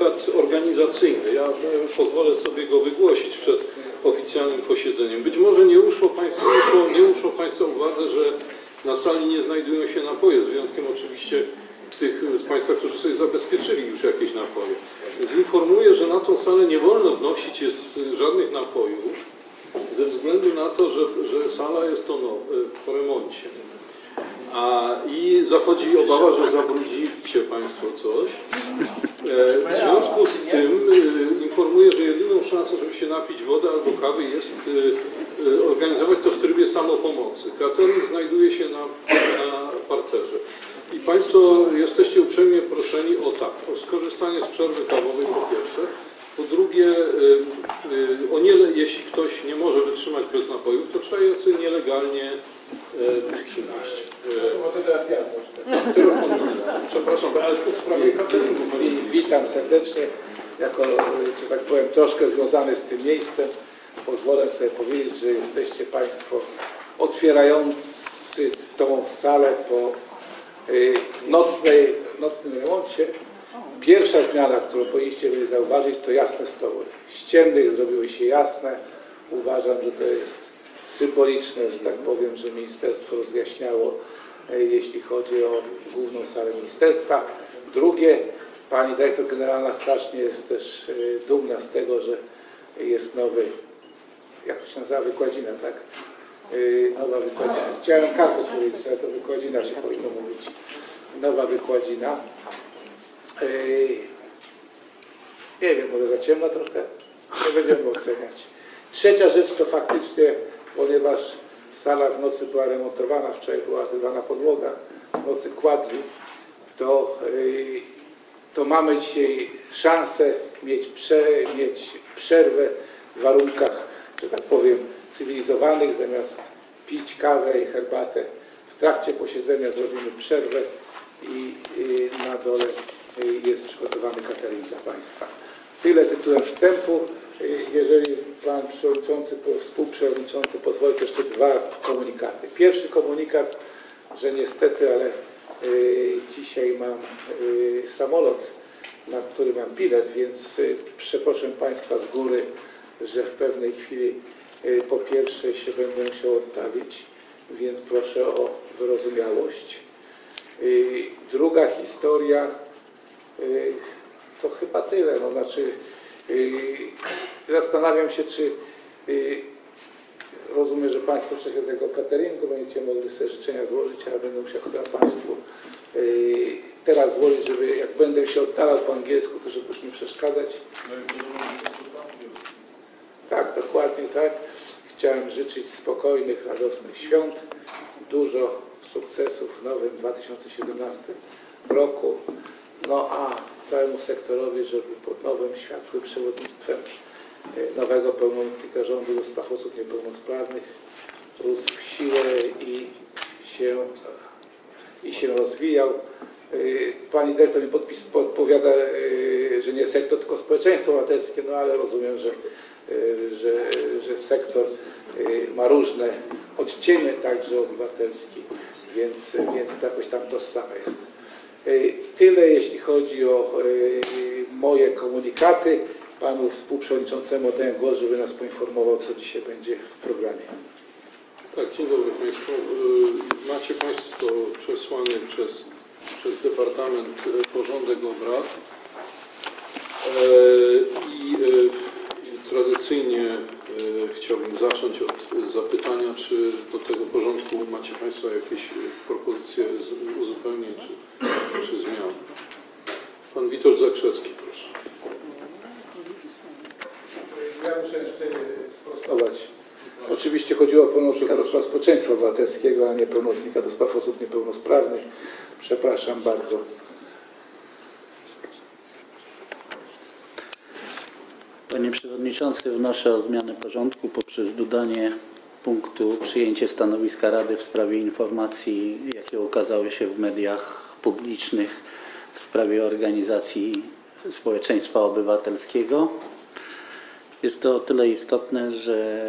komunikat organizacyjny. Ja pozwolę sobie go wygłosić przed oficjalnym posiedzeniem. Być może nie uszło Państwa uwadze, że na sali nie znajdują się napoje, z wyjątkiem oczywiście tych z Państwa, którzy sobie zabezpieczyli już jakieś napoje. Więc informuję, że na tą salę nie wolno wnosić jest żadnych napojów, ze względu na to, że sala jest po remoncie. I zachodzi obawa, że zabrudzicie Państwo coś. W związku z tym informuję, że jedyną szansą, żeby się napić wody albo kawy jest organizować to w trybie samopomocy. Catering znajduje się na parterze. I Państwo jesteście uprzejmie proszeni o skorzystanie z przerwy kawowej po pierwsze. Po drugie, jeśli ktoś nie może wytrzymać bez napojów, to trzeba je sobie nielegalnie przynieść. Może teraz ja proszę. Teraz pan minister. Przepraszam, ale w sprawie cateringu. Witam serdecznie. Jako, że tak powiem, troszkę związany z tym miejscem, pozwolę sobie powiedzieć, że jesteście Państwo otwierający tą salę po nocnym remoncie. Pierwsza zmiana, którą powinniście zauważyć, to jasne stoły. Ściennych zrobiły się jasne. Uważam, że to jest symboliczne, że tak powiem, że ministerstwo rozjaśniało, jeśli chodzi o główną salę ministerstwa. Drugie, pani dyrektor generalna strasznie jest też dumna z tego, że jest nowy, jak to się nazywa, wykładzina, tak? Nowa wykładzina. Chciałem kartę powiedzieć, ale to wykładzina się powinno mówić. Nowa wykładzina. Nie wiem, może za ciemno trochę? Nie będziemy oceniać. Trzecia rzecz to faktycznie, ponieważ sala w nocy była remontowana, wczoraj była zrywana podłoga, w nocy kładli, to mamy dzisiaj szansę mieć przerwę w warunkach, że tak powiem, cywilizowanych, zamiast pić kawę i herbatę. W trakcie posiedzenia zrobimy przerwę i na dole jest przygotowany catering dla Państwa. Tyle tytułem wstępu. Jeżeli Pan Przewodniczący, Współprzewodniczący pozwoli, to jeszcze dwa komunikaty. Pierwszy komunikat, że niestety, ale dzisiaj mam samolot, na który mam bilet, więc przeproszę Państwa z góry, że w pewnej chwili po pierwsze się będę musiał odprawić, więc proszę o wyrozumiałość. Druga historia, to chyba tyle, no znaczy zastanawiam się, czy rozumiem, że Państwo w czasie tego cateringu będziecie mogli sobie życzenia złożyć, ale będę musiał chyba Państwu teraz złożyć, żeby jak będę się oddalał po angielsku, to żeby już nie przeszkadzać. Tak, dokładnie tak. Chciałem życzyć spokojnych, radosnych świąt, dużo sukcesów w nowym 2017 roku. No a całemu sektorowi, żeby pod nowym, światłym przewodnictwem nowego pełnomocnika rządu do spraw osób niepełnosprawnych rósł w siłę i się rozwijał. Pani dyrektor mi podpowiada, że nie sektor, tylko społeczeństwo obywatelskie, no ale rozumiem, że sektor ma różne odcienie, także obywatelski, więc jakoś tam tożsame jest. Tyle jeśli chodzi o moje komunikaty. Panu współprzewodniczącemu oddaję głos, żeby nas poinformował, co dzisiaj będzie w programie. Tak, dzień dobry Państwu. Macie Państwo przesłany przez Departament porządek obrad i tradycyjnie chciałbym zacząć od zapytania, czy do tego porządku macie Państwo jakieś propozycje uzupełnień czy zmian. Pan Witold Zakrzewski, proszę. Ja muszę jeszcze sprostować. Oczywiście chodziło o pełnomocnika do spraw społeczeństwa obywatelskiego, a nie pełnomocnika do spraw osób niepełnosprawnych. Przepraszam bardzo. Panie Przewodniczący, wnoszę o zmianę porządku poprzez dodanie punktu przyjęcie stanowiska Rady w sprawie informacji, jakie ukazały się w mediach publicznych w sprawie organizacji społeczeństwa obywatelskiego. Jest to o tyle istotne, że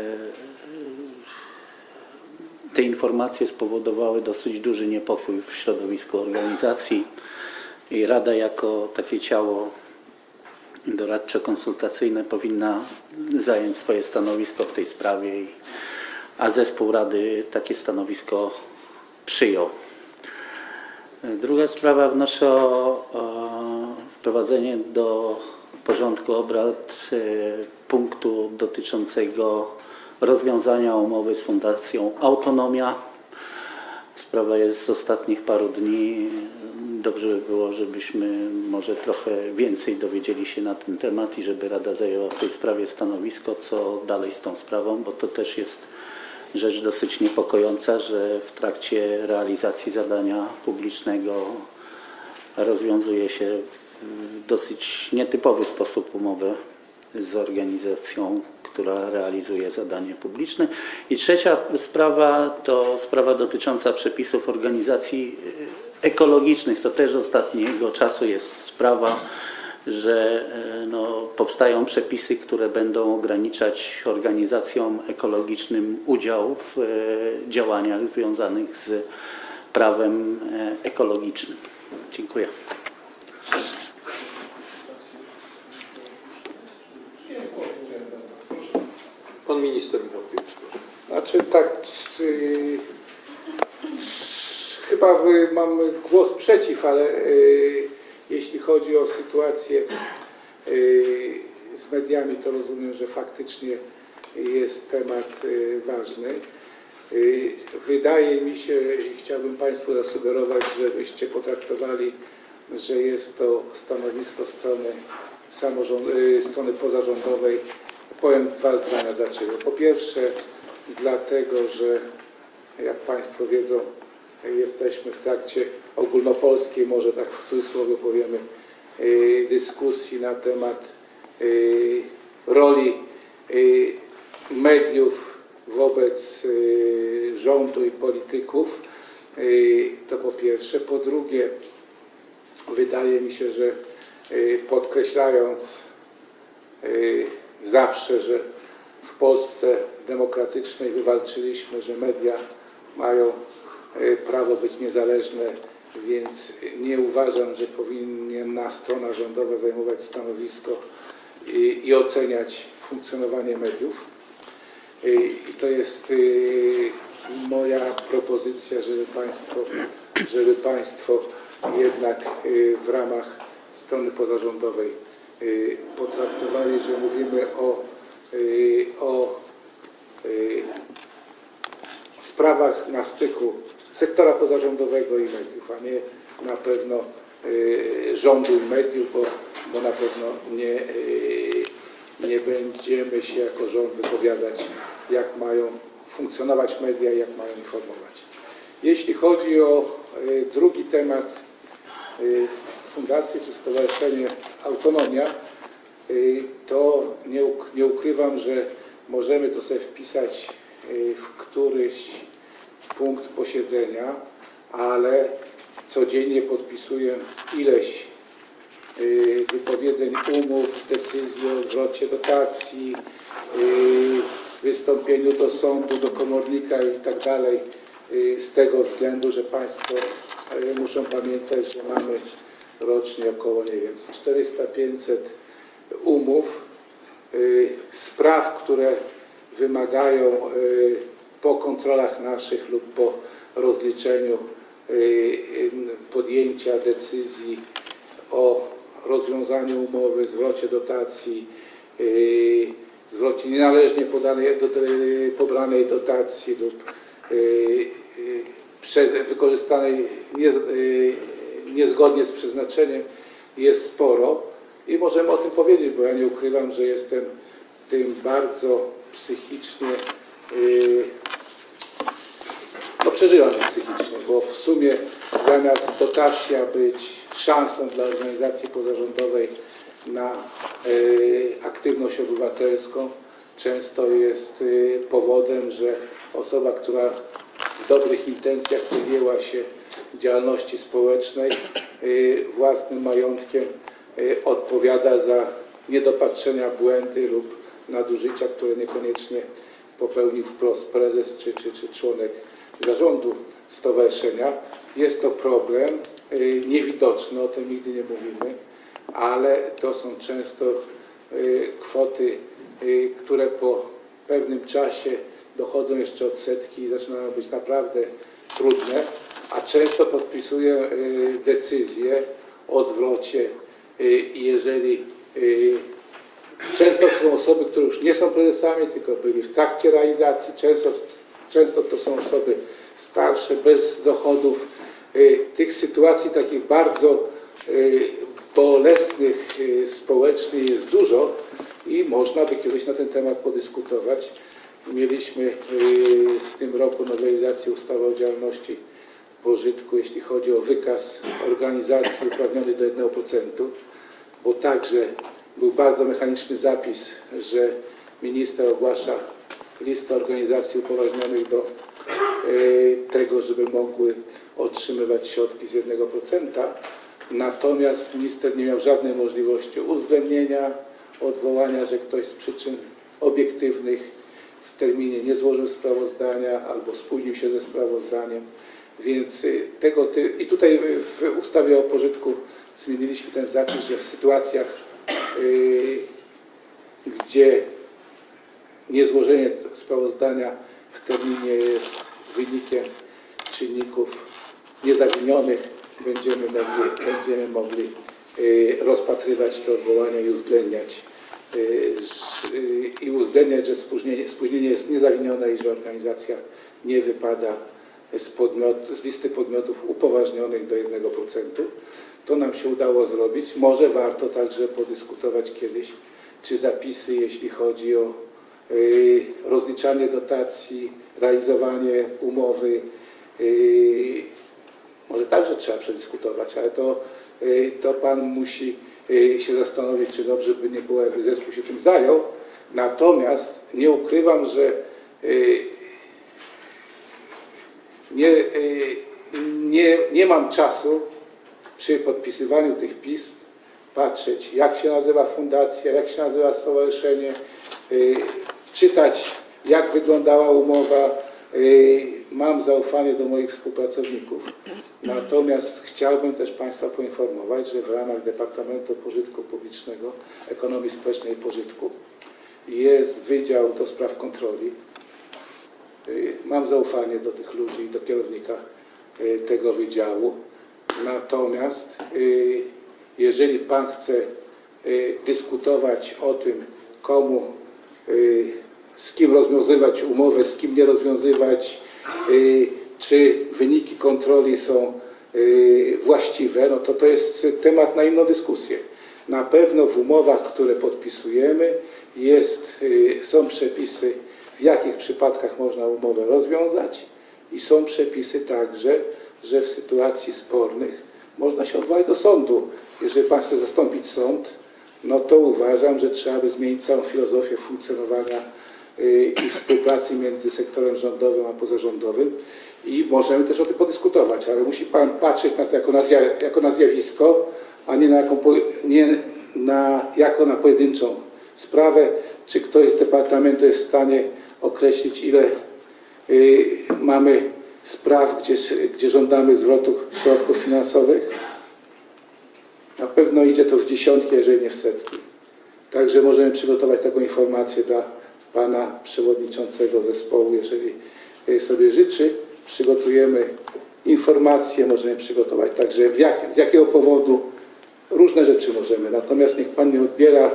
te informacje spowodowały dosyć duży niepokój w środowisku organizacji i Rada jako takie ciało doradczo-konsultacyjne powinna zająć swoje stanowisko w tej sprawie, a zespół Rady takie stanowisko przyjął. Druga sprawa, wnoszę o wprowadzenie do porządku obrad punktu dotyczącego rozwiązania umowy z Fundacją Autonomia. Sprawa jest z ostatnich paru dni. Dobrze by było, żebyśmy może trochę więcej dowiedzieli się na ten temat i żeby Rada zajęła w tej sprawie stanowisko, co dalej z tą sprawą, bo to też jest rzecz dosyć niepokojąca, że w trakcie realizacji zadania publicznego rozwiązuje się w dosyć nietypowy sposób umowę z organizacją, która realizuje zadanie publiczne. I trzecia sprawa to sprawa dotycząca przepisów organizacji ekologicznych. To też z ostatniego czasu jest sprawa, że powstają przepisy, które będą ograniczać organizacjom ekologicznym udział w działaniach związanych z prawem ekologicznym. Dziękuję. Pan minister Michał Pietrz. Znaczy tak, chyba mam głos przeciw, ale jeśli chodzi o sytuację z mediami, to rozumiem, że faktycznie jest temat ważny. Wydaje mi się i chciałbym Państwu zasugerować, żebyście potraktowali, że jest to stanowisko strony pozarządowej. Powiem dwa zdania dlaczego. Po pierwsze, dlatego, że jak Państwo wiedzą, jesteśmy w trakcie ogólnopolskiej, może tak w cudzysłowie powiemy, dyskusji na temat roli mediów wobec rządu i polityków. To po pierwsze. Po drugie, wydaje mi się, że podkreślając zawsze, że w Polsce demokratycznej wywalczyliśmy, że media mają prawo być niezależne, więc nie uważam, że powinna strona rządowa zajmować stanowisko i oceniać funkcjonowanie mediów. I to jest moja propozycja, żeby Państwo jednak w ramach strony pozarządowej potraktowali, że mówimy o sprawach na styku sektora pozarządowego i mediów, a nie na pewno rządu i mediów, bo na pewno nie będziemy się jako rząd wypowiadać, jak mają funkcjonować media i jak mają informować. Jeśli chodzi o drugi temat, Fundacji czy Stowarzyszenie Autonomia, to nie ukrywam, że możemy to sobie wpisać w któryś punkt posiedzenia, ale codziennie podpisuję ileś wypowiedzeń umów, decyzji o zwrocie dotacji, wystąpieniu do sądu, do komornika i tak dalej, z tego względu, że Państwo muszą pamiętać, że mamy rocznie około, nie wiem, 400-500 umów, spraw, które wymagają po kontrolach naszych lub po rozliczeniu podjęcia decyzji o rozwiązaniu umowy, zwrocie dotacji, zwrocie nienależnie pobranej dotacji lub wykorzystanej niezgodnie z przeznaczeniem jest sporo i możemy o tym powiedzieć, bo ja nie ukrywam, że jestem tym bardzo psychicznie, przeżywam psychicznie, bo w sumie zamiast dotacja być szansą dla organizacji pozarządowej na aktywność obywatelską, często jest powodem, że osoba, która w dobrych intencjach podjęła się działalności społecznej, własnym majątkiem odpowiada za niedopatrzenia, błędy lub nadużycia, które niekoniecznie popełnił wprost prezes czy członek zarządu stowarzyszenia. Jest to problem niewidoczny, o tym nigdy nie mówimy, ale to są często kwoty, które po pewnym czasie dochodzą jeszcze od setki i zaczynają być naprawdę trudne, a często podpisuję decyzję o zwrocie i jeżeli często są osoby, które już nie są prezesami, tylko byli w trakcie realizacji, często to są osoby starsze, bez dochodów. Tych sytuacji takich bardzo bolesnych społecznie jest dużo i można by kiedyś na ten temat podyskutować. Mieliśmy w tym roku nowelizację ustawy o działalności pożytku, jeśli chodzi o wykaz organizacji uprawnionych do 1%, bo także był bardzo mechaniczny zapis, że minister ogłasza listę organizacji upoważnionych do tego, żeby mogły otrzymywać środki z 1%. Natomiast minister nie miał żadnej możliwości uwzględnienia, odwołania, że ktoś z przyczyn obiektywnych w terminie nie złożył sprawozdania albo spóźnił się ze sprawozdaniem. Więc i tutaj w ustawie o pożytku zmieniliśmy ten zapis, że w sytuacjach, gdzie niezłożenie sprawozdania w terminie jest wynikiem czynników niezawinionych, będziemy mogli rozpatrywać te odwołania i uwzględniać, że spóźnienie jest niezawinione i że organizacja nie wypada z listy podmiotów upoważnionych do 1%. To nam się udało zrobić. Może warto także podyskutować kiedyś, czy zapisy, jeśli chodzi o rozliczanie dotacji, realizowanie umowy, może także trzeba przedyskutować, ale to Pan musi się zastanowić, czy dobrze by nie było, jakby zespół się tym zajął. Natomiast nie ukrywam, że nie mam czasu przy podpisywaniu tych pism patrzeć, jak się nazywa fundacja, jak się nazywa stowarzyszenie, czytać, jak wyglądała umowa. Mam zaufanie do moich współpracowników. Natomiast chciałbym też Państwa poinformować, że w ramach Departamentu Pożytku Publicznego, Ekonomii Społecznej i Pożytku jest Wydział do Spraw Kontroli. Mam zaufanie do tych ludzi i do kierownika tego wydziału. Natomiast jeżeli Pan chce dyskutować o tym, komu, z kim rozwiązywać umowę, z kim nie rozwiązywać, czy wyniki kontroli są właściwe, no to jest temat na inną dyskusję. Na pewno w umowach, które podpisujemy, są przepisy, w jakich przypadkach można umowę rozwiązać i są przepisy także, że w sytuacji spornych można się odwołać do sądu. Jeżeli Pan chce zastąpić sąd, no to uważam, że trzeba by zmienić całą filozofię funkcjonowania i współpracy między sektorem rządowym a pozarządowym i możemy też o tym podyskutować, ale musi Pan patrzeć na to jako na zjawisko, a nie jako na pojedynczą sprawę. Czy ktoś z departamentu jest w stanie określić, ile mamy spraw, gdzie żądamy zwrotu środków finansowych? Na pewno idzie to w dziesiątki, jeżeli nie w setki. Także możemy przygotować taką informację dla Pana Przewodniczącego Zespołu, jeżeli sobie życzy. Przygotujemy informacje, możemy przygotować także z jakiego powodu, różne rzeczy możemy. Natomiast niech Pan nie odbiera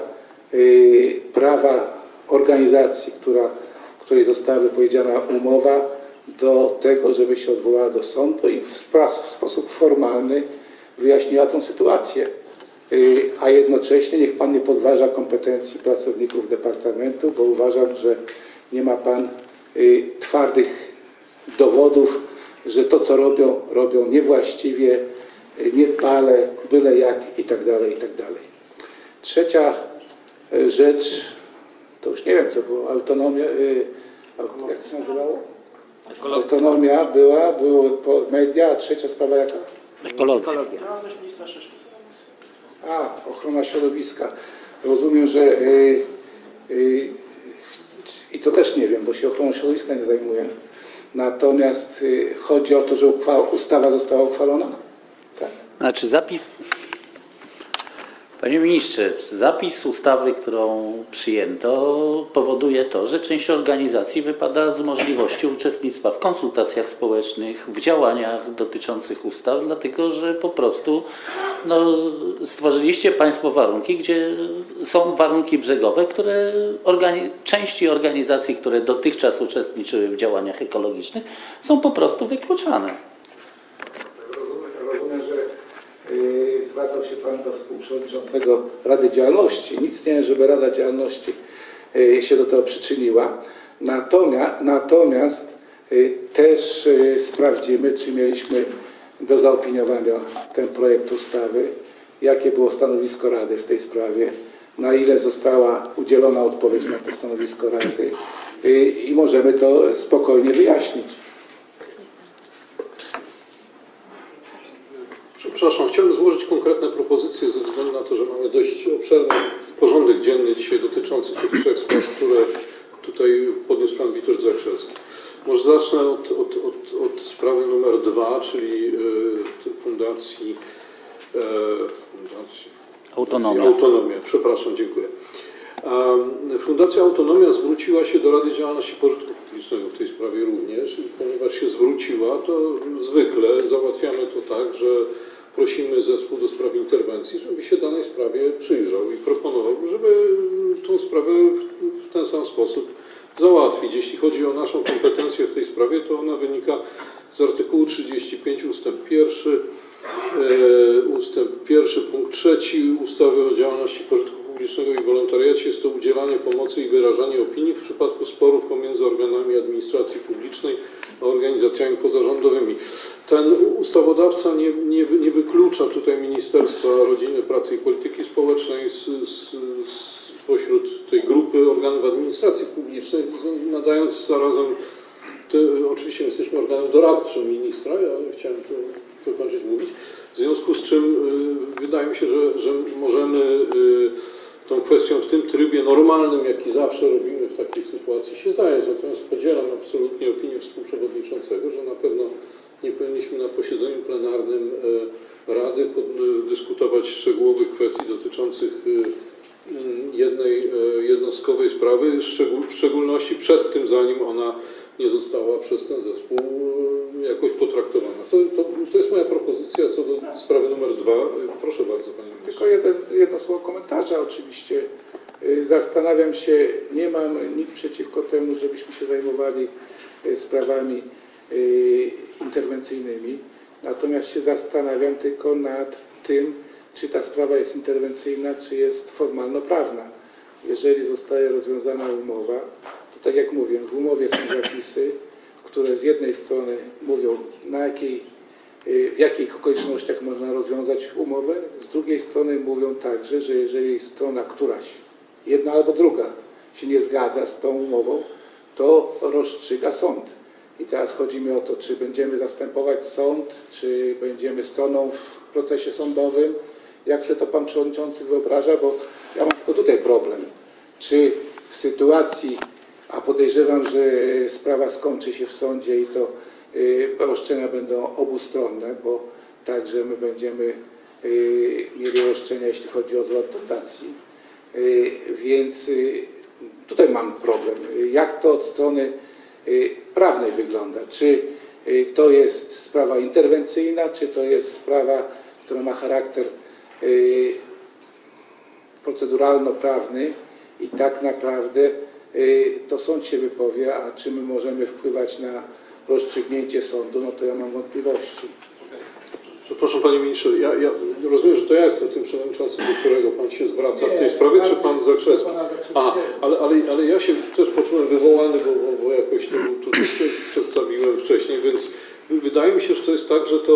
prawa organizacji, której została wypowiedziana umowa, do tego, żeby się odwołała do sądu i w sposób formalny wyjaśniła tę sytuację. A jednocześnie niech Pan nie podważa kompetencji pracowników Departamentu, bo uważam, że nie ma Pan twardych dowodów, że to, co robią niewłaściwie, niedbale, byle jak i tak dalej, i tak dalej. Trzecia rzecz, to już nie wiem, co było, autonomia, jak to się nazywało? Autonomia były media, a trzecia sprawa jaka? Ekologia. Ochrona środowiska. Rozumiem, że i to też nie wiem, bo się ochroną środowiska nie zajmuję. Natomiast chodzi o to, że ustawa została uchwalona? Tak. Znaczy zapis, Panie ministrze, zapis ustawy, którą przyjęto, powoduje to, że część organizacji wypada z możliwości uczestnictwa w konsultacjach społecznych, w działaniach dotyczących ustaw, dlatego że po prostu stworzyliście Państwo warunki, gdzie są warunki brzegowe, które części organizacji, które dotychczas uczestniczyły w działaniach ekologicznych, są po prostu wykluczane. Rozumiem, że zwracał się Pan do współprzewodniczącego Rady Działalności. Nic nie wiem, żeby Rada Działalności się do tego przyczyniła. Natomiast też sprawdzimy, czy mieliśmy do zaopiniowania ten projekt ustawy, jakie było stanowisko Rady w tej sprawie, na ile została udzielona odpowiedź na to stanowisko Rady i możemy to spokojnie wyjaśnić. Przepraszam, chciałbym złożyć konkretne propozycje ze względu na to, że mamy dość obszerny porządek dzienny dzisiaj dotyczący tych trzech spraw, które tutaj podniósł Pan Witold Zakrzewski. Może zacznę od sprawy numer 2, czyli Fundacji Autonomia. Przepraszam, dziękuję. Fundacja Autonomia zwróciła się do Rady Działalności Pożytku Publicznego w tej sprawie również, i ponieważ się zwróciła, to zwykle załatwiamy to tak, że prosimy zespół do spraw interwencji, żeby się danej sprawie przyjrzał i proponował, żeby tą sprawę w ten sam sposób załatwić. Jeśli chodzi o naszą kompetencję w tej sprawie, to ona wynika z artykułu 35 ustęp 1 punkt 3 ustawy o działalności pożytku publicznego i wolontariacie. Jest to udzielanie pomocy i wyrażanie opinii w przypadku sporów pomiędzy organami administracji publicznej a organizacjami pozarządowymi. Ten ustawodawca nie wyklucza tutaj Ministerstwa Rodziny, Pracy i Polityki Społecznej spośród tej grupy organów administracji publicznej, nadając zarazem, oczywiście jesteśmy organem doradczym ministra, ja chciałem to kończyć mówić, w związku z czym wydaje mi się, że możemy tą kwestią w tym trybie normalnym, jaki zawsze robimy w takiej sytuacji, się zająć. Natomiast podzielam absolutnie opinię współprzewodniczącego, że na pewno nie powinniśmy na posiedzeniu plenarnym Rady dyskutować szczegółowych kwestii dotyczących jednej jednostkowej sprawy, w szczególności przed tym, zanim ona nie została przez ten zespół jakoś potraktowana. To jest moja propozycja co do sprawy numer 2. Proszę bardzo, Panie Ministrze. Tylko jedno słowo komentarza oczywiście. Zastanawiam się, nie mam nic przeciwko temu, żebyśmy się zajmowali sprawami interwencyjnymi, natomiast się zastanawiam tylko nad tym, czy ta sprawa jest interwencyjna, czy jest formalno-prawna. Jeżeli zostaje rozwiązana umowa, to tak jak mówię, w umowie są zapisy, które z jednej strony mówią, w jakich okolicznościach można rozwiązać umowę, z drugiej strony mówią także, że jeżeli strona któraś, jedna albo druga, się nie zgadza z tą umową, to rozstrzyga sąd. I teraz chodzi mi o to, czy będziemy zastępować sąd, czy będziemy stroną w procesie sądowym, jak sobie to Pan Przewodniczący wyobraża, bo ja mam tylko tutaj problem. Czy w sytuacji, a podejrzewam, że sprawa skończy się w sądzie i to roszczenia będą obustronne, bo także my będziemy mieli roszczenia, jeśli chodzi o zwrot dotacji. Więc tutaj mam problem. Jak to od strony prawnej wygląda? Czy to jest sprawa interwencyjna, czy to jest sprawa, która ma charakter proceduralno-prawny i tak naprawdę to sąd się wypowie, a czy my możemy wpływać na rozstrzygnięcie sądu, no to ja mam wątpliwości. Przepraszam, Panie Ministrze, ja rozumiem, że to ja jestem tym przewodniczącym, do którego Pan się zwraca w tej sprawie, czy Pan Zakrzewski? Aha, ale ja się też poczułem wywołany, bo jakoś to tutaj przedstawiłem wcześniej, więc wydaje mi się, że to jest tak, że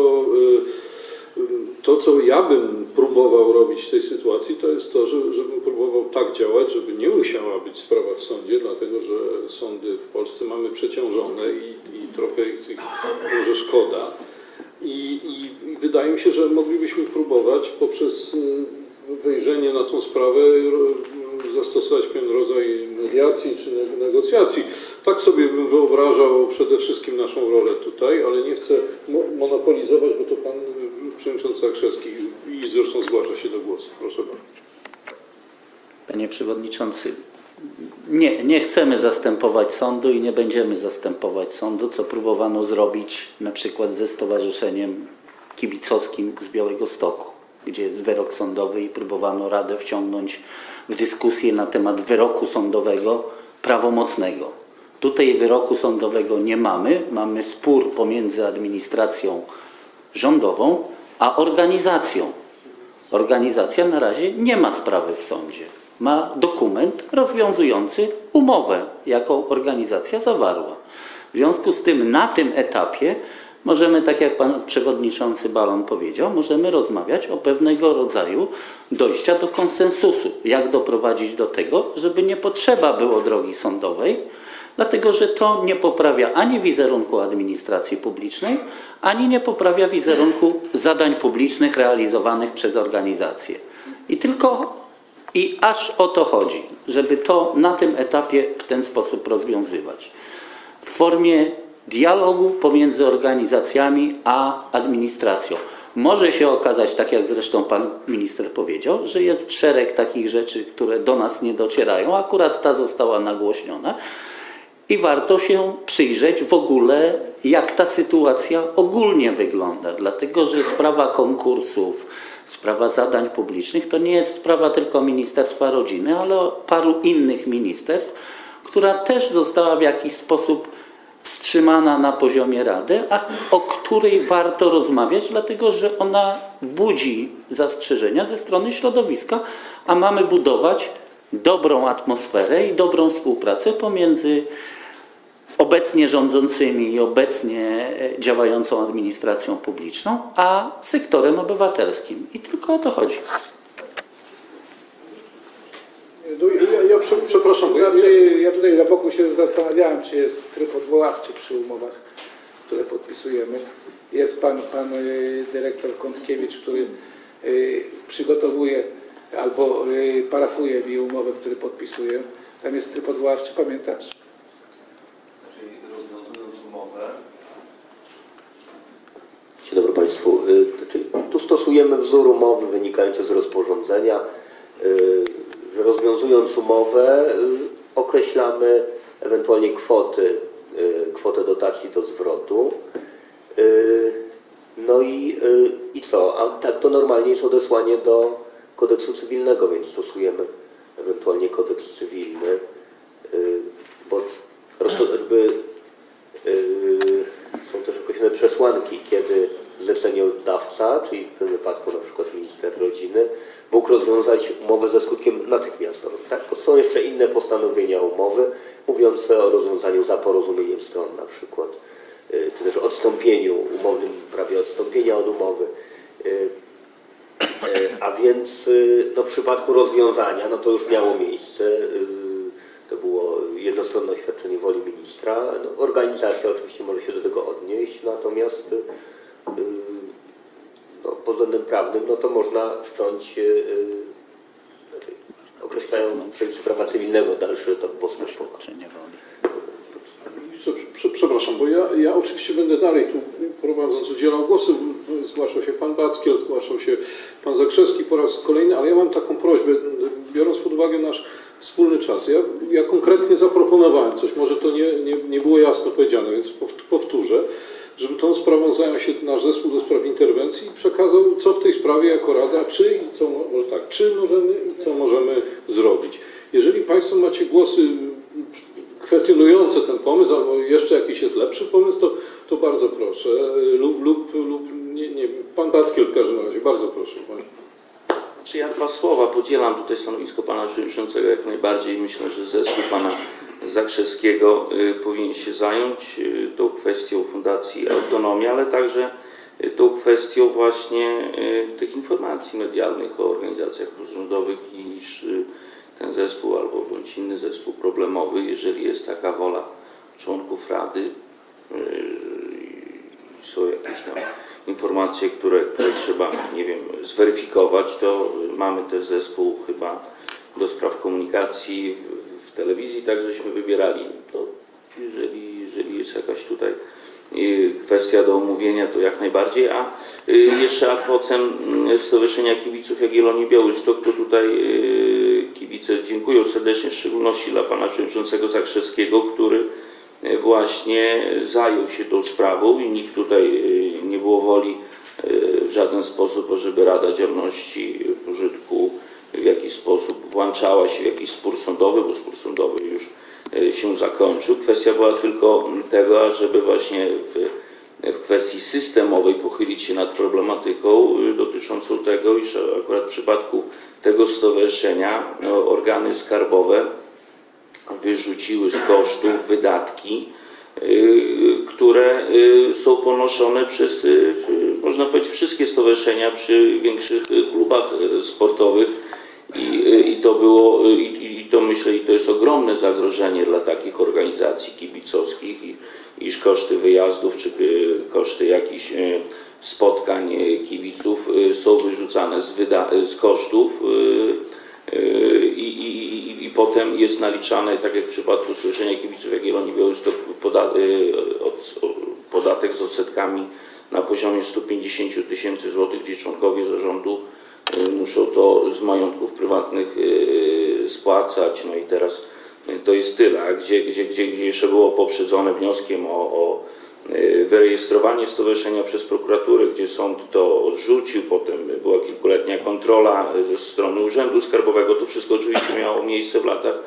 to, co ja bym próbował robić w tej sytuacji, to jest to, żebym próbował tak działać, żeby nie musiała być sprawa w sądzie, dlatego że sądy w Polsce mamy przeciążone i trochę ich może szkoda. I wydaje mi się, że moglibyśmy próbować poprzez wejrzenie na tą sprawę zastosować pewien rodzaj mediacji czy negocjacji. Tak sobie bym wyobrażał przede wszystkim naszą rolę tutaj, ale nie chcę monopolizować, bo to pan przewodniczący Zakrzewski i zresztą zgłasza się do głosu. Proszę bardzo. Panie Przewodniczący, nie chcemy zastępować sądu i nie będziemy zastępować sądu, co próbowano zrobić na przykład ze Stowarzyszeniem Kibicowskim z Białegostoku, gdzie jest wyrok sądowy i próbowano Radę wciągnąć w dyskusję na temat wyroku sądowego prawomocnego. Tutaj wyroku sądowego nie mamy, mamy spór pomiędzy administracją rządową a organizacją. Organizacja na razie nie ma sprawy w sądzie. Ma dokument rozwiązujący umowę, jaką organizacja zawarła. W związku z tym na tym etapie możemy, tak jak pan przewodniczący Balon powiedział, możemy rozmawiać o pewnego rodzaju dojścia do konsensusu. Jak doprowadzić do tego, żeby nie potrzeba było drogi sądowej, dlatego że to nie poprawia ani wizerunku administracji publicznej, ani nie poprawia wizerunku zadań publicznych realizowanych przez organizacje. I aż o to chodzi, żeby to na tym etapie w ten sposób rozwiązywać. W formie dialogu pomiędzy organizacjami a administracją. Może się okazać, tak jak zresztą pan minister powiedział, że jest szereg takich rzeczy, które do nas nie docierają. Akurat ta została nagłośniona. I warto się przyjrzeć w ogóle, jak ta sytuacja ogólnie wygląda. Dlatego, że sprawa konkursów, sprawa zadań publicznych to nie jest sprawa tylko Ministerstwa Rodziny, ale paru innych ministerstw, która też została w jakiś sposób wstrzymana na poziomie Rady, a o której warto rozmawiać, dlatego że ona budzi zastrzeżenia ze strony środowiska, a mamy budować dobrą atmosferę i dobrą współpracę pomiędzy obecnie rządzącymi i obecnie działającą administracją publiczną, a sektorem obywatelskim. I tylko o to chodzi. Przepraszam, bo Ja tutaj na boku się zastanawiałem, czy jest tryb odwoławczy przy umowach, które podpisujemy. Jest pan dyrektor Kątkiewicz, który przygotowuje albo parafuje mi umowę, który podpisuję. Tam jest tryb odwoławczy, pamiętasz? Czyli rozwiązując umowę. Dzień dobry Państwu. Tu stosujemy wzór umowy wynikający z rozporządzenia, że rozwiązując umowę określamy ewentualnie kwotę dotacji do zwrotu. No i co? A tak to normalnie jest odesłanie do kodeksu cywilnego, więc stosujemy ewentualnie kodeks cywilny, bo są też określone przesłanki, kiedy zleceniodawca, czyli w tym wypadku na przykład minister rodziny, mógł rozwiązać umowę ze skutkiem natychmiastowym. Tak? Są jeszcze inne postanowienia umowy mówiące o rozwiązaniu za porozumieniem stron na przykład, czy też odstąpieniu, umownym prawie odstąpienia od umowy. A więc no, w przypadku rozwiązania, no to już miało miejsce, to było jednostronne oświadczenie woli ministra. No, organizacja oczywiście może się do tego odnieść, natomiast no, pod względem prawnym, no to można wszcząć, określają przepisy prawa cywilnego dalszy tok postępowania. Przepraszam, bo ja oczywiście będę dalej tu prowadząc udzielał głosu. Zgłaszał się pan Backiel, zgłaszał się pan Zakrzewski po raz kolejny, ale ja mam taką prośbę, biorąc pod uwagę nasz wspólny czas. Ja konkretnie zaproponowałem coś, może to nie było jasno powiedziane, więc powtórzę, żeby tą sprawą zajął się nasz zespół do spraw interwencji i przekazał, co w tej sprawie jako Rada, czy możemy i co możemy zrobić. Jeżeli Państwo macie głosy kwestionujące ten pomysł, albo jeszcze jakiś jest lepszy pomysł, to bardzo proszę. Lub nie, pan Backiel w każdym razie, bardzo proszę. Czy ja dwa słowa podzielam tutaj stanowisko pana przewodniczącego jak najbardziej. Myślę, że zespół pana Zakrzewskiego powinien się zająć tą kwestią Fundacji Autonomia, ale także tą kwestią właśnie tych informacji medialnych o organizacjach pozarządowych, iż ten zespół albo bądź inny zespół problemowy, jeżeli jest taka wola członków Rady, są jakieś tam informacje, które trzeba, nie wiem, zweryfikować, to mamy też zespół chyba do spraw komunikacji w telewizji, tak żeśmy wybierali. To jeżeli jest jakaś tutaj kwestia do omówienia, to jak najbardziej. A jeszcze a propos Stowarzyszenia Kibiców Jagiellonii Białystok, to tutaj kibice dziękują serdecznie, w szczególności dla pana przewodniczącego Zakrzewskiego, który właśnie zajął się tą sprawą i nikt tutaj nie było woli w żaden sposób, żeby Rada Działalności Pożytku w jakiś sposób włączała się w jakiś spór sądowy, bo spór sądowy już się zakończył. Kwestia była tylko tego, żeby właśnie w kwestii systemowej pochylić się nad problematyką dotyczącą tego, iż akurat w przypadku tego stowarzyszenia organy skarbowe wyrzuciły z kosztów wydatki, które są ponoszone przez, można powiedzieć, wszystkie stowarzyszenia przy większych klubach sportowych i to było, i to myślę, i to jest ogromne zagrożenie dla takich organizacji kibicowskich, iż koszty wyjazdów czy koszty jakichś spotkań kibiców są wyrzucane z kosztów i potem jest naliczane, tak jak w przypadku Stowarzyszenia Kibiców Jagiellonii Białystok, podatek z odsetkami na poziomie 150 000 złotych, gdzie członkowie zarządu muszą to z majątków prywatnych spłacać. No i teraz to jest tyle, a gdzie jeszcze było poprzedzone wnioskiem o wyrejestrowanie stowarzyszenia przez prokuraturę, gdzie sąd to odrzucił, potem była kilkuletnia kontrola ze strony Urzędu Skarbowego. To wszystko oczywiście miało miejsce w latach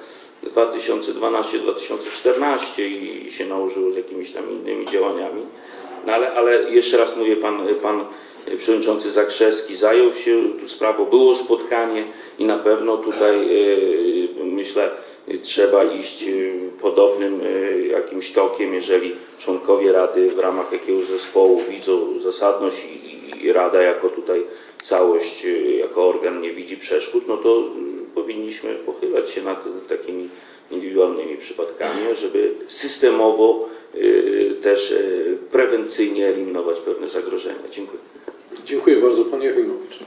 2012-2014 i się nałożyło z jakimiś tam innymi działaniami. No ale jeszcze raz mówię, pan przewodniczący Zakrzewski zajął się tą sprawą, było spotkanie i na pewno tutaj myślę, trzeba iść podobnym jakimś tokiem, jeżeli członkowie Rady w ramach jakiegoś zespołu widzą zasadność i Rada jako tutaj całość, jako organ nie widzi przeszkód, no to powinniśmy pochylać się nad takimi indywidualnymi przypadkami, żeby systemowo też prewencyjnie eliminować pewne zagrożenia. Dziękuję. Dziękuję bardzo. Pan Jachimowicz.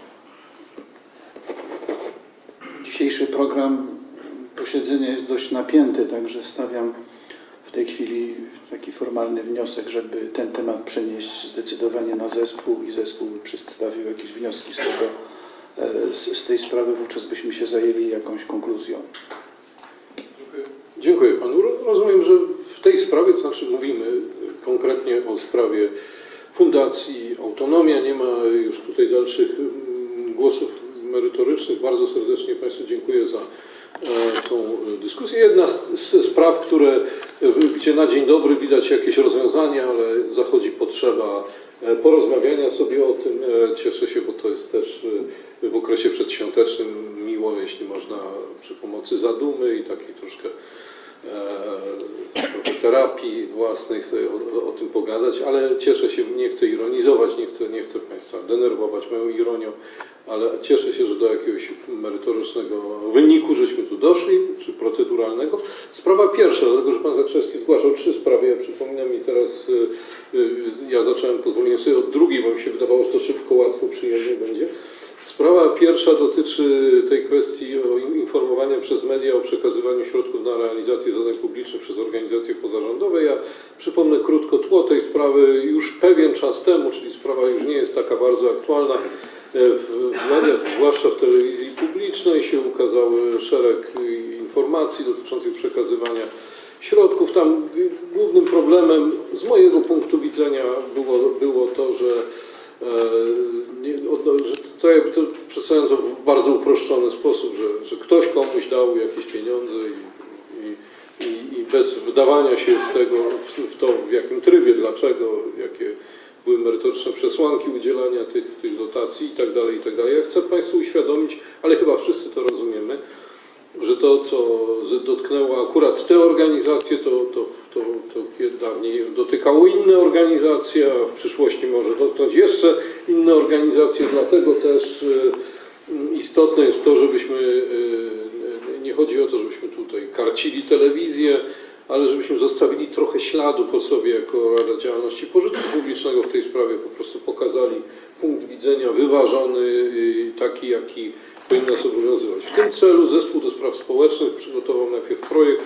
Dzisiejszy program posiedzenia jest dość napięty, także stawiam w tej chwili taki formalny wniosek, żeby ten temat przenieść zdecydowanie na zespół i zespół przedstawił jakieś wnioski z tej sprawy, wówczas byśmy się zajęli jakąś konkluzją. Dziękuję panu. Rozumiem, że w tej sprawie, to znaczy mówimy konkretnie o sprawie Fundacji Autonomia, nie ma już tutaj dalszych głosów merytorycznych. Bardzo serdecznie państwu dziękuję za tą dyskusję. Jedna z spraw, gdzie na dzień dobry widać jakieś rozwiązania, ale zachodzi potrzeba porozmawiania sobie o tym. Cieszę się, bo to jest też w okresie przedświątecznym miło, jeśli można przy pomocy zadumy i takiej troszkę terapii własnej sobie o tym pogadać, ale cieszę się, nie chcę ironizować, nie chcę państwa denerwować moją ironią, ale cieszę się, że do jakiegoś merytorycznego wyniku żeśmy tu doszli, czy proceduralnego. Sprawa pierwsza, dlatego że pan Zakrzewski zgłaszał 3 sprawy, ja przypominam i teraz ja zacząłem, pozwoliłem sobie od drugiej, bo mi się wydawało, że to szybko, łatwo, przyjemnie będzie. Sprawa pierwsza dotyczy tej kwestii informowania przez media o przekazywaniu środków na realizację zadań publicznych przez organizacje pozarządowe. Ja przypomnę krótko tło tej sprawy. Już pewien czas temu, czyli sprawa już nie jest taka bardzo aktualna, w mediach, zwłaszcza w telewizji publicznej, się ukazały szereg informacji dotyczących przekazywania środków. Tam głównym problemem z mojego punktu widzenia było to, że to przedstawiam to w bardzo uproszczony sposób, że ktoś komuś dał jakieś pieniądze i bez wdawania się w to, w jakim trybie, dlaczego, jakie były merytoryczne przesłanki udzielania tych dotacji itd. Ja chcę państwu uświadomić, ale chyba wszyscy to rozumiemy, że to, co dotknęło akurat te organizacje, to dawniej dotykało inne organizacje, a w przyszłości może dotknąć jeszcze inne organizacje, dlatego też istotne jest to, żebyśmy, nie chodzi o to, żebyśmy tutaj karcili telewizję, ale żebyśmy zostawili trochę śladu po sobie jako Rada Działalności Pożytku Publicznego w tej sprawie, po prostu pokazali punkt widzenia wyważony, taki jaki powinien nas obowiązywać. W tym celu Zespół do Spraw Społecznych przygotował najpierw projekt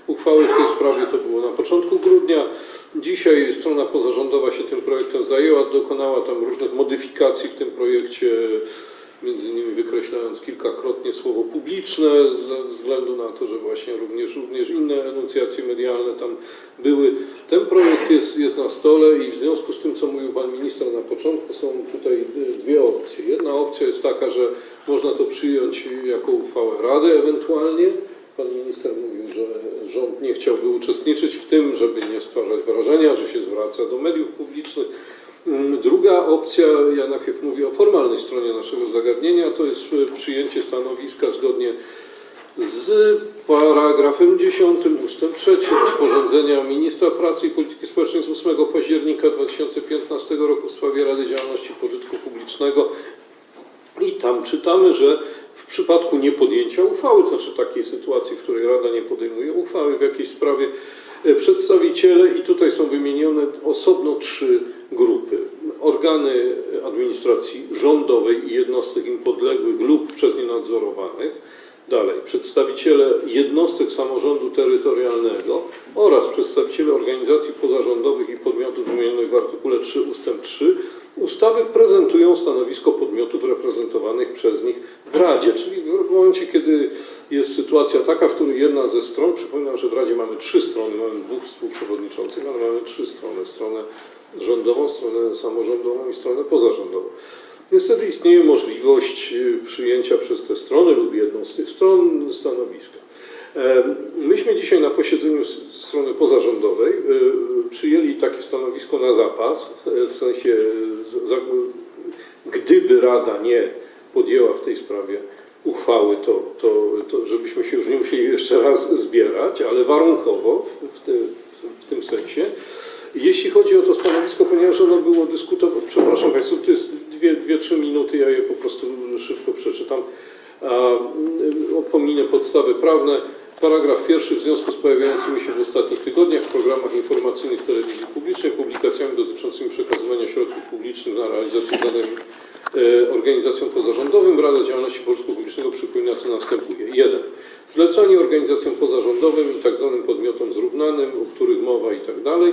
uchwały w tej sprawie, to było na początku grudnia. Dzisiaj strona pozarządowa się tym projektem zajęła, dokonała tam różnych modyfikacji w tym projekcie, między innymi wykreślając kilkakrotnie słowo publiczne, ze względu na to, że właśnie również inne enuncjacje medialne tam były. Ten projekt jest na stole i w związku z tym, co mówił pan minister na początku, są tutaj dwie opcje. Jedna opcja jest taka, że można to przyjąć jako uchwałę Rady ewentualnie. Pan minister mówił, że rząd nie chciałby uczestniczyć w tym, żeby nie stwarzać wrażenia, że się zwraca do mediów publicznych. Druga opcja, ja najpierw mówię o formalnej stronie naszego zagadnienia, to jest przyjęcie stanowiska zgodnie z paragrafem 10 ustęp 3 rozporządzenia ministra pracy i polityki społecznej z 8 października 2015 roku w sprawie Rady Działalności Pożytku Publicznego. I tam czytamy, że w przypadku niepodjęcia uchwały, to znaczy takiej sytuacji, w której Rada nie podejmuje uchwały w jakiejś sprawie, przedstawiciele, i tutaj są wymienione osobno 3 grupy. Organy administracji rządowej i jednostek im podległych lub przez nie nadzorowanych. Dalej, przedstawiciele jednostek samorządu terytorialnego oraz przedstawiciele organizacji pozarządowych i podmiotów wymienionych w artykule 3 ustęp 3 ustawy prezentują stanowisko podmiotów reprezentowanych przez nich w Radzie. Czyli w momencie, kiedy jest sytuacja taka, w której jedna ze stron, przypominam, że w Radzie mamy 3 strony, mamy 2 współprzewodniczących, ale mamy 3 strony. Stronę rządową, stronę samorządową i stronę pozarządową. Niestety istnieje możliwość przyjęcia przez te strony lub jedną z tych stron stanowiska. Myśmy dzisiaj na posiedzeniu strony pozarządowej przyjęli takie stanowisko na zapas, w sensie gdyby Rada nie podjęła w tej sprawie uchwały, to żebyśmy się już nie musieli jeszcze raz zbierać, ale warunkowo w tym sensie. Jeśli chodzi o to stanowisko, ponieważ ono było dyskutowane, przepraszam Państwa, to jest 2-3 minuty, ja je po prostu szybko przeczytam. Pominę podstawy prawne. Paragraf 1. W związku z pojawiającymi się w ostatnich tygodniach w programach informacyjnych telewizji publicznej publikacjami dotyczącymi przekazywania środków publicznych na realizację zadań organizacjom pozarządowym, Rada Działalności Pożytku Publicznego przypomina, co następuje. 1. Zlecanie organizacjom pozarządowym i tzw. podmiotom zrównanym, o których mowa i tak dalej,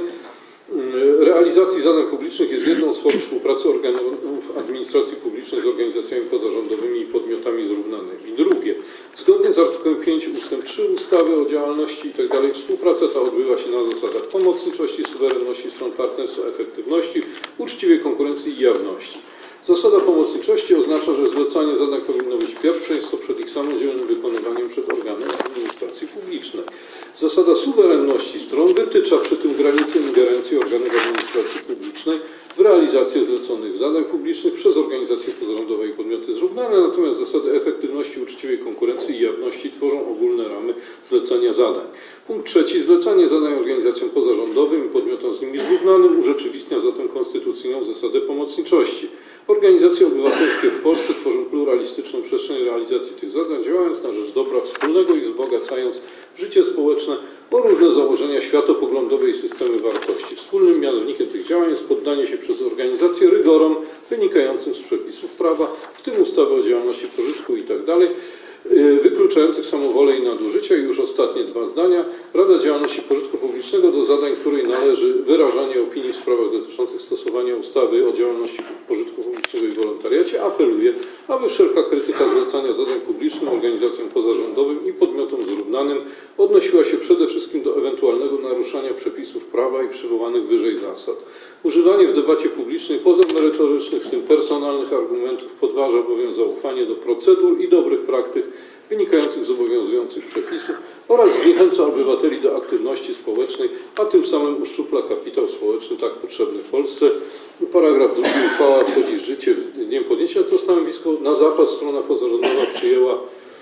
realizacji zadań publicznych jest jedną z form współpracy organów administracji publicznej z organizacjami pozarządowymi i podmiotami zrównanymi. Drugie, zgodnie z artykułem 5 ustęp 3 ustawy o działalności itd. współpraca ta odbywa się na zasadach pomocniczości, suwerenności stron partnerstwa, efektywności, uczciwej konkurencji i jawności. Zasada pomocniczości oznacza, że zlecanie zadań powinno być pierwszeństwo przed ich samodzielnym wykonywaniem przed organem administracji publicznej. Zasada suwerenności stron wytycza przy tym granice ingerencji organów administracji publicznej w realizację zleconych zadań publicznych przez organizacje pozarządowe i podmioty zrównane, natomiast zasady efektywności, uczciwej konkurencji i jawności tworzą ogólne ramy zlecania zadań. Punkt 3. Zlecanie zadań organizacjom pozarządowym i podmiotom z nimi zrównanym urzeczywistnia zatem konstytucyjną zasadę pomocniczości. Organizacje obywatelskie w Polsce tworzą pluralistyczną przestrzeń realizacji tych zadań, działając na rzecz dobra wspólnego i wzbogacając życie społeczne o różne założenia światopoglądowe i systemy wartości. Wspólnym mianownikiem tych działań jest poddanie się przez organizacje rygorom wynikającym z przepisów prawa, w tym ustawy o działalności pożytku itd., wykluczających samowolę i nadużycia. I już ostatnie 2 zdania. Rada Działalności Pożytku Publicznego do zadań, której należy wyrażanie opinii w sprawach dotyczących stosowania ustawy o działalności pożytku publicznego i wolontariacie apeluje, aby wszelka krytyka zlecania zadań publicznych organizacjom pozarządowym i podmiotom zrównanym odnosiła się przede wszystkim do ewentualnego naruszania przepisów prawa i przywołanych wyżej zasad. Używanie w debacie publicznej pozamerytorycznych, w tym personalnych argumentów podważa bowiem zaufanie do procedur i dobrych praktyk wynikających z obowiązujących przepisów oraz zniechęca obywateli do aktywności społecznej, a tym samym uszczupla kapitał społeczny tak potrzebny w Polsce. Paragraf 2. Uchwała wchodzi w życie w dniem podjęcia. To stanowisko na zapas strona pozarządowa przyjęła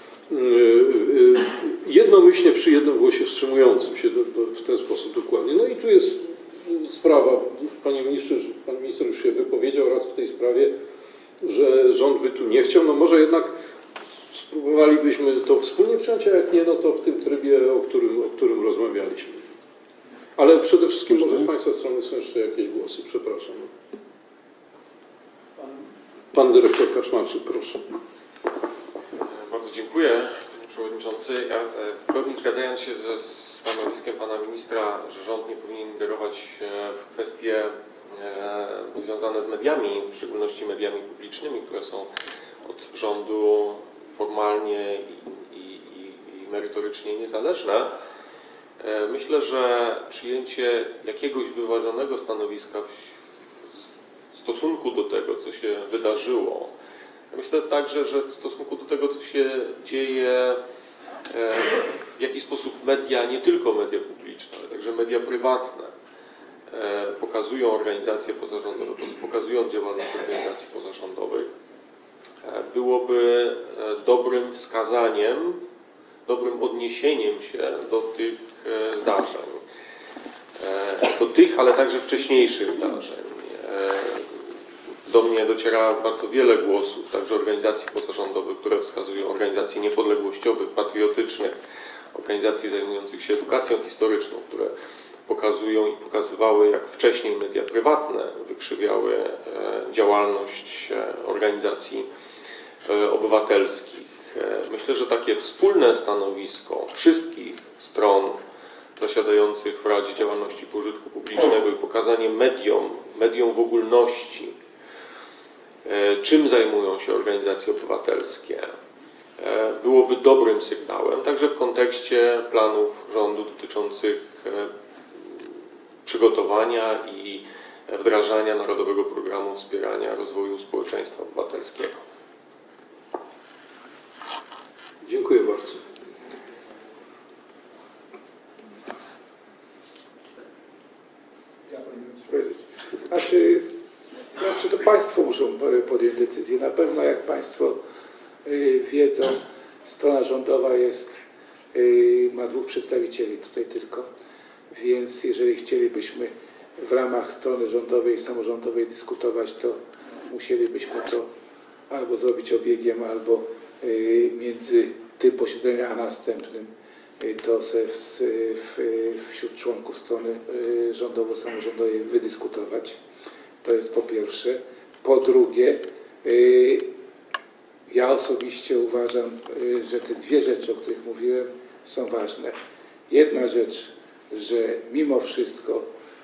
jednomyślnie przy jednym głosie wstrzymującym się w ten sposób dokładnie. No i tu jest sprawa, panie ministrze, pan minister już się wypowiedział raz w tej sprawie, że rząd by tu nie chciał, no może jednak spróbowalibyśmy to wspólnie przyjąć, a jak nie, no to w tym trybie, o którym rozmawialiśmy. Ale przede wszystkim może z Państwa strony są jeszcze jakieś głosy, przepraszam. Pan dyrektor Kaczmarczyk, proszę. Bardzo dziękuję, panie przewodniczący. Przewodniczący, ja w pełni zgadzając się ze stanowiskiem Pana Ministra, że rząd nie powinien ingerować w kwestie związane z mediami, w szczególności mediami publicznymi, które są od rządu formalnie i merytorycznie niezależne. Myślę, że przyjęcie jakiegoś wyważonego stanowiska w stosunku do tego, co się wydarzyło, myślę także, że w stosunku do tego, co się dzieje, w jaki sposób media, nie tylko media publiczne, ale także media prywatne pokazują organizacje pozarządowe, pokazują działalność organizacji pozarządowych, byłoby dobrym wskazaniem, dobrym odniesieniem się do tych zdarzeń. Do tych, ale także wcześniejszych zdarzeń. Do mnie dociera bardzo wiele głosów, także organizacji pozarządowych, które wskazują organizacji niepodległościowych, patriotycznych, organizacji zajmujących się edukacją historyczną, które pokazują i pokazywały, jak wcześniej media prywatne wykrzywiały działalność organizacji obywatelskich. Myślę, że takie wspólne stanowisko wszystkich stron zasiadających w Radzie Działalności Pożytku Publicznego i pokazanie mediom w ogólności, czym zajmują się organizacje obywatelskie, byłoby dobrym sygnałem, także w kontekście planów rządu dotyczących przygotowania i wdrażania Narodowego Programu Wspierania Rozwoju Społeczeństwa Obywatelskiego. Dziękuję bardzo. Ja powinienem coś powiedzieć. Znaczy to Państwo muszą podjąć decyzję. Na pewno, jak Państwo wiedzą, strona rządowa ma 2 przedstawicieli tutaj tylko, więc jeżeli chcielibyśmy w ramach strony rządowej i samorządowej dyskutować, to musielibyśmy to albo zrobić obiegiem, albo między tym posiedzeniem a następnym to wśród członków strony rządowo-samorządowej wydyskutować. To jest po pierwsze. Po drugie, ja osobiście uważam, że te 2 rzeczy, o których mówiłem, są ważne. Jedna rzecz, że mimo wszystko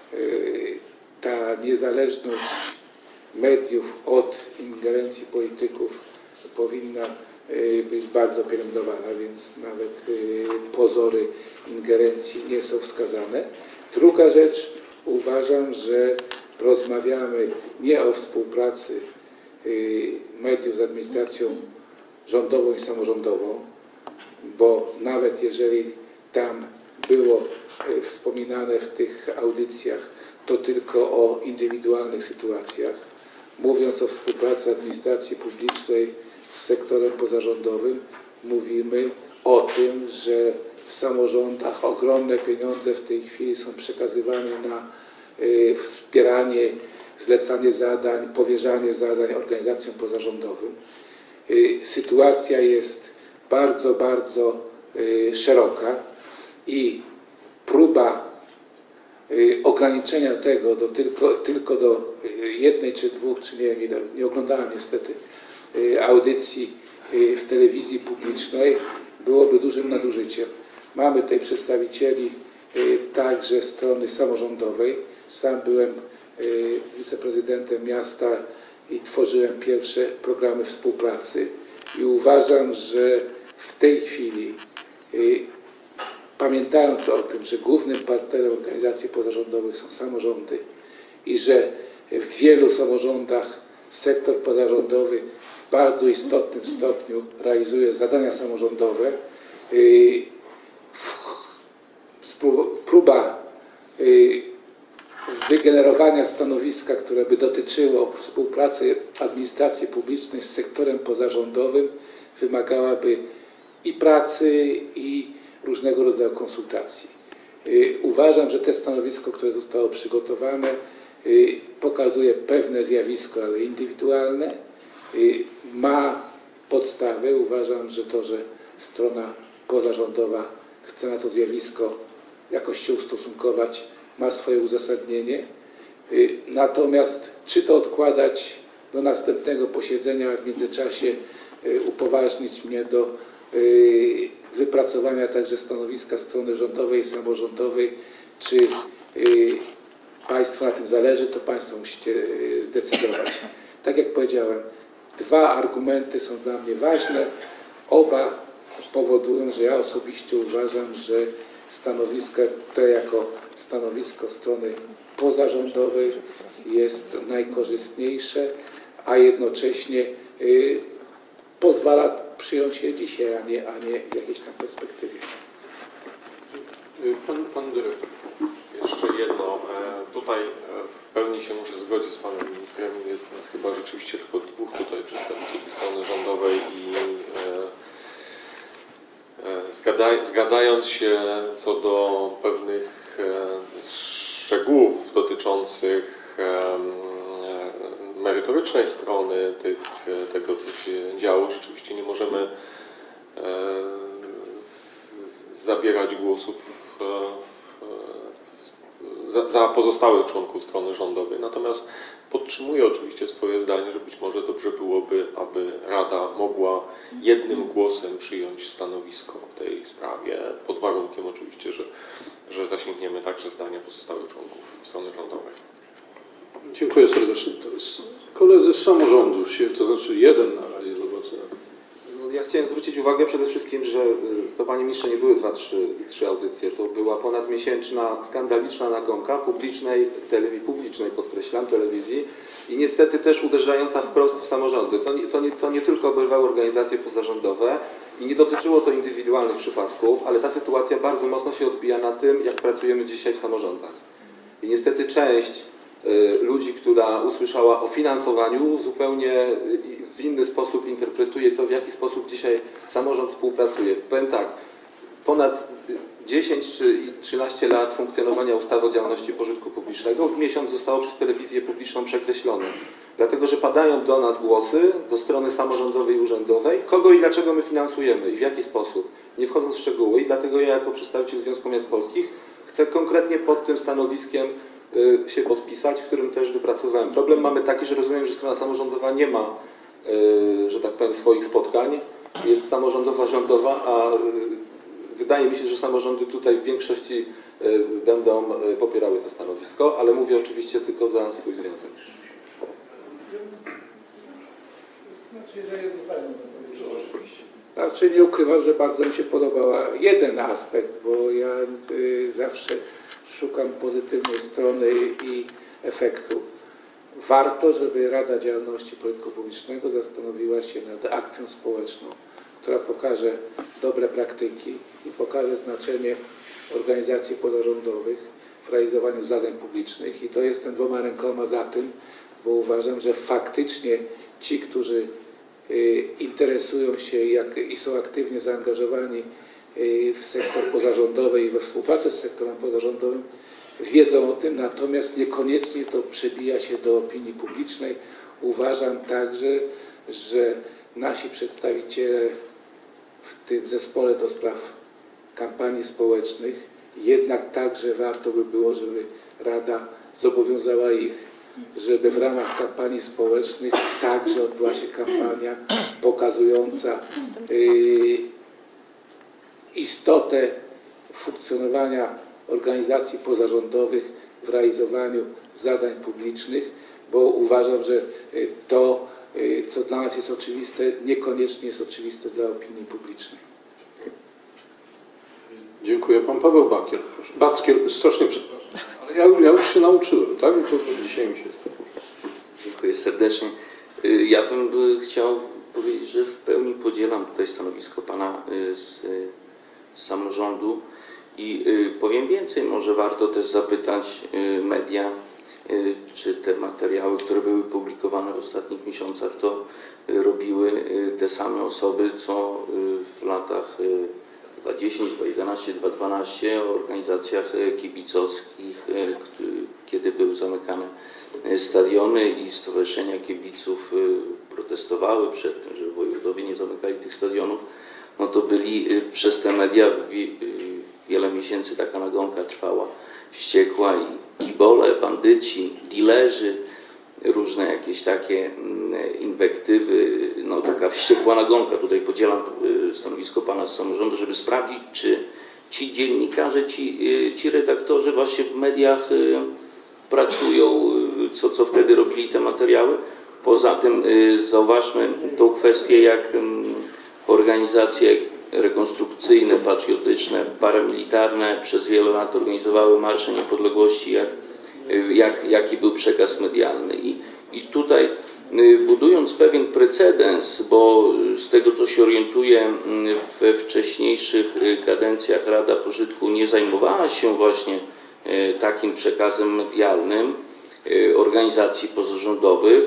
ta niezależność mediów od ingerencji polityków powinna być bardzo pielęgnowana, więc nawet pozory ingerencji nie są wskazane. Druga rzecz, uważam, że rozmawiamy nie o współpracy mediów z administracją rządową i samorządową, bo nawet jeżeli tam było wspominane w tych audycjach, to tylko o indywidualnych sytuacjach. Mówiąc o współpracy administracji publicznej z sektorem pozarządowym, mówimy o tym, że w samorządach ogromne pieniądze w tej chwili są przekazywane na wspieranie, zlecanie zadań, powierzanie zadań organizacjom pozarządowym. Sytuacja jest bardzo, bardzo szeroka i próba ograniczenia tego tylko do 1 czy 2, czy nie wiem ile, nie oglądałem niestety audycji w telewizji publicznej, byłoby dużym nadużyciem. Mamy tutaj przedstawicieli także strony samorządowej. Sam byłem wiceprezydentem miasta i tworzyłem pierwsze programy współpracy i uważam, że w tej chwili, pamiętając o tym, że głównym partnerem organizacji pozarządowych są samorządy i że w wielu samorządach sektor pozarządowy w bardzo istotnym stopniu realizuje zadania samorządowe, próba wygenerowania stanowiska, które by dotyczyło współpracy administracji publicznej z sektorem pozarządowym, wymagałaby i pracy, i różnego rodzaju konsultacji. Uważam, że to stanowisko, które zostało przygotowane, pokazuje pewne zjawisko, ale indywidualne, ma podstawę. Uważam, że to, że strona pozarządowa chce na to zjawisko jakoś się ustosunkować, ma swoje uzasadnienie. Natomiast czy to odkładać do następnego posiedzenia, a w międzyczasie upoważnić mnie do wypracowania wypracowania także stanowiska strony rządowej i samorządowej. Czy Państwu na tym zależy, to Państwo musicie zdecydować. Tak jak powiedziałem, dwa argumenty są dla mnie ważne. Oba powodują, że ja osobiście uważam, że stanowisko to jako stanowisko strony pozarządowej jest najkorzystniejsze, a jednocześnie pozwala przyjąć je dzisiaj, a nie w jakiejś tam perspektywie. Pan dyrektor. Jeszcze jedno. Tutaj w pełni się muszę zgodzić z panem ministrem. Jest nas chyba rzeczywiście tylko dwóch tutaj przedstawicieli strony rządowej i zgadzając się co do pewnych szczegółów dotyczących merytorycznej strony tego, co się działo, rzeczywiście nie możemy zabierać głosów za pozostałych członków strony rządowej. Natomiast podtrzymuję oczywiście swoje zdanie, że być może dobrze byłoby, aby Rada mogła jednym głosem przyjąć stanowisko w tej sprawie, pod warunkiem oczywiście, że zasięgniemy także zdania pozostałych członków strony rządowej. Dziękuję serdecznie. Teraz koledzy z samorządu, to znaczy jeden na razie, zobaczę. No, ja chciałem zwrócić uwagę przede wszystkim, że to, panie ministrze, nie były 2-3 audycje. To była ponadmiesięczna, skandaliczna nagonka telewizji publicznej, podkreślam, telewizji i niestety też uderzająca wprost w samorządy. To nie tylko obejmowało organizacje pozarządowe i nie dotyczyło to indywidualnych przypadków, ale ta sytuacja bardzo mocno się odbija na tym, jak pracujemy dzisiaj w samorządach. I niestety część ludzi, która usłyszała o finansowaniu, zupełnie w inny sposób interpretuje to, w jaki sposób dzisiaj samorząd współpracuje. Powiem tak, ponad 10 czy 13 lat funkcjonowania ustawy o działalności pożytku publicznego w miesiąc zostało przez telewizję publiczną przekreślone. Dlatego, że padają do nas głosy, do strony samorządowej i urzędowej, kogo i dlaczego my finansujemy i w jaki sposób. Nie wchodząc w szczegóły i dlatego ja jako przedstawiciel Związku Miast Polskich chcę konkretnie pod tym stanowiskiem się podpisać, w którym też wypracowałem. Problem mamy taki, że rozumiem, że strona samorządowa nie ma, że tak powiem, swoich spotkań. Jest samorządowa, rządowa, a wydaje mi się, że samorządy tutaj w większości będą popierały to stanowisko, ale mówię oczywiście tylko za swój związek. Znaczy nie ukrywam, że bardzo mi się podobał jeden aspekt, bo ja zawsze szukam pozytywnej strony i efektu. Warto, żeby Rada Działalności Pożytku Publicznego zastanowiła się nad akcją społeczną, która pokaże dobre praktyki i pokaże znaczenie organizacji pozarządowych w realizowaniu zadań publicznych. I to jestem dwoma rękoma za tym, bo uważam, że faktycznie ci, którzy interesują się i są aktywnie zaangażowani w sektor pozarządowy i we współpracę z sektorem pozarządowym, wiedzą o tym, natomiast niekoniecznie to przebija się do opinii publicznej. Uważam także, że nasi przedstawiciele w tym zespole do spraw kampanii społecznych jednak także warto by było, żeby Rada zobowiązała ich, żeby w ramach kampanii społecznych także odbyła się kampania pokazująca istotę funkcjonowania organizacji pozarządowych w realizowaniu zadań publicznych, bo uważam, że to, co dla nas jest oczywiste, niekoniecznie jest oczywiste dla opinii publicznej. Dziękuję. Pan Paweł Bakier. Backier, strasznie przepraszam, ale ja już się nauczyłem, tak? To dzisiaj mi się Dziękuję serdecznie. Ja bym chciał powiedzieć, że w pełni podzielam tutaj stanowisko pana z samorządu i powiem więcej, może warto też zapytać media, czy te materiały, które były publikowane w ostatnich miesiącach, to robiły te same osoby, co w latach 2010, 2011, 2012 o organizacjach kibicowskich, kiedy były zamykane stadiony i stowarzyszenia kibiców protestowały przed tym, żeby wojewodowie nie zamykali tych stadionów. No to byli przez te media wiele miesięcy taka nagonka trwała wściekła i kibole, bandyci, dilerzy, różne jakieś takie inwektywy, no taka wściekła nagonka. Tutaj podzielam stanowisko pana z samorządu, żeby sprawdzić, czy ci dziennikarze, ci redaktorzy właśnie w mediach pracują, co wtedy robili te materiały. Poza tym zauważmy tą kwestię, jak organizacje rekonstrukcyjne, patriotyczne, paramilitarne przez wiele lat organizowały Marsze Niepodległości, jaki był przekaz medialny. I tutaj budując pewien precedens, bo z tego co się orientuję, we wcześniejszych kadencjach Rada Pożytku nie zajmowała się właśnie takim przekazem medialnym organizacji pozarządowych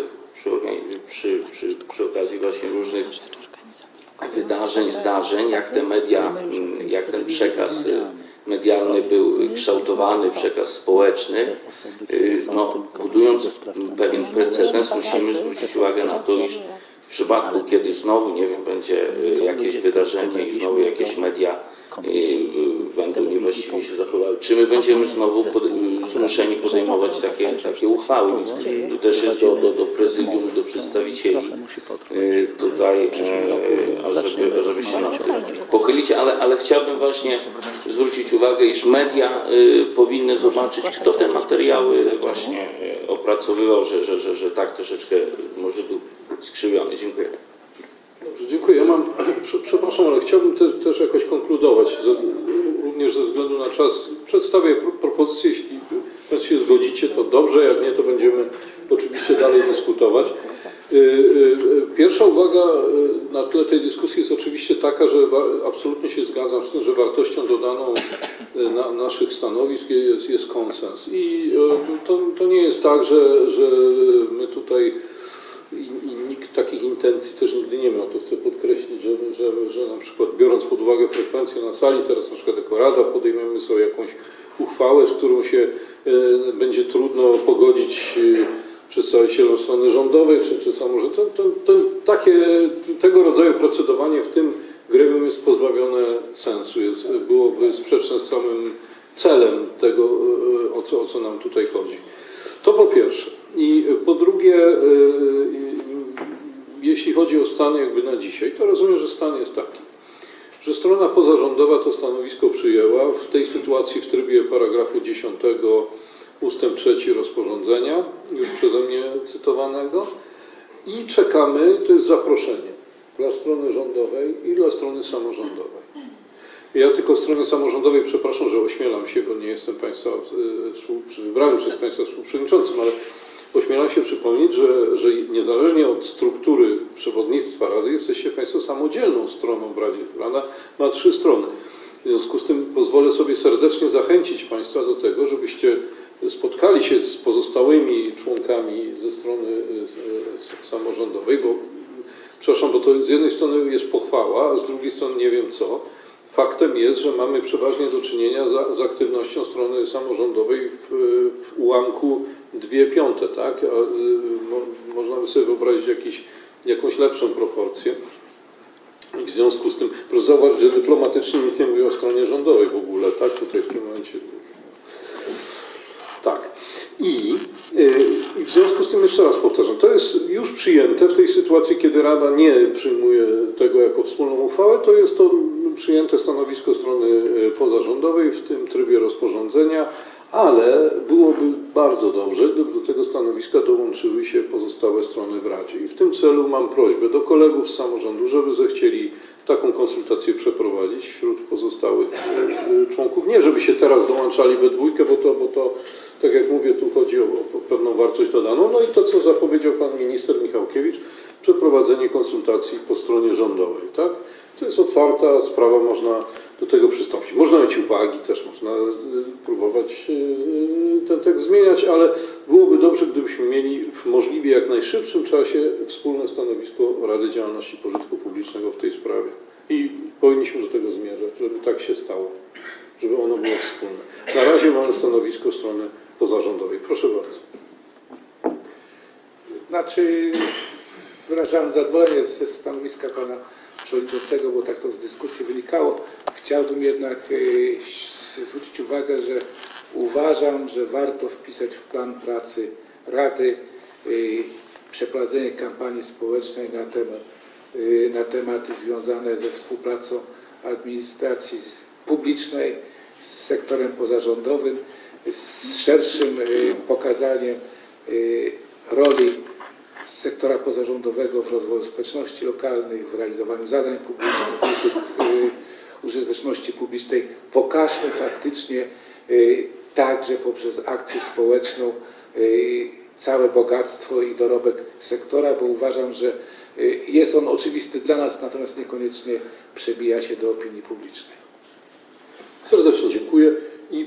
przy okazji właśnie różnych wydarzeń, zdarzeń, jak te media, jak ten przekaz medialny był kształtowany, przekaz społeczny. No, budując pewien precedens, musimy zwrócić uwagę na to, iż w przypadku, kiedy znowu, nie wiem, będzie jakieś wydarzenie i znowu jakieś media będą niewłaściwie się zachowały, czy my będziemy znowu zmuszeni podejmować takie uchwały. Tu też jest do prezydium, do przedstawicieli tutaj, żeby się pochylić, ale chciałbym właśnie zwrócić uwagę, iż media powinny zobaczyć, kto te materiały właśnie opracowywał, że tak troszeczkę może był skrzywiony. Dziękuję. Dobrze, dziękuję. Ja mam, przepraszam, ale chciałbym też jakoś konkludować, również ze względu na czas. Przedstawię propozycję, jeśli się zgodzicie, to dobrze, jak nie, to będziemy oczywiście dalej dyskutować. Pierwsza uwaga na tle tej dyskusji jest oczywiście taka, że absolutnie się zgadzam z tym, że wartością dodaną naszych stanowisk jest konsens. I to nie jest tak, że my tutaj i nikt takich intencji też nigdy nie miał. To chcę podkreślić, że na przykład biorąc pod uwagę frekwencję na sali, teraz na przykład jako Rada podejmiemy sobie jakąś uchwałę, z którą się będzie trudno pogodzić przedstawicielom strony rządowej czy samorządu. Tego rodzaju procedowanie w tym gremium jest pozbawione sensu, byłoby sprzeczne z samym celem tego, o co nam tutaj chodzi. To po pierwsze. I po drugie, jeśli chodzi o stan jakby na dzisiaj, to rozumiem, że stan jest taki, że strona pozarządowa to stanowisko przyjęła w tej sytuacji w trybie paragrafu 10 ustęp 3 rozporządzenia, już przeze mnie cytowanego, i czekamy, to jest zaproszenie dla strony rządowej i dla strony samorządowej. Ja tylko strony samorządowej, przepraszam, że ośmielam się, bo nie jestem Państwa wybranym przez Państwa współprzewodniczącym, ale ośmielam się przypomnieć, że niezależnie od struktury przewodnictwa Rady jesteście Państwo samodzielną stroną w Radzie. Rada ma 3 strony. W związku z tym pozwolę sobie serdecznie zachęcić Państwa do tego, żebyście spotkali się z pozostałymi członkami ze strony samorządowej, bo przepraszam, bo to z jednej strony jest pochwała, a z drugiej strony nie wiem co. Faktem jest, że mamy przeważnie do czynienia z aktywnością strony samorządowej w ułamku 2/5, tak? Można by sobie wyobrazić jakąś lepszą proporcję. I w związku z tym, proszę zauważyć, że dyplomatycznie nic nie mówię o stronie rządowej w ogóle, tak? Tutaj w tym momencie. Tak. I w związku z tym jeszcze raz powtarzam, to jest już przyjęte w tej sytuacji, kiedy Rada nie przyjmuje tego jako wspólną uchwałę, to jest to przyjęte stanowisko strony pozarządowej w tym trybie rozporządzenia, ale byłoby bardzo dobrze, gdyby do tego stanowiska dołączyły się pozostałe strony w Radzie. I w tym celu mam prośbę do kolegów z samorządu, żeby zechcieli taką konsultację przeprowadzić wśród pozostałych członków. Nie, żeby się teraz dołączali we dwójkę, bo to tak jak mówię, tu chodzi o pewną wartość dodaną. No i to, co zapowiedział pan minister Michałkiewicz, przeprowadzenie konsultacji po stronie rządowej, tak? To jest otwarta sprawa, można do tego przystąpić. Można mieć uwagi też, można próbować ten tekst zmieniać, ale byłoby dobrze, gdybyśmy mieli w możliwie jak najszybszym czasie wspólne stanowisko Rady Działalności Pożytku Publicznego w tej sprawie. I powinniśmy do tego zmierzać, żeby tak się stało, żeby ono było wspólne. Na razie mamy stanowisko strony pozarządowej. Proszę bardzo. Znaczy, wyrażam zadowolenie ze stanowiska pana przewodniczącego, bo tak to z dyskusji wynikało. Chciałbym jednak zwrócić uwagę, że uważam, że warto wpisać w plan pracy Rady przeprowadzenie kampanii społecznej na tematy związane ze współpracą administracji publicznej z sektorem pozarządowym, z szerszym pokazaniem roli sektora pozarządowego w rozwoju społeczności lokalnych, w realizowaniu zadań publicznych, użyteczności publicznej. Pokażmy faktycznie także poprzez akcję społeczną całe bogactwo i dorobek sektora, bo uważam, że jest on oczywisty dla nas, natomiast niekoniecznie przebija się do opinii publicznej. Serdecznie dziękuję i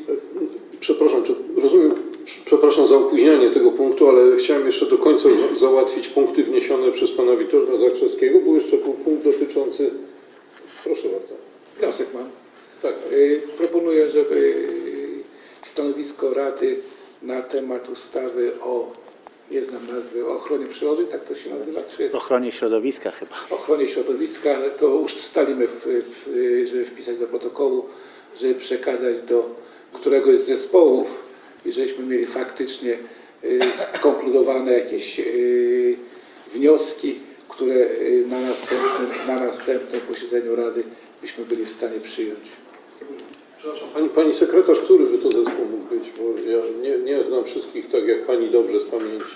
przepraszam za opóźnianie tego punktu, ale chciałem jeszcze do końca załatwić punkty wniesione przez pana Witolda Zakrzewskiego. Był jeszcze punkt dotyczący... Proszę bardzo. Wniosek mam. Tak. Proponuję, żeby stanowisko Rady na temat ustawy o, nie znam nazwy, o ochronie przyrody, tak to się nazywa? Czy... ochronie środowiska chyba. Ochronie środowiska, to ustalimy, żeby wpisać do protokołu, żeby przekazać do któregoś z zespołów i żebyśmy mieli faktycznie skonkludowane jakieś wnioski, które na następnym posiedzeniu Rady byśmy byli w stanie przyjąć. Przepraszam, pani sekretarz, który by to zespół mógł być? Bo ja nie znam wszystkich tak jak pani dobrze z pamięci.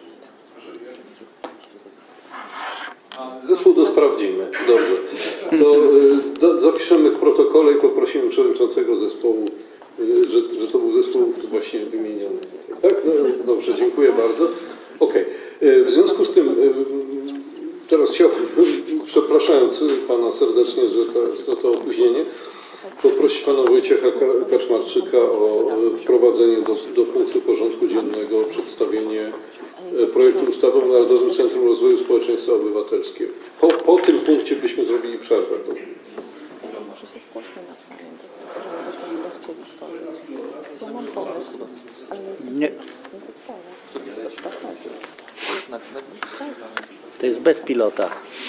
Zespół to sprawdzimy. Dobrze. To zapiszemy w protokole i poprosimy przewodniczącego zespołu, że to był zespół właśnie wymieniony. Tak? No, dobrze, dziękuję bardzo. Okej. W związku z tym teraz chciałbym, przepraszając pana serdecznie, za to opóźnienie, poprosić pana Wojciecha Kaczmarczyka o wprowadzenie do punktu porządku dziennego przedstawienie projektu ustawy o Narodowym Centrum Rozwoju Społeczeństwa Obywatelskiego. Po tym punkcie byśmy zrobili przerwę. Nie. To jest bez pilota.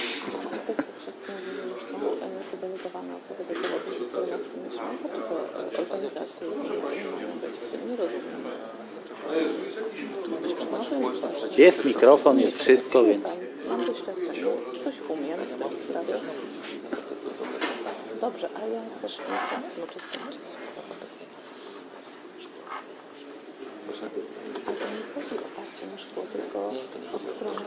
Jest mikrofon, jest wszystko, więc... Mam doświadczenie, coś umiem w tej sprawie. Dobrze, a ja też nie chcę w tym uczestniczyć. Ale to nie chodzi o parcie na szkło, tylko od strony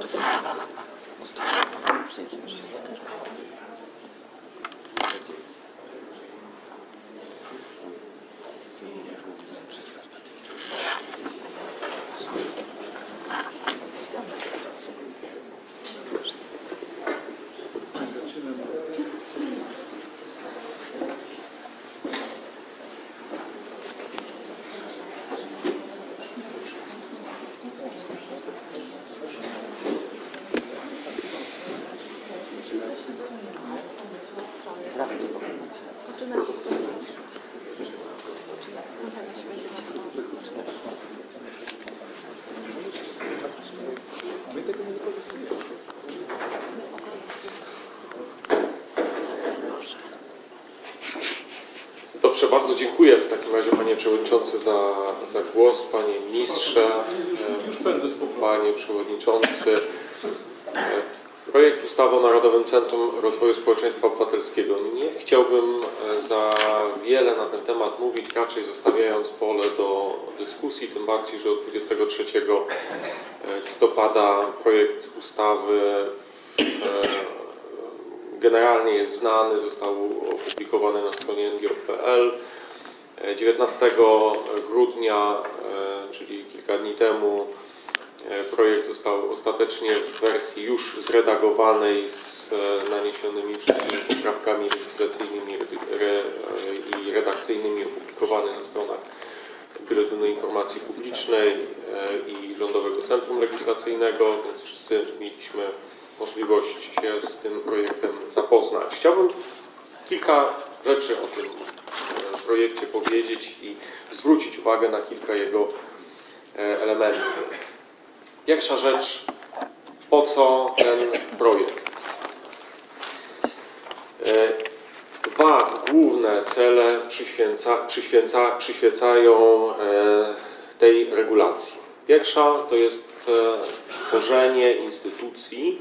Dobrze, bardzo dziękuję w takim razie panie przewodniczący za głos, panie ministrze, panie przewodniczący. Projekt ustawy o Narodowym Centrum Rozwoju Społeczeństwa Obywatelskiego. Nie chciałbym za wiele na ten temat mówić, raczej zostawiając pole do dyskusji, tym bardziej, że od 23 listopada projekt ustawy generalnie jest znany, został opublikowany na stronie ngo.pl. 19 grudnia, czyli kilka dni temu, projekt został ostatecznie w wersji już zredagowanej z naniesionymi wszystkimi poprawkami legislacyjnymi i redakcyjnymi opublikowany na stronach Biuletynu Informacji Publicznej i Rządowego Centrum Legislacyjnego, więc wszyscy mieliśmy możliwość się z tym projektem zapoznać. Chciałbym kilka rzeczy o tym projekcie powiedzieć i zwrócić uwagę na kilka jego elementów. Pierwsza rzecz, po co ten projekt? Dwa główne cele przyświecają tej regulacji. Pierwsza to jest tworzenie instytucji,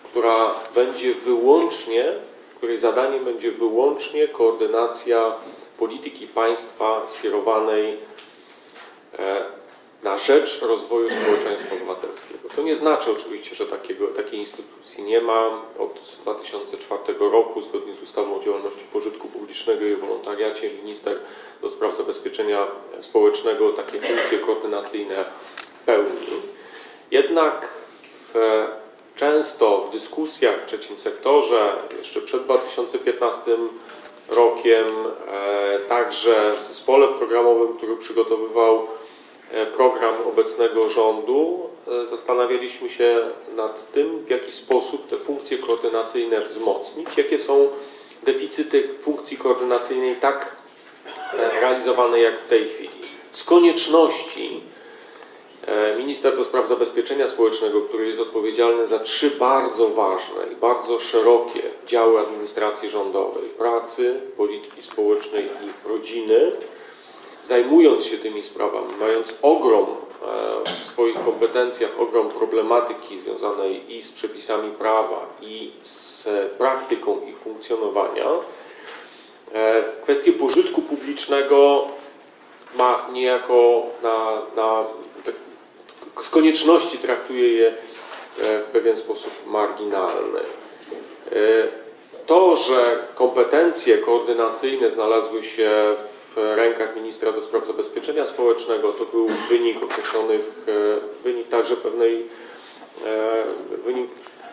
której zadaniem będzie wyłącznie koordynacja polityki państwa skierowanej na rzecz rozwoju społeczeństwa obywatelskiego. To nie znaczy oczywiście, że takiej instytucji nie ma. Od 2004 roku, zgodnie z ustawą o działalności pożytku publicznego i wolontariacie, minister do spraw zabezpieczenia społecznego takie funkcje koordynacyjne pełni. Jednak często w dyskusjach w trzecim sektorze, jeszcze przed 2015 rokiem, także w zespole programowym, który przygotowywał program obecnego rządu, zastanawialiśmy się nad tym, w jaki sposób te funkcje koordynacyjne wzmocnić, jakie są deficyty funkcji koordynacyjnej tak realizowane jak w tej chwili. Z konieczności minister do spraw zabezpieczenia społecznego, który jest odpowiedzialny za 3 bardzo ważne i bardzo szerokie działy administracji rządowej: pracy, polityki społecznej i rodziny, zajmując się tymi sprawami, mając ogrom w swoich kompetencjach, ogrom problematyki związanej i z przepisami prawa, i z praktyką ich funkcjonowania, kwestie pożytku publicznego ma niejako z konieczności traktuje je w pewien sposób marginalny. To, że kompetencje koordynacyjne znalazły się w rękach ministra do spraw zabezpieczenia społecznego, to był wynik określonych, wynik także wynik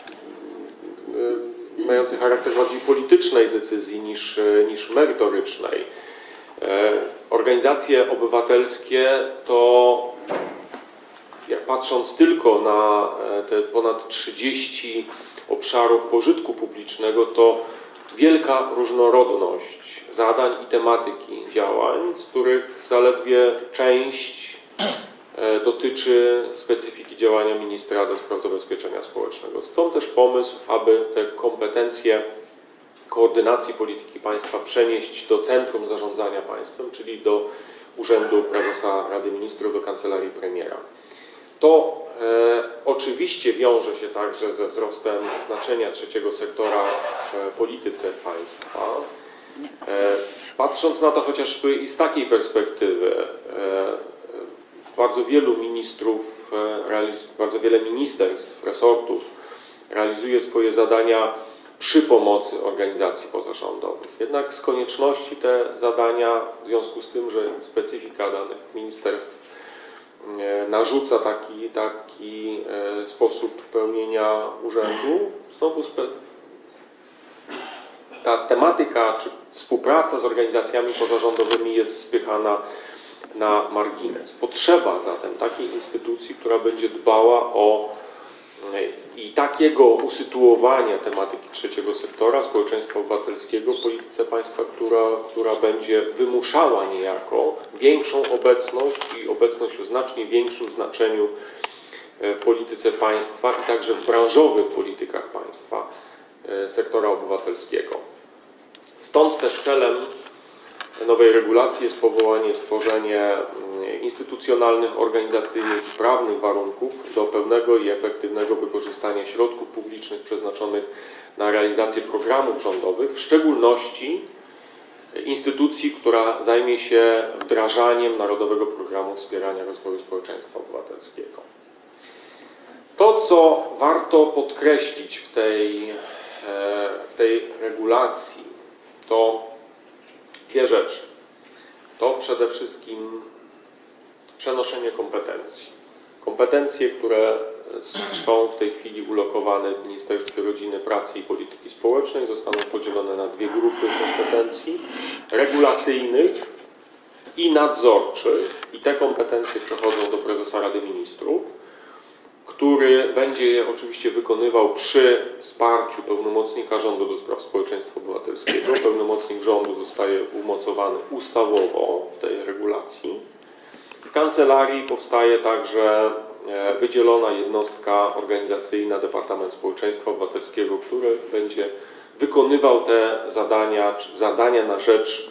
mający charakter bardziej politycznej decyzji niż merytorycznej. Organizacje obywatelskie to, jak patrząc tylko na te ponad 30 obszarów pożytku publicznego, to wielka różnorodność zadań i tematyki działań, z których zaledwie część dotyczy specyfiki działania ministra do spraw zabezpieczenia społecznego. Stąd też pomysł, aby te kompetencje koordynacji polityki państwa przenieść do centrum zarządzania państwem, czyli do Urzędu Prezesa Rady Ministrów, do Kancelarii Premiera. To oczywiście wiąże się także ze wzrostem znaczenia trzeciego sektora w polityce państwa. Patrząc na to chociażby i z takiej perspektywy, bardzo wielu ministrów, bardzo wiele ministerstw, resortów realizuje swoje zadania przy pomocy organizacji pozarządowych. Jednak z konieczności te zadania, w związku z tym, że specyfika danych ministerstw narzuca taki sposób pełnienia urzędu, znowu ta tematyka czy współpraca z organizacjami pozarządowymi jest spychana na margines. Potrzeba zatem takiej instytucji, która będzie dbała o i takiego usytuowania tematyki trzeciego sektora, społeczeństwa obywatelskiego w polityce państwa, która będzie wymuszała niejako większą obecność i obecność o znacznie większym znaczeniu w polityce państwa i także w branżowych politykach państwa sektora obywatelskiego. Stąd też celem nowej regulacji jest stworzenie instytucjonalnych, organizacyjnych i prawnych warunków do pełnego i efektywnego wykorzystania środków publicznych przeznaczonych na realizację programów rządowych, w szczególności instytucji, która zajmie się wdrażaniem Narodowego Programu Wspierania Rozwoju Społeczeństwa Obywatelskiego. To, co warto podkreślić w tej regulacji, to 2 rzeczy. To przede wszystkim przenoszenie kompetencji. Kompetencje, które są w tej chwili ulokowane w Ministerstwie Rodziny, Pracy i Polityki Społecznej, zostaną podzielone na 2 grupy kompetencji: regulacyjnych i nadzorczych. I te kompetencje przechodzą do prezesa Rady Ministrów, który będzie je oczywiście wykonywał przy wsparciu pełnomocnika rządu do spraw społeczeństwa obywatelskiego. Pełnomocnik rządu zostaje umocowany ustawowo w tej regulacji. W kancelarii powstaje także wydzielona jednostka organizacyjna, Departament Społeczeństwa Obywatelskiego, który będzie wykonywał te zadania na rzecz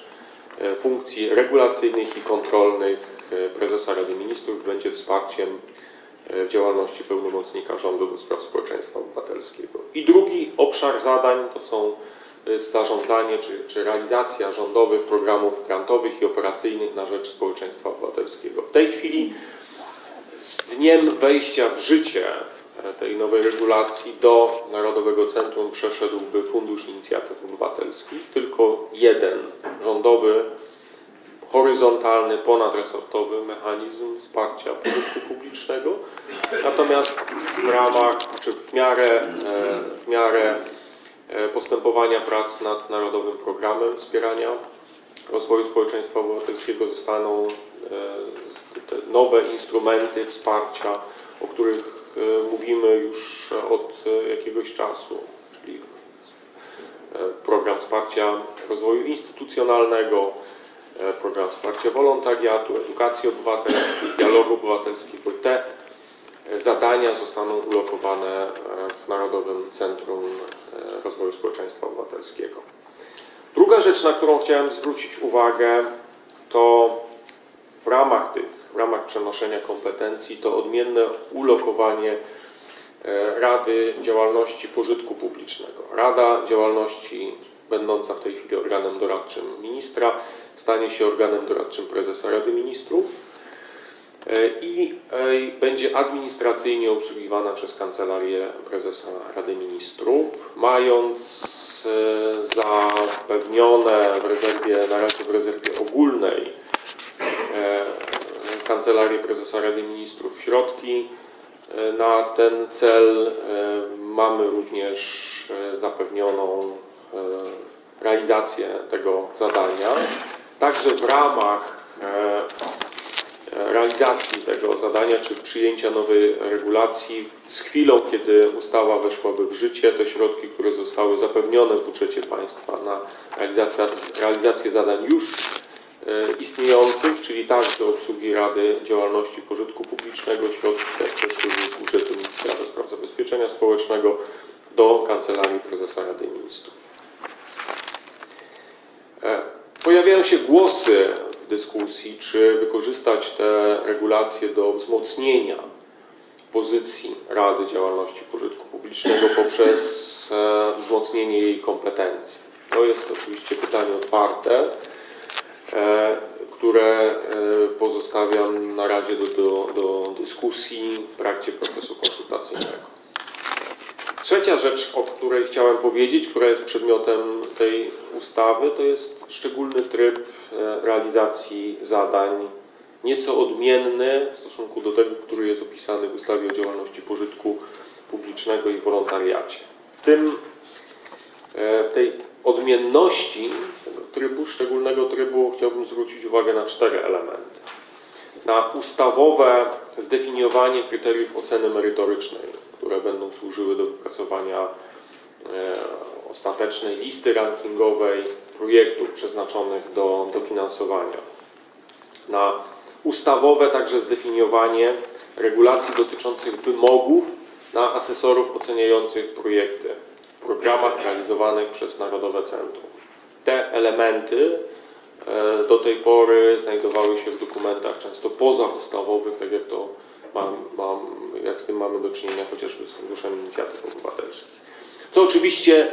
funkcji regulacyjnych i kontrolnych prezesa Rady Ministrów, będzie wsparciem w działalności pełnomocnika rządu do spraw społeczeństwa obywatelskiego. I drugi obszar zadań to jest zarządzanie czy realizacja rządowych programów grantowych i operacyjnych na rzecz społeczeństwa obywatelskiego. W tej chwili z dniem wejścia w życie tej nowej regulacji do Narodowego Centrum przeszedłby Fundusz Inicjatyw Obywatelskich. Tylko jeden rządowy, horyzontalny, ponadresortowy mechanizm wsparcia pożytku publicznego. Natomiast w ramach, czy w miarę postępowania prac nad Narodowym Programem Wspierania Rozwoju Społeczeństwa Obywatelskiego zostaną te nowe instrumenty wsparcia, o których mówimy już od jakiegoś czasu, czyli program wsparcia rozwoju instytucjonalnego, program wsparcia wolontariatu, edukacji obywatelskiej, dialogu obywatelskiego. Te zadania zostaną ulokowane w Narodowym Centrum Rozwoju Społeczeństwa Obywatelskiego. Druga rzecz, na którą chciałem zwrócić uwagę, to w ramach przenoszenia kompetencji to odmienne ulokowanie Rady Działalności Pożytku Publicznego. Rada Działalności, będąca w tej chwili organem doradczym ministra, stanie się organem doradczym prezesa Rady Ministrów i będzie administracyjnie obsługiwana przez Kancelarię Prezesa Rady Ministrów, mając zapewnione na razie w rezerwie ogólnej Kancelarię Prezesa Rady Ministrów środki na ten cel. Mamy również zapewnioną realizację tego zadania. Także w ramach realizacji tego zadania, czy przyjęcia nowej regulacji, z chwilą, kiedy ustawa weszłaby w życie, te środki, które zostały zapewnione w budżecie państwa na realizację zadań już istniejących, czyli także obsługi Rady Działalności Pożytku Publicznego, środki te przeszły z budżetu ministra do spraw zabezpieczenia społecznego do Kancelarii Prezesa Rady Ministrów. Pojawiają się głosy w dyskusji, czy wykorzystać te regulacje do wzmocnienia pozycji Rady Działalności Pożytku Publicznego poprzez wzmocnienie jej kompetencji. To jest oczywiście pytanie otwarte, które pozostawiam na razie do dyskusji w trakcie procesu konsultacyjnego. Trzecia rzecz, o której chciałem powiedzieć, która jest przedmiotem tej ustawy, to jest szczególny tryb realizacji zadań, nieco odmienny w stosunku do tego, który jest opisany w ustawie o działalności pożytku publicznego i wolontariacie. W tej odmienności tego szczególnego trybu chciałbym zwrócić uwagę na 4 elementy. Na ustawowe zdefiniowanie kryteriów oceny merytorycznej, które będą służyły do wypracowania ostatecznej listy rankingowej projektów przeznaczonych do dofinansowania. Na ustawowe także zdefiniowanie regulacji dotyczących wymogów na asesorów oceniających projekty w programach realizowanych przez Narodowe Centrum. Te elementy do tej pory znajdowały się w dokumentach często pozaustawowych, tak jak z tym mamy do czynienia chociażby z Funduszem Inicjatyw Obywatelskich. Co oczywiście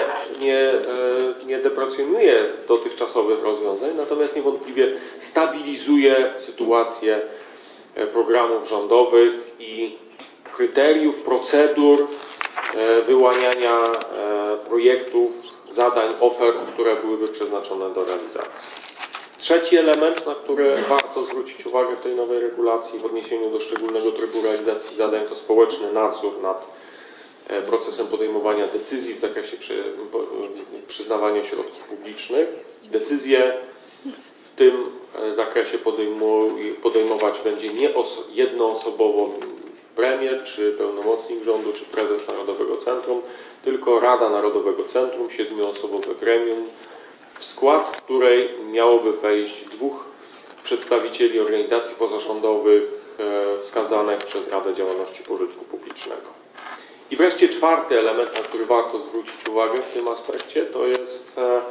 nie deprecjonuje dotychczasowych rozwiązań, natomiast niewątpliwie stabilizuje sytuację programów rządowych i kryteriów, procedur wyłaniania projektów, zadań, ofert, które byłyby przeznaczone do realizacji. Trzeci element, na który warto zwrócić uwagę w tej nowej regulacji w odniesieniu do szczególnego trybu realizacji zadań, to społeczny nadzór nad procesem podejmowania decyzji w zakresie przyznawania środków publicznych. Decyzje w tym zakresie podejmować będzie nie jednoosobowo premier, czy pełnomocnik rządu, czy prezes Narodowego Centrum, tylko Rada Narodowego Centrum, 7-osobowe gremium, w skład której miałoby wejść 2 przedstawicieli organizacji pozarządowych wskazanych przez Radę Działalności Pożytku Publicznego. I wreszcie 4. element, na który warto zwrócić uwagę w tym aspekcie, to jest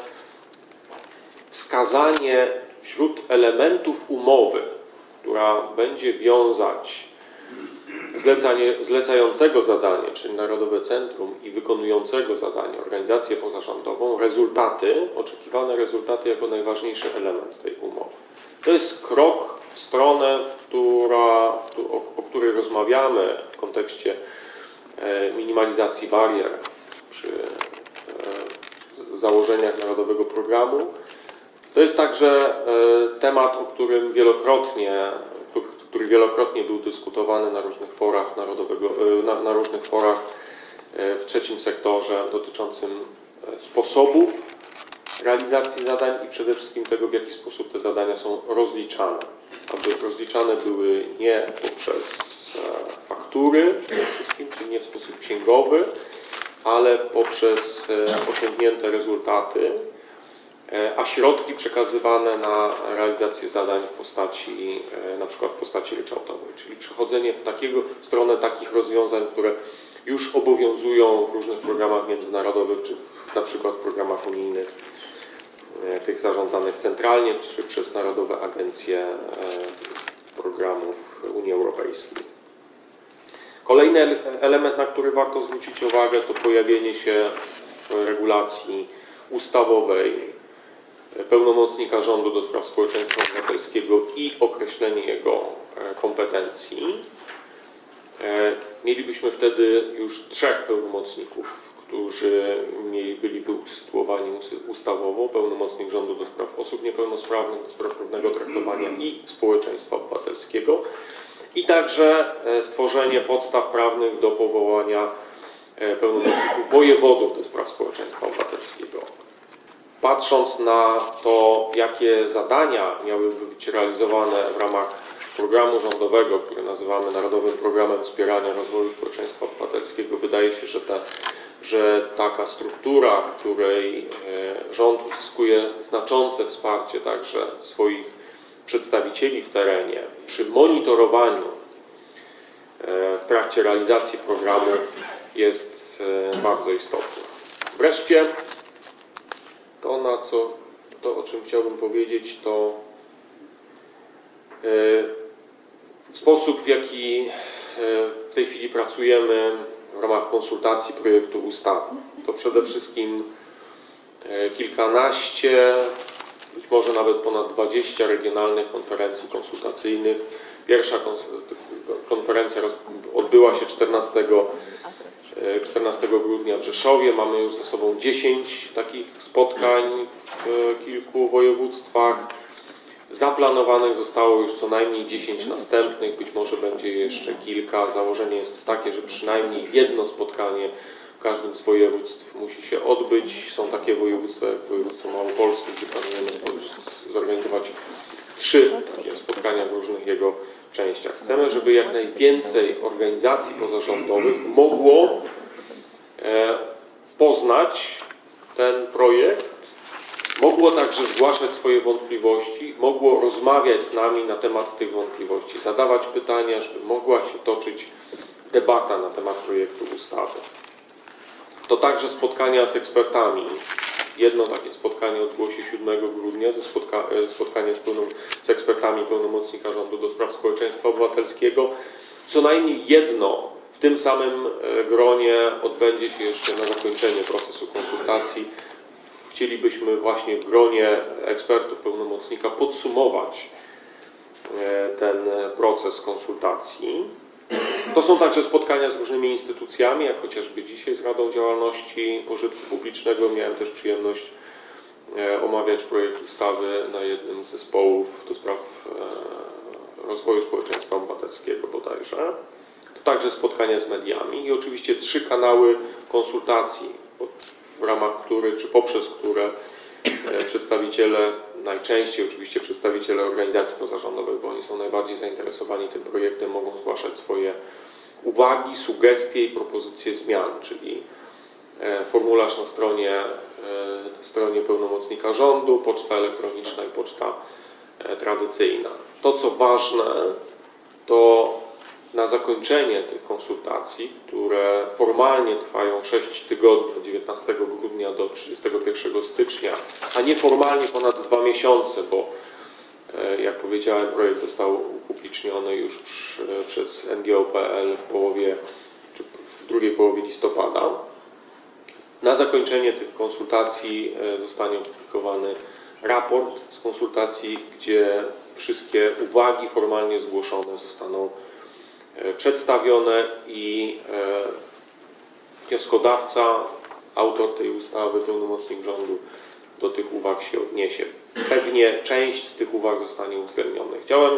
wskazanie wśród elementów umowy, która będzie wiązać zlecającego zadanie, czyli Narodowe Centrum, i wykonującego zadanie, organizację pozarządową, oczekiwane rezultaty jako najważniejszy element tej umowy. To jest krok w stronę, o której rozmawiamy w kontekście minimalizacji barier przy założeniach Narodowego Programu. To jest także temat, który wielokrotnie był dyskutowany na różnych forach na różnych forach w trzecim sektorze dotyczącym sposobu realizacji zadań i przede wszystkim tego, w jaki sposób te zadania są rozliczane. Aby rozliczane były nie poprzez faktury przede wszystkim, czyli nie w sposób księgowy, ale poprzez osiągnięte rezultaty, a środki przekazywane na realizację zadań w postaci, na przykład w postaci ryczałtowej, czyli przechodzenie w stronę takich rozwiązań, które już obowiązują w różnych programach międzynarodowych, czy na przykład w programach unijnych, tych zarządzanych centralnie, czy przez narodowe agencje programów Unii Europejskiej. Kolejny element, na który warto zwrócić uwagę, to pojawienie się w regulacji ustawowej pełnomocnika rządu do spraw społeczeństwa obywatelskiego i określenie jego kompetencji. Mielibyśmy wtedy już 3 pełnomocników, którzy byliby usytuowani ustawowo: pełnomocnik rządu do spraw osób niepełnosprawnych, do spraw równego traktowania i społeczeństwa obywatelskiego, i także stworzenie podstaw prawnych do powołania pełnomocników wojewodów do spraw społeczeństwa obywatelskiego. Patrząc na to, jakie zadania miałyby być realizowane w ramach programu rządowego, który nazywamy Narodowym Programem Wspierania Rozwoju Społeczeństwa Obywatelskiego, wydaje się, że taka struktura, w której rząd uzyskuje znaczące wsparcie także swoich przedstawicieli w terenie przy monitorowaniu w trakcie realizacji programu, jest bardzo istotna. Wreszcie to, o czym chciałbym powiedzieć, to sposób, w jaki w tej chwili pracujemy w ramach konsultacji projektu ustawy. To przede wszystkim kilkanaście, być może nawet ponad 20 regionalnych konferencji konsultacyjnych. Pierwsza konferencja odbyła się 14 grudnia w Rzeszowie. Mamy już ze sobą 10 takich spotkań w kilku województwach. Zaplanowanych zostało już co najmniej 10 następnych, być może będzie jeszcze kilka. Założenie jest takie, że przynajmniej jedno spotkanie w każdym z województw musi się odbyć. Są takie województwa jak województwo małopolskie, gdzie planujemy zorganizować 3 takie spotkania w różnych jego częściach. Chcemy, żeby jak najwięcej organizacji pozarządowych mogło poznać ten projekt, mogło także zgłaszać swoje wątpliwości, mogło rozmawiać z nami na temat tych wątpliwości, zadawać pytania, żeby mogła się toczyć debata na temat projektu ustawy. To także spotkania z ekspertami. Jedno takie spotkanie odbyło się 7 grudnia, spotkanie z ekspertami pełnomocnika rządu do spraw społeczeństwa obywatelskiego. Co najmniej jedno w tym samym gronie odbędzie się jeszcze na zakończenie procesu konsultacji. Chcielibyśmy właśnie w gronie ekspertów pełnomocnika podsumować ten proces konsultacji. To są także spotkania z różnymi instytucjami, jak chociażby dzisiaj z Radą Działalności Pożytku Publicznego. Miałem też przyjemność omawiać projekt ustawy na jednym z zespołów do spraw rozwoju społeczeństwa obywatelskiego bodajże. To także spotkania z mediami i oczywiście 3 kanały konsultacji, w ramach których, czy poprzez które przedstawiciele, najczęściej oczywiście przedstawiciele organizacji pozarządowych, bo oni są najbardziej zainteresowani tym projektem, mogą zgłaszać swoje uwagi, sugestie i propozycje zmian, czyli formularz na stronie pełnomocnika rządu, poczta elektroniczna i poczta tradycyjna. To, co ważne, to na zakończenie tych konsultacji, które formalnie trwają 6 tygodni, od 19 grudnia do 31 stycznia, a nieformalnie ponad 2 miesiące, bo Jak powiedziałem, projekt został upubliczniony już przez NGO.pl w drugiej połowie listopada. Na zakończenie tych konsultacji zostanie opublikowany raport z konsultacji, gdzie wszystkie uwagi formalnie zgłoszone zostaną przedstawione i wnioskodawca, autor tej ustawy, pełnomocnik rządu do tych uwag się odniesie. Pewnie część z tych uwag zostanie uwzględniona. Chciałem,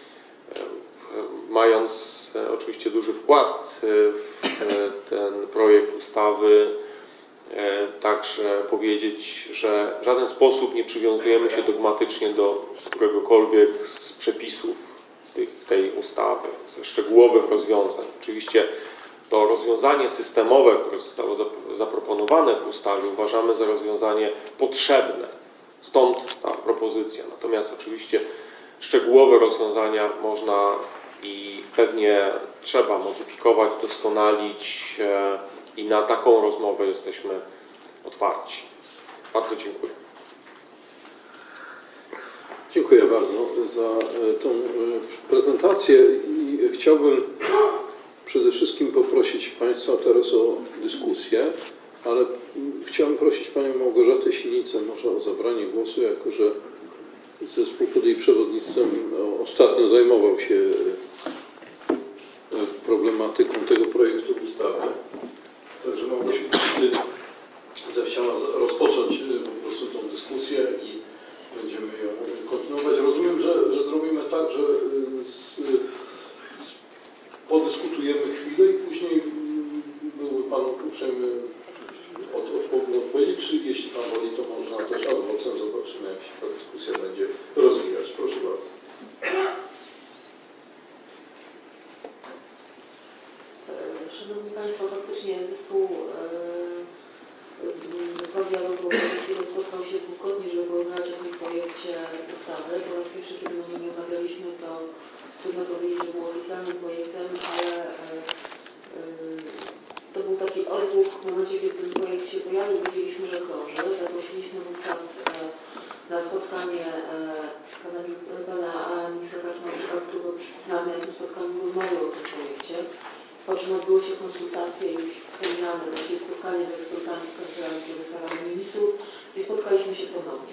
mając oczywiście duży wkład w ten projekt ustawy, także powiedzieć, że w żaden sposób nie przywiązujemy się dogmatycznie do któregokolwiek z przepisów tej ustawy, ze szczegółowych rozwiązań. Oczywiście to rozwiązanie systemowe, które zostało zaproponowane w ustawie, uważamy za rozwiązanie potrzebne. Stąd ta propozycja. Natomiast oczywiście szczegółowe rozwiązania można i pewnie trzeba modyfikować, doskonalić i na taką rozmowę jesteśmy otwarci. Bardzo dziękuję. Dziękuję bardzo za tą prezentację i chciałbym przede wszystkim poprosić Państwa teraz o dyskusję, ale chciałem prosić Panią Małgorzatę Sinicę może o zabranie głosu, jako że zespół pod jej przewodnictwem ostatnio zajmował się problematyką tego projektu ustawy. Także Małgorzata zechciała rozpocząć po prostu tą dyskusję i będziemy ją kontynuować. Rozumiem, że zrobimy tak, że podyskutujemy chwilę i później byłby Pan uprzejmy odpowiedzieć, czy jeśli Pan woli, to można też ad vocem, zobaczymy, jak się ta dyskusja będzie rozwijać. Proszę bardzo. Szanowni Państwo, faktycznie zespół dialogu obywatelskiego spotkał się dwukrotnie, żeby porozmawiać o tym projekcie ustawy. Po raz pierwszy, kiedy o nim omawialiśmy, to trudno powiedzieć, że był oficjalnym projektem, ale to był taki odruch w momencie, kiedy ten projekt się pojawił, wiedzieliśmy, że krąży. Zaprosiliśmy wówczas na spotkanie pana ministra Kaczmarczyka, który z nami na tym spotkaniu rozmawiał o tym projekcie. Po czym odbyły się konsultacje, już wspomniane, takie spotkanie z ekspertami w Kancelarii Prezesa Rady Ministrów i spotkaliśmy się ponownie.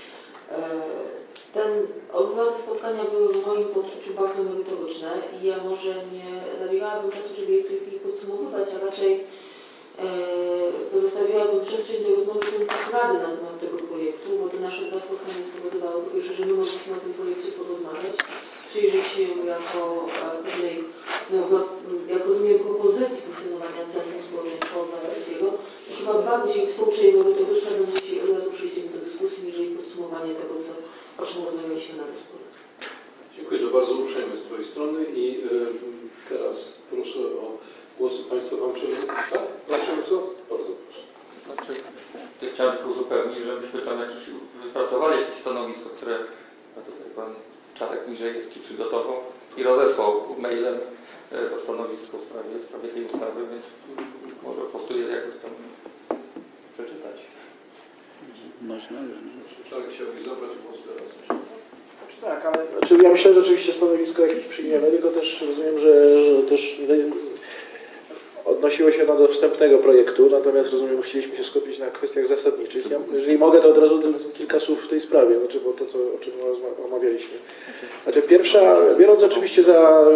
Oba te spotkania były w moim poczuciu bardzo merytoryczne i ja może nie zabiegałabym czasu, żeby je w tej chwili podsumowywać, a raczej pozostawiałabym przestrzeń do rozmowy członków Rady na temat tego projektu, bo te nasze dwa spotkania spowodowały po pierwsze, że my mogliśmy o tym projekcie porozmawiać, przyjrzeć się jako pewnej, jak rozumiem, propozycji funkcjonowania Centrum Społeczeństwa Obywatelskiego. I chyba bardziej twórcze i merytoryczne będzie się od razu przejdziemy do dyskusji, niżeli podsumowanie tego, o czym rozmawialiśmy na zespole. Dziękuję, to bardzo uprzejme z Twojej strony i teraz proszę o głosy Państwa. Pan Przewodniczący? Tak? Pan Przewodniczący? Bardzo proszę. Znaczy, chciałem tylko uzupełnić, że myśmy tam wypracowali jakieś stanowisko, które tutaj Pan Czarek Niżejewski przygotował i rozesłał mailem to stanowisko w sprawie tej ustawy, więc może po prostu je jakoś tam przeczytać. Można, Czarek chciałbyś zabrać głos teraz. Tak, ale ja myślę, że rzeczywiście stanowisko jakieś przyjmiemy, tylko też rozumiem, że też odnosiło się do wstępnego projektu, natomiast rozumiem, że chcieliśmy się skupić na kwestiach zasadniczych. Jeżeli mogę, to od razu kilka słów w tej sprawie, znaczy, bo to, o czym omawialiśmy. Znaczy, pierwsza, biorąc oczywiście za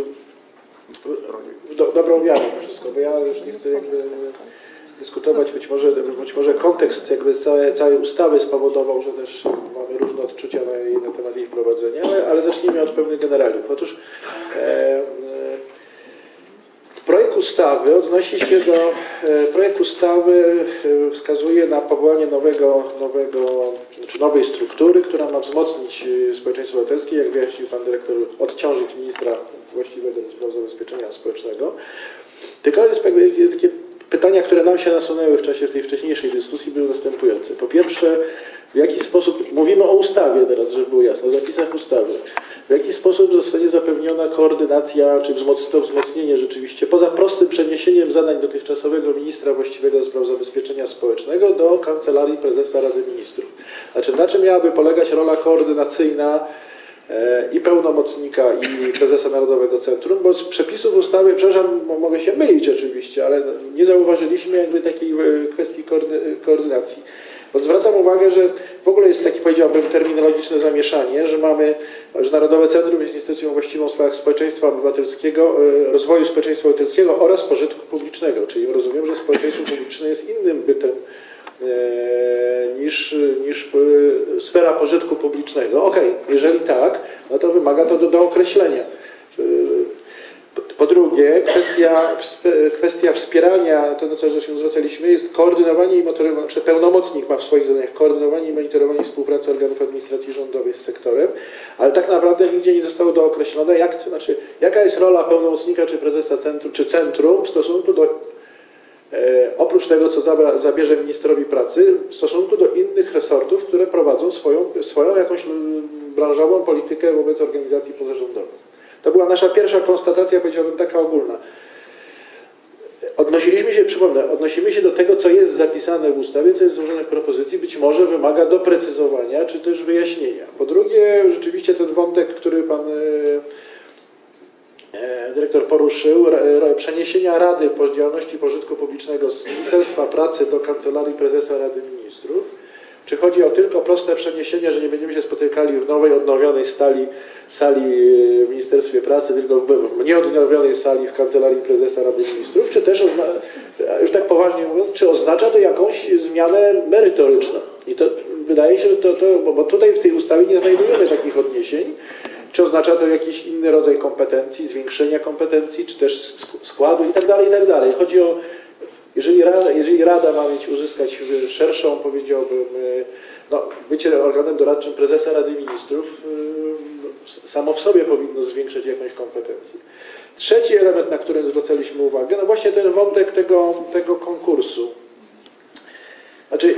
dobrą miarę wszystko, bo ja już nie chcę jakby dyskutować, być może kontekst jakby całej ustawy spowodował, że też mamy różne odczucia na temat jej wprowadzenia, ale zacznijmy od pewnych generaliów. Otóż projekt ustawy odnosi się do, projekt ustawy wskazuje na powołanie nowej struktury, która ma wzmocnić społeczeństwo obywatelskie, jak wyjaśnił pan dyrektor, odciążyć ministra właściwego do spraw zabezpieczenia społecznego. Tylko jest takie pytania, które nam się nasunęły w czasie tej wcześniejszej dyskusji, były następujące. Po pierwsze, w jaki sposób, mówimy o ustawie teraz, żeby było jasne, o zapisach ustawy. w jaki sposób zostanie zapewniona koordynacja, czy to wzmocnienie rzeczywiście, poza prostym przeniesieniem zadań dotychczasowego ministra właściwego do spraw zabezpieczenia społecznego do Kancelarii Prezesa Rady Ministrów. Znaczy, na czym miałaby polegać rola koordynacyjna i pełnomocnika, i prezesa Narodowego Centrum, bo z przepisów ustawy, przepraszam, mogę się mylić oczywiście, ale nie zauważyliśmy jakby takiej kwestii koordynacji. Bo zwracam uwagę, że w ogóle jest takie, powiedziałbym, terminologiczne zamieszanie, że Narodowe Centrum jest instytucją właściwą w sprawach społeczeństwa obywatelskiego, rozwoju społeczeństwa obywatelskiego oraz pożytku publicznego, czyli rozumiem, że społeczeństwo publiczne jest innym bytem niż sfera pożytku publicznego. Okej, jeżeli tak, no to wymaga to do określenia. Po drugie, kwestia wspierania, to na co się zwracaliśmy, jest koordynowanie i monitorowanie, czy pełnomocnik ma w swoich zadaniach koordynowanie i monitorowanie współpracy organów administracji rządowej z sektorem, ale tak naprawdę nigdzie nie zostało dookreślone, jaka jest rola pełnomocnika czy prezesa centrum, czy centrum w stosunku do, oprócz tego, co zabierze ministrowi pracy, w stosunku do innych resortów, które prowadzą swoją jakąś branżową politykę wobec organizacji pozarządowych. To była nasza pierwsza konstatacja, powiedziałbym, taka ogólna. Odnosimy się do tego, co jest zapisane w ustawie, co jest złożone w propozycji, być może wymaga doprecyzowania, czy też wyjaśnienia. Po drugie, rzeczywiście ten wątek, który pan dyrektor poruszył, przeniesienia Rady po działalności pożytku publicznego z Ministerstwa Pracy do Kancelarii Prezesa Rady Ministrów. Czy chodzi o tylko proste przeniesienie, że nie będziemy się spotykali w nowej, odnowionej sali w Ministerstwie Pracy, tylko w nieodnowionej sali w Kancelarii Prezesa Rady Ministrów, czy też, już tak poważnie mówiąc, czy oznacza to jakąś zmianę merytoryczną? I to wydaje się, że bo tutaj w tej ustawie nie znajdujemy takich odniesień, czy oznacza to jakiś inny rodzaj kompetencji, zwiększenia kompetencji, czy też składu i tak dalej. Chodzi o, jeżeli Rada ma uzyskać szerszą, powiedziałbym, bycie organem doradczym prezesa Rady Ministrów, samo w sobie powinno zwiększyć jakąś kompetencję. Trzeci element, na którym zwracaliśmy uwagę, no właśnie ten wątek tego konkursu. Znaczy,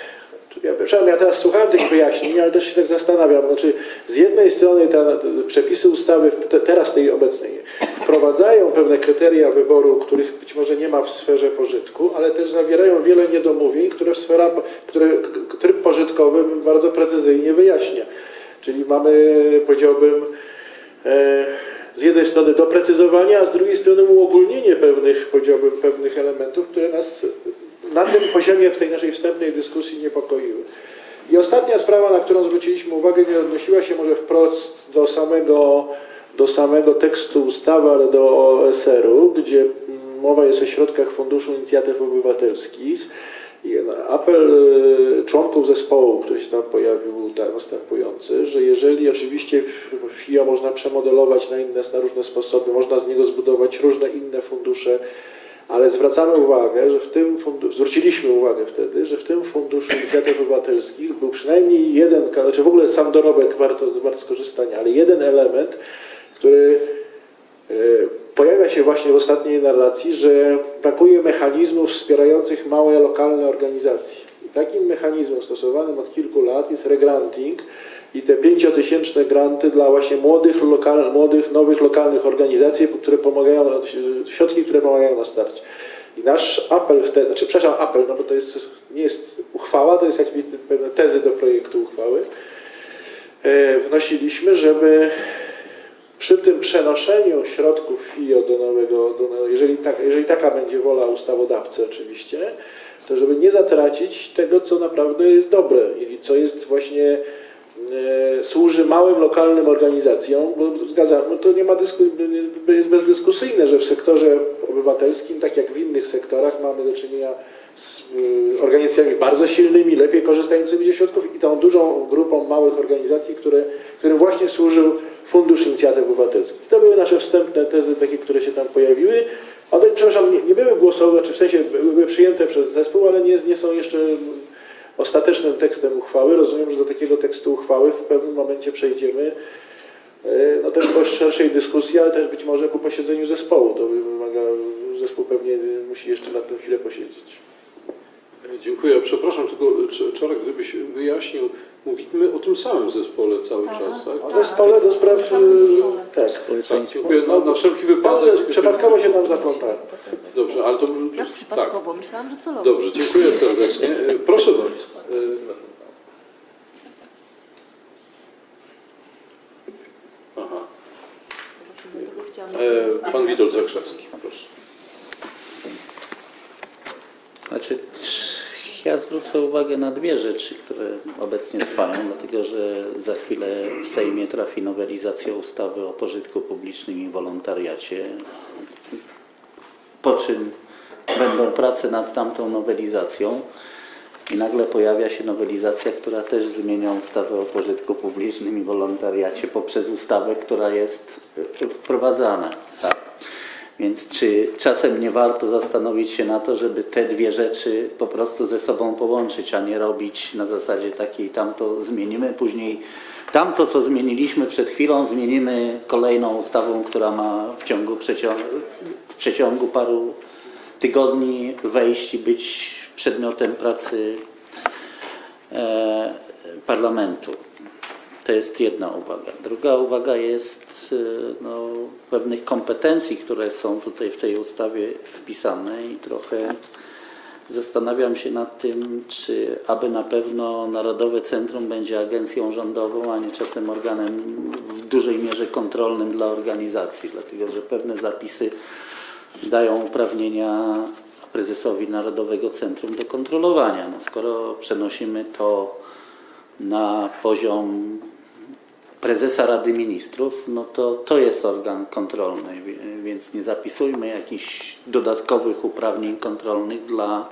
ja teraz słuchałem tych wyjaśnień, ale też się tak zastanawiam. Znaczy, z jednej strony te przepisy ustawy, teraz tej obecnej, wprowadzają pewne kryteria wyboru, których być może nie ma w sferze pożytku, ale też zawierają wiele niedomówień, które tryb pożytkowy bardzo precyzyjnie wyjaśnia. Czyli mamy, powiedziałbym, z jednej strony doprecyzowanie, a z drugiej strony uogólnienie pewnych elementów, które nas na tym poziomie w tej naszej wstępnej dyskusji niepokoiły. I ostatnia sprawa, na którą zwróciliśmy uwagę, nie odnosiła się może wprost do samego tekstu ustawy, ale do OSR-u, gdzie mowa jest o środkach Funduszu Inicjatyw Obywatelskich. I apel członków zespołu, który się tam pojawił, był następujący, że jeżeli oczywiście FIO można przemodelować na różne sposoby, można z niego zbudować różne inne fundusze, ale zwracamy uwagę, że zwróciliśmy uwagę wtedy, że w tym Funduszu Inicjatyw Obywatelskich był przynajmniej jeden, znaczy w ogóle sam dorobek warto skorzystania, ale jeden element, który pojawia się właśnie w ostatniej narracji, że brakuje mechanizmów wspierających małe, lokalne organizacje. I takim mechanizmem stosowanym od kilku lat jest regranting i te 5-tysięczne granty dla właśnie młodych, nowych, lokalnych organizacji, które pomagają, środki, które pomagają na starcie. I nasz apel wtedy, apel, no bo to nie jest uchwała, to jest jakieś pewne tezy do projektu uchwały, wnosiliśmy, żeby przy tym przenoszeniu środków FIO do nowego, jeżeli taka będzie wola ustawodawcy oczywiście, to żeby nie zatracić tego, co naprawdę jest dobre i co jest właśnie służy małym, lokalnym organizacjom, bo zgadzam, no to nie ma jest bezdyskusyjne, że w sektorze obywatelskim, tak jak w innych sektorach, mamy do czynienia z organizacjami bardzo silnymi, lepiej korzystającymi ze środków i tą dużą grupą małych organizacji, którym właśnie służył Fundusz Inicjatyw Obywatelskich. To były nasze wstępne tezy, takie, które się tam pojawiły. One, przepraszam, nie były głosowe, czy w sensie były przyjęte przez zespół, ale nie są jeszcze ostatecznym tekstem uchwały. Rozumiem, że do takiego tekstu uchwały w pewnym momencie przejdziemy. No też po szerszej dyskusji, ale też być może po posiedzeniu zespołu. To wymaga, zespół pewnie musi jeszcze na tę chwilę posiedzieć. Dziękuję. Przepraszam, tylko Czarek, gdybyś wyjaśnił, mówimy o tym samym zespole cały czas, tak? O zespole do spraw Tak, dziękuję. Na wszelki wypadek. przypadkowo się nam zaplątałem. Dobrze, ale to... Jak przypadkowo? Myślałam, że celowo. Dobrze, dziękuję serdecznie. Proszę bardzo. Aha. Pan Witold Zakrzewski, proszę. Znaczy, ja zwrócę uwagę na dwie rzeczy, które obecnie trwają, dlatego że za chwilę w Sejmie trafi nowelizacja ustawy o pożytku publicznym i wolontariacie, po czym będą prace nad tamtą nowelizacją i nagle pojawia się nowelizacja, która też zmienia ustawę o pożytku publicznym i wolontariacie poprzez ustawę, która jest wprowadzana. Tak? Więc czy czasem nie warto zastanowić się na to, żeby te dwie rzeczy po prostu ze sobą połączyć, a nie robić na zasadzie takiej tamto zmienimy, później tamto, co zmieniliśmy przed chwilą, zmienimy kolejną ustawą, która ma w przeciągu paru tygodni wejść i być przedmiotem pracy parlamentu. To jest jedna uwaga. Druga uwaga jest pewnych kompetencji, które są tutaj w tej ustawie wpisane i trochę zastanawiam się nad tym, czy aby na pewno Narodowe Centrum będzie agencją rządową, a nie czasem organem w dużej mierze kontrolnym dla organizacji, dlatego że pewne zapisy dają uprawnienia prezesowi Narodowego Centrum do kontrolowania. No, skoro przenosimy to na poziom prezesa Rady Ministrów, no to jest organ kontrolny, więc nie zapisujmy jakichś dodatkowych uprawnień kontrolnych dla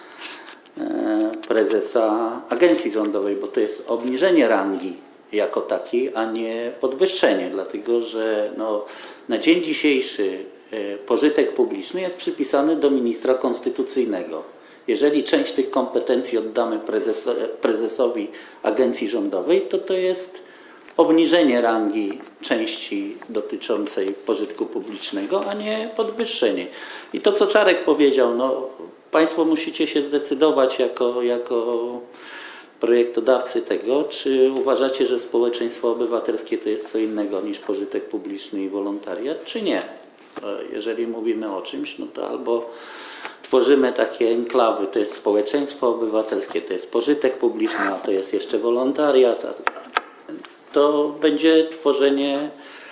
prezesa agencji rządowej, bo to jest obniżenie rangi jako takiej, a nie podwyższenie, dlatego że na dzień dzisiejszy pożytek publiczny jest przypisany do ministra konstytucyjnego. Jeżeli część tych kompetencji oddamy prezesowi agencji rządowej, to jest obniżenie rangi części dotyczącej pożytku publicznego, a nie podwyższenie. I to, co Czarek powiedział, Państwo musicie się zdecydować jako projektodawcy tego, czy uważacie, że społeczeństwo obywatelskie to jest co innego niż pożytek publiczny i wolontariat, czy nie. Jeżeli mówimy o czymś, to albo tworzymy takie enklawy, to jest społeczeństwo obywatelskie, to jest pożytek publiczny, a to jest jeszcze wolontariat, to będzie tworzenie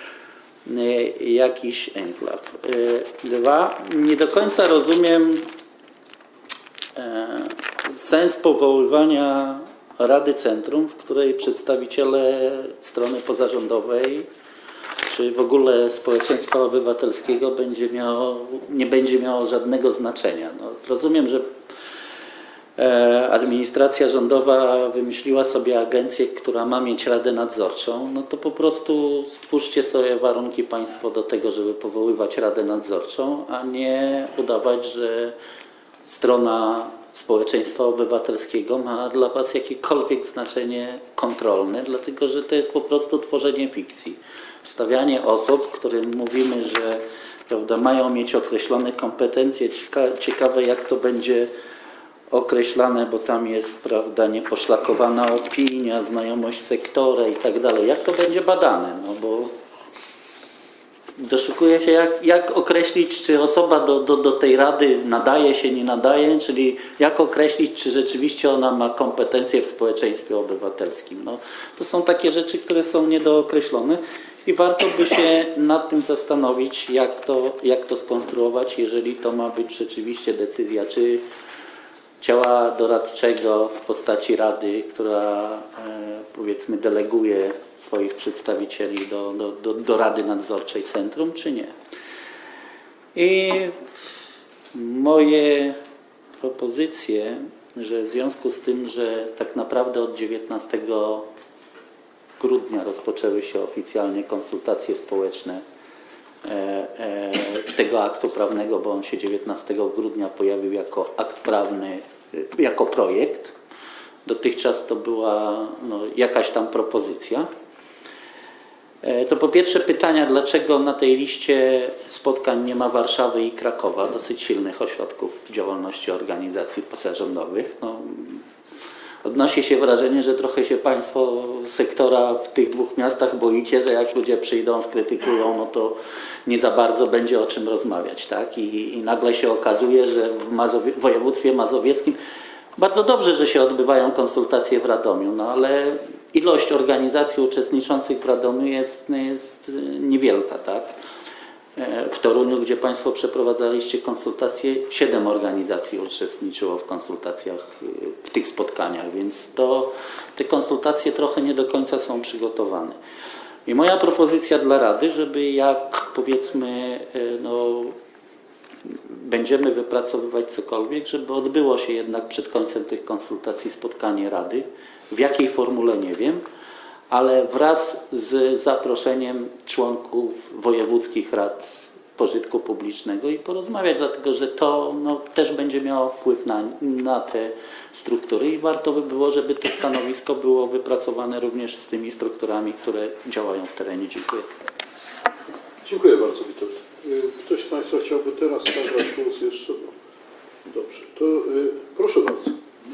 jakiś enklaw. Dwa, nie do końca rozumiem sens powoływania Rady Centrum, w której przedstawiciele strony pozarządowej czy w ogóle społeczeństwa obywatelskiego nie będzie miało żadnego znaczenia. Rozumiem, że administracja rządowa wymyśliła sobie agencję, która ma mieć Radę Nadzorczą, to po prostu stwórzcie sobie warunki Państwo do tego, żeby powoływać Radę Nadzorczą, a nie udawać, że strona społeczeństwa obywatelskiego ma dla Was jakiekolwiek znaczenie kontrolne, dlatego że to jest po prostu tworzenie fikcji. Wstawianie osób, którym mówimy, że mają mieć określone kompetencje, ciekawe jak to będzie określane, bo tam jest nieposzlakowana opinia, znajomość sektora i tak dalej. Jak to będzie badane? Bo doszukuje się jak określić, czy osoba do tej rady nadaje się, nie nadaje, czyli jak określić, czy rzeczywiście ona ma kompetencje w społeczeństwie obywatelskim. To są takie rzeczy, które są niedookreślone i warto by się nad tym zastanowić, jak to skonstruować, jeżeli to ma być rzeczywiście decyzja, czy ciała doradczego w postaci rady, która powiedzmy deleguje swoich przedstawicieli do Rady Nadzorczej Centrum, czy nie. I moje propozycje, że w związku z tym, że tak naprawdę od 19 grudnia rozpoczęły się oficjalnie konsultacje społeczne tego aktu prawnego, bo on się 19 grudnia pojawił jako akt prawny, jako projekt. Dotychczas to była jakaś tam propozycja. To po pierwsze pytania, dlaczego na tej liście spotkań nie ma Warszawy i Krakowa, dosyć silnych ośrodków działalności organizacji pozarządowych. No, odnosi się wrażenie, że trochę się Państwo sektora w tych dwóch miastach boicie, że jak ludzie przyjdą, skrytykują, no to nie za bardzo będzie o czym rozmawiać, tak? I nagle się okazuje, że w województwie mazowieckim bardzo dobrze, że się odbywają konsultacje w Radomiu, no ale ilość organizacji uczestniczących w Radomiu jest niewielka, tak? W Toruniu, gdzie Państwo przeprowadzaliście konsultacje, 7 organizacji uczestniczyło w konsultacjach, w tych spotkaniach, więc te konsultacje trochę nie do końca są przygotowane. I moja propozycja dla Rady, żeby jak powiedzmy, no, będziemy wypracowywać cokolwiek, żeby odbyło się jednak przed końcem tych konsultacji spotkanie Rady, w jakiej formule nie wiem, ale wraz z zaproszeniem członków wojewódzkich rad pożytku publicznego i porozmawiać, dlatego że to no, też będzie miało wpływ na te struktury i warto by było, żeby to stanowisko było wypracowane również z tymi strukturami, które działają w terenie. Dziękuję. Dziękuję bardzo, Witold. Ktoś z Państwa chciałby teraz zabrać głos jeszcze? Dobrze, to proszę bardzo.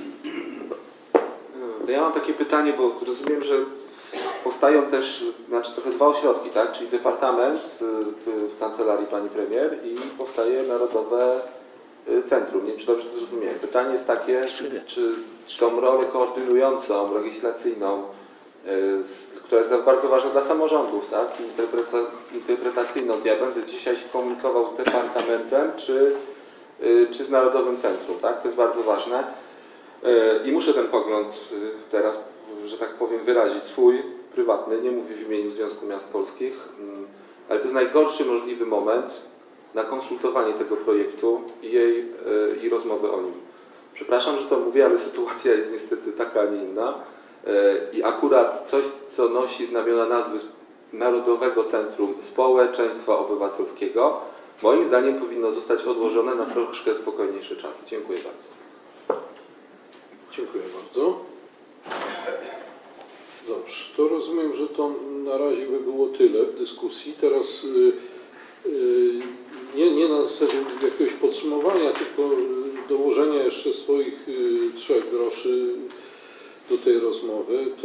Ja mam takie pytanie, bo rozumiem, że powstają też, znaczy trochę dwa ośrodki, tak? Czyli departament w kancelarii pani premier i powstaje Narodowe Centrum. Nie wiem, czy dobrze to zrozumiałem. Pytanie jest takie, czy tą rolę koordynującą, legislacyjną, która jest bardzo ważna dla samorządów, tak? Interpretacyjną, ja będę dzisiaj się komunikował z departamentem, czy z Narodowym Centrum, tak? To jest bardzo ważne. I muszę ten pogląd teraz, że tak powiem, wyrazić swój, prywatny, nie mówię w imieniu Związku Miast Polskich, ale to jest najgorszy możliwy moment na konsultowanie tego projektu i rozmowy o nim. Przepraszam, że to mówię, ale sytuacja jest niestety taka, a nie inna. I akurat coś, co nosi znamiona nazwy Narodowego Centrum Społeczeństwa Obywatelskiego, moim zdaniem powinno zostać odłożone na troszkę spokojniejsze czasy. Dziękuję bardzo. Dziękuję bardzo. Dobrze, to rozumiem, że to na razie by było tyle w dyskusji. Teraz nie na zasadzie jakiegoś podsumowania, tylko dołożenia jeszcze swoich 3 groszy do tej rozmowy, to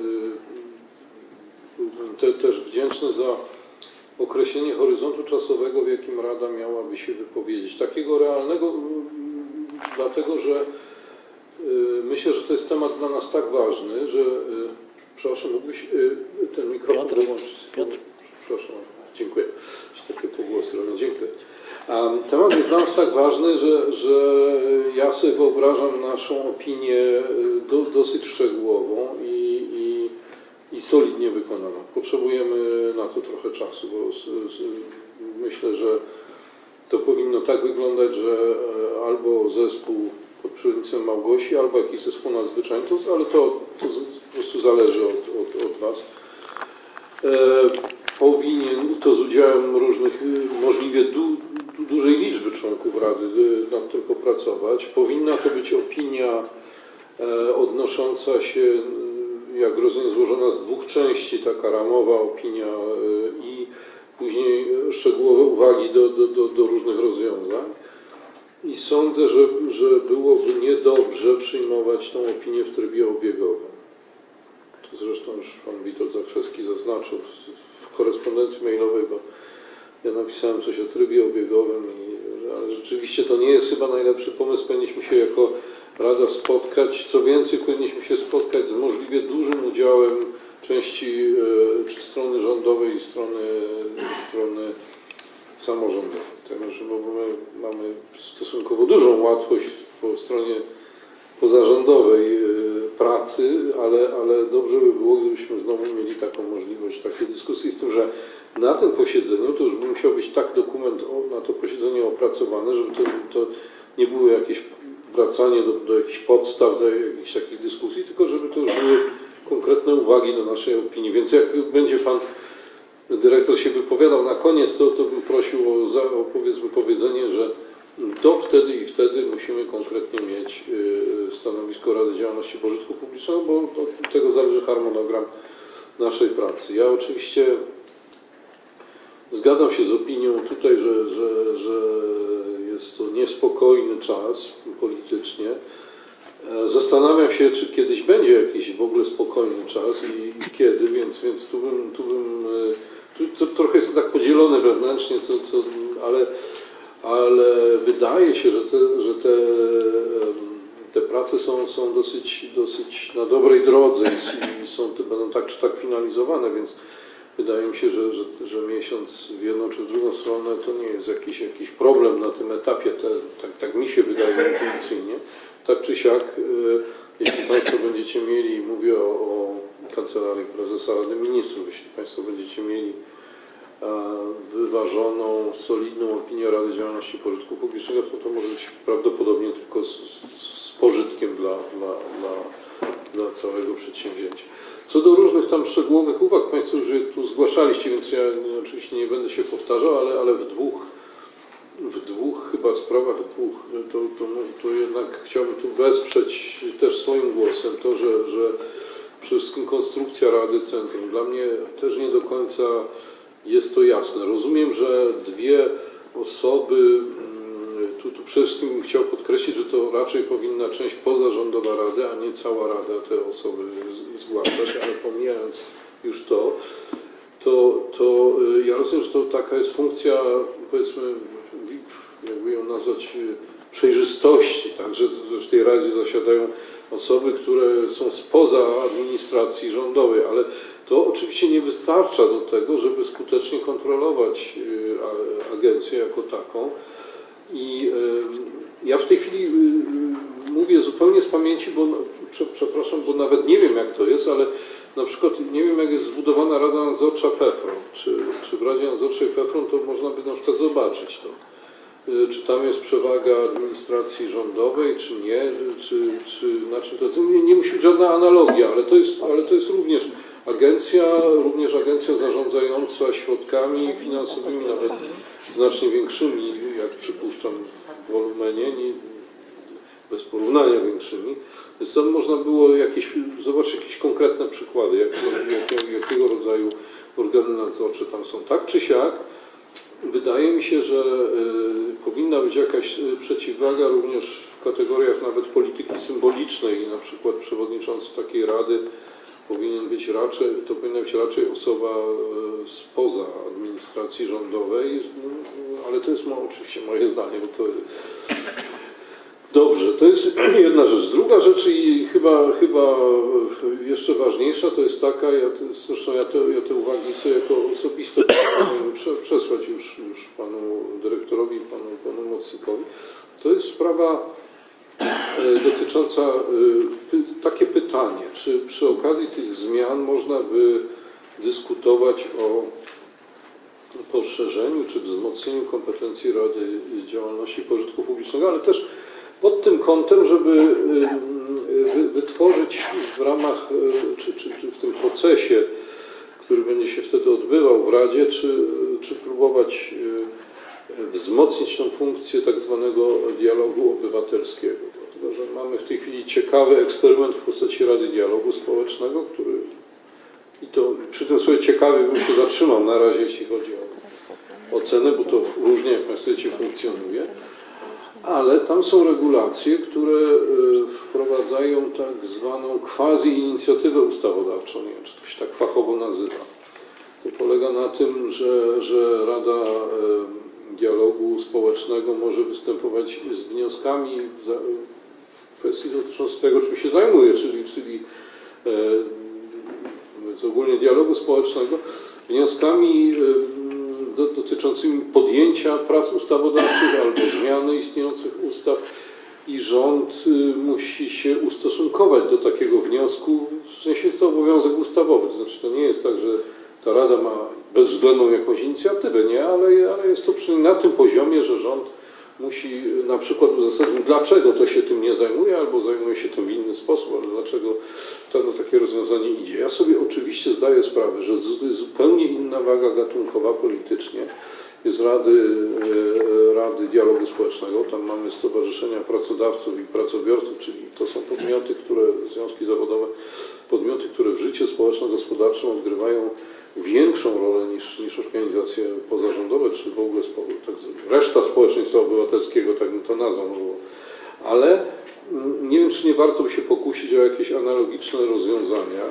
byłbym też wdzięczny za określenie horyzontu czasowego, w jakim Rada miałaby się wypowiedzieć. Takiego realnego, dlatego że myślę, że to jest temat dla nas tak ważny, że przepraszam, mógłbyś ten mikrofon wyłączyć? Piotr. Przepraszam, dziękuję. Takie pogłosy robię, dziękuję. Temat jest dla nas tak ważny, że ja sobie wyobrażam naszą opinię dosyć szczegółową i solidnie wykonaną. Potrzebujemy na to trochę czasu, bo myślę, że to powinno tak wyglądać, że albo zespół pod przewodnictwem Małgosi, albo jakiś zespół nadzwyczajny, ale to po prostu zależy od Was. Powinien, to z udziałem różnych, możliwie dużej liczby członków Rady nad tym popracować. Powinna to być opinia odnosząca się, jak rozumiem, złożona z 2 części, taka ramowa opinia i później szczegółowe uwagi do różnych rozwiązań. I sądzę, że byłoby niedobrze przyjmować tą opinię w trybie obiegowym. To zresztą już pan Witold Zakrzewski zaznaczył w korespondencji mailowej, bo ja napisałem coś o trybie obiegowym, ale rzeczywiście to nie jest chyba najlepszy pomysł. Powinniśmy się jako Rada spotkać. Co więcej, powinniśmy się spotkać z możliwie dużym udziałem części czy strony rządowej i strony samorządowej. Także mamy stosunkowo dużą łatwość po stronie pozarządowej pracy, ale dobrze by było, gdybyśmy znowu mieli taką możliwość takiej dyskusji, z tym, że na tym posiedzeniu to już by musiał być tak dokument na to posiedzenie opracowany, żeby to nie było jakieś wracanie do jakichś podstaw, do jakichś takich dyskusji, tylko żeby to już były konkretne uwagi do naszej opinii. Więc jak będzie pan dyrektor się wypowiadał na koniec, to bym prosił o powiedzmy powiedzenie, że do wtedy i wtedy musimy konkretnie mieć stanowisko Rady Działalności Pożytku Publicznego, bo od tego zależy harmonogram naszej pracy. Ja oczywiście zgadzam się z opinią tutaj, że jest to niespokojny czas politycznie. Zastanawiam się, czy kiedyś będzie jakiś w ogóle spokojny czas i kiedy, więc tu trochę jest tak podzielone wewnętrznie, ale wydaje się, że te prace są dosyć na dobrej drodze i będą tak czy tak finalizowane, więc wydaje mi się, że miesiąc w jedną czy w drugą stronę to nie jest jakiś problem na tym etapie, tak mi się wydaje intuicyjnie. Tak czy siak, jeśli Państwo będziecie mieli, mówię o Kancelarii Prezesa Rady Ministrów, jeśli Państwo będziecie mieli wyważoną, solidną opinię Rady Działalności Pożytku Publicznego, to może być prawdopodobnie tylko z pożytkiem dla całego przedsięwzięcia. Co do różnych tam szczegółowych uwag, Państwo już je tu zgłaszaliście, więc ja oczywiście nie będę się powtarzał, ale w dwóch chyba sprawach, to jednak chciałbym tu wesprzeć też swoim głosem to, że przede wszystkim konstrukcja Rady Centrum. Dla mnie też nie do końca jest to jasne. Rozumiem, że dwie osoby, tu przede wszystkim bym chciał podkreślić, że to raczej powinna część pozarządowa Rady, a nie cała Rada te osoby zgłaszać, ale pomijając już to ja rozumiem, że to taka jest funkcja, powiedzmy, jakby ją nazwać, przejrzystości, tak, że w tej Radzie zasiadają osoby, które są spoza administracji rządowej, ale to oczywiście nie wystarcza do tego, żeby skutecznie kontrolować agencję jako taką. I ja w tej chwili mówię zupełnie z pamięci, bo przepraszam, bo nawet nie wiem jak to jest, ale na przykład nie wiem jak jest zbudowana Rada Nadzorcza PFRON. Czy w Radzie Nadzorczej PFRON to można by na przykład zobaczyć to. Czy tam jest przewaga administracji rządowej, czy nie, czy na czym to nie musi być żadna analogia, ale to jest również agencja zarządzająca środkami finansowymi, nawet znacznie większymi, jak przypuszczam w wolumenie, bez porównania większymi. Więc tam można było zobaczyć jakieś konkretne przykłady, jakiego rodzaju organy nadzorcze tam są. Tak czy siak, wydaje mi się, że powinna być jakaś przeciwwaga również w kategoriach nawet polityki symbolicznej. Na przykład przewodniczący takiej rady powinna być raczej osoba spoza administracji rządowej, ale to jest oczywiście moje zdanie, bo to dobrze, to jest jedna rzecz. Druga rzecz i chyba jeszcze ważniejsza to jest taka, zresztą ja te uwagi sobie jako osobiste przesłać już panu dyrektorowi, panu Mocykowi. To jest sprawa dotycząca, takie pytanie, czy przy okazji tych zmian można by dyskutować o poszerzeniu czy wzmocnieniu kompetencji Rady Działalności Pożytku Publicznego, ale też pod tym kątem, żeby wytworzyć w ramach, czy w tym procesie, który będzie się wtedy odbywał w Radzie, czy próbować wzmocnić tą funkcję tak zwanego dialogu obywatelskiego. Dlatego, że mamy w tej chwili ciekawy eksperyment w postaci Rady Dialogu Społecznego, który, i to przy tym słowie ciekawy bym się zatrzymał na razie, jeśli chodzi o ocenę, bo to różnie, jak Państwo wiecie, funkcjonuje. Ale tam są regulacje, które wprowadzają tak zwaną quasi-inicjatywę ustawodawczą. Nie wiem, czy to się tak fachowo nazywa. To polega na tym, że Rada Dialogu Społecznego może występować z wnioskami w kwestii dotyczącej tego, czym się zajmuje, czyli ogólnie dialogu społecznego, wnioskami dotyczącymi podjęcia prac ustawodawczych albo zmiany istniejących ustaw i rząd musi się ustosunkować do takiego wniosku, w sensie jest to obowiązek ustawowy, to znaczy to nie jest tak, że ta Rada ma bezwzględną jakąś inicjatywę, nie, ale jest to przynajmniej na tym poziomie, że rząd musi na przykład uzasadnić, dlaczego to się tym nie zajmuje, albo zajmuje się tym w inny sposób, ale dlaczego takie rozwiązanie idzie. Ja sobie oczywiście zdaję sprawę, że to jest zupełnie inna waga gatunkowa politycznie. Jest Rady Dialogu Społecznego, tam mamy stowarzyszenia pracodawców i pracobiorców, czyli to są podmioty, związki zawodowe, podmioty, które w życiu społeczno-gospodarczym odgrywają większą rolę niż organizacje pozarządowe, czy w ogóle reszta społeczeństwa obywatelskiego, tak bym to nazwał. Ale nie wiem, czy nie warto by się pokusić o jakieś analogiczne rozwiązania.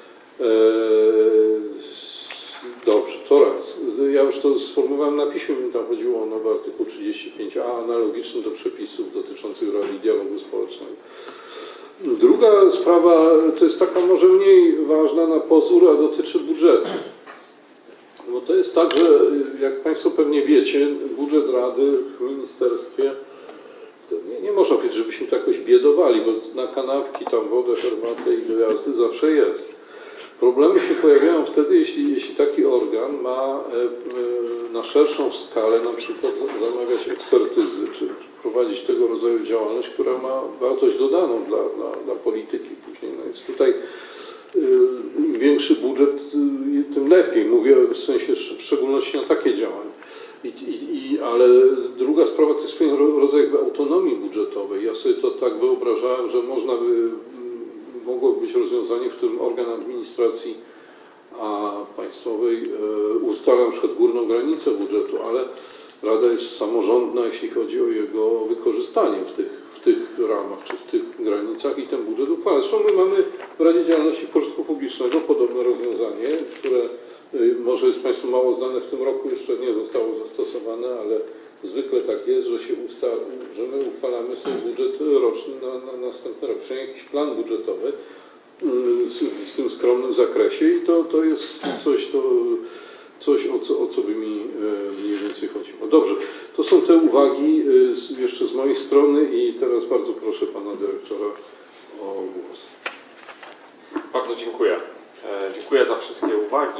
Dobrze, to raz. Ja już to sformułowałem na piśmie, mi tam chodziło o nowy artykuł 35a, analogiczny do przepisów dotyczących Rady Dialogu Społecznego. Druga sprawa to jest taka może mniej ważna na pozór, a dotyczy budżetu. No to jest tak, że jak Państwo pewnie wiecie, budżet Rady w ministerstwie, nie można powiedzieć, żebyśmy to jakoś biedowali, bo na kanapki, tam wodę, herbatę i dojazdy zawsze jest. Problemy się pojawiają wtedy, jeśli taki organ ma na szerszą skalę na przykład zamawiać ekspertyzy, czy prowadzić tego rodzaju działalność, która ma wartość dodaną dla polityki później. No więc tutaj im większy budżet, tym lepiej. Mówię w sensie w szczególności na takie działania. Ale druga sprawa to jest pewien rodzaj jakby autonomii budżetowej. Ja sobie to tak wyobrażałem, że mogło być rozwiązanie, w którym organ administracji państwowej ustala na przykład górną granicę budżetu, ale Rada jest samorządna, jeśli chodzi o jego wykorzystanie w tych ramach, czy w tych granicach i ten budżet uchwala. Zresztą my mamy w Radzie Działalności Pożytku Publicznego podobne rozwiązanie, które może jest Państwu mało znane, w tym roku jeszcze nie zostało zastosowane, ale zwykle tak jest, że my uchwalamy sobie budżet roczny na następny rok, czyli jakiś plan budżetowy w tym skromnym zakresie i to jest coś o co by mi mniej więcej chodziło. Dobrze, to są te uwagi jeszcze z mojej strony i teraz bardzo proszę Pana Dyrektora o głos. Bardzo dziękuję. Dziękuję za wszystkie uwagi.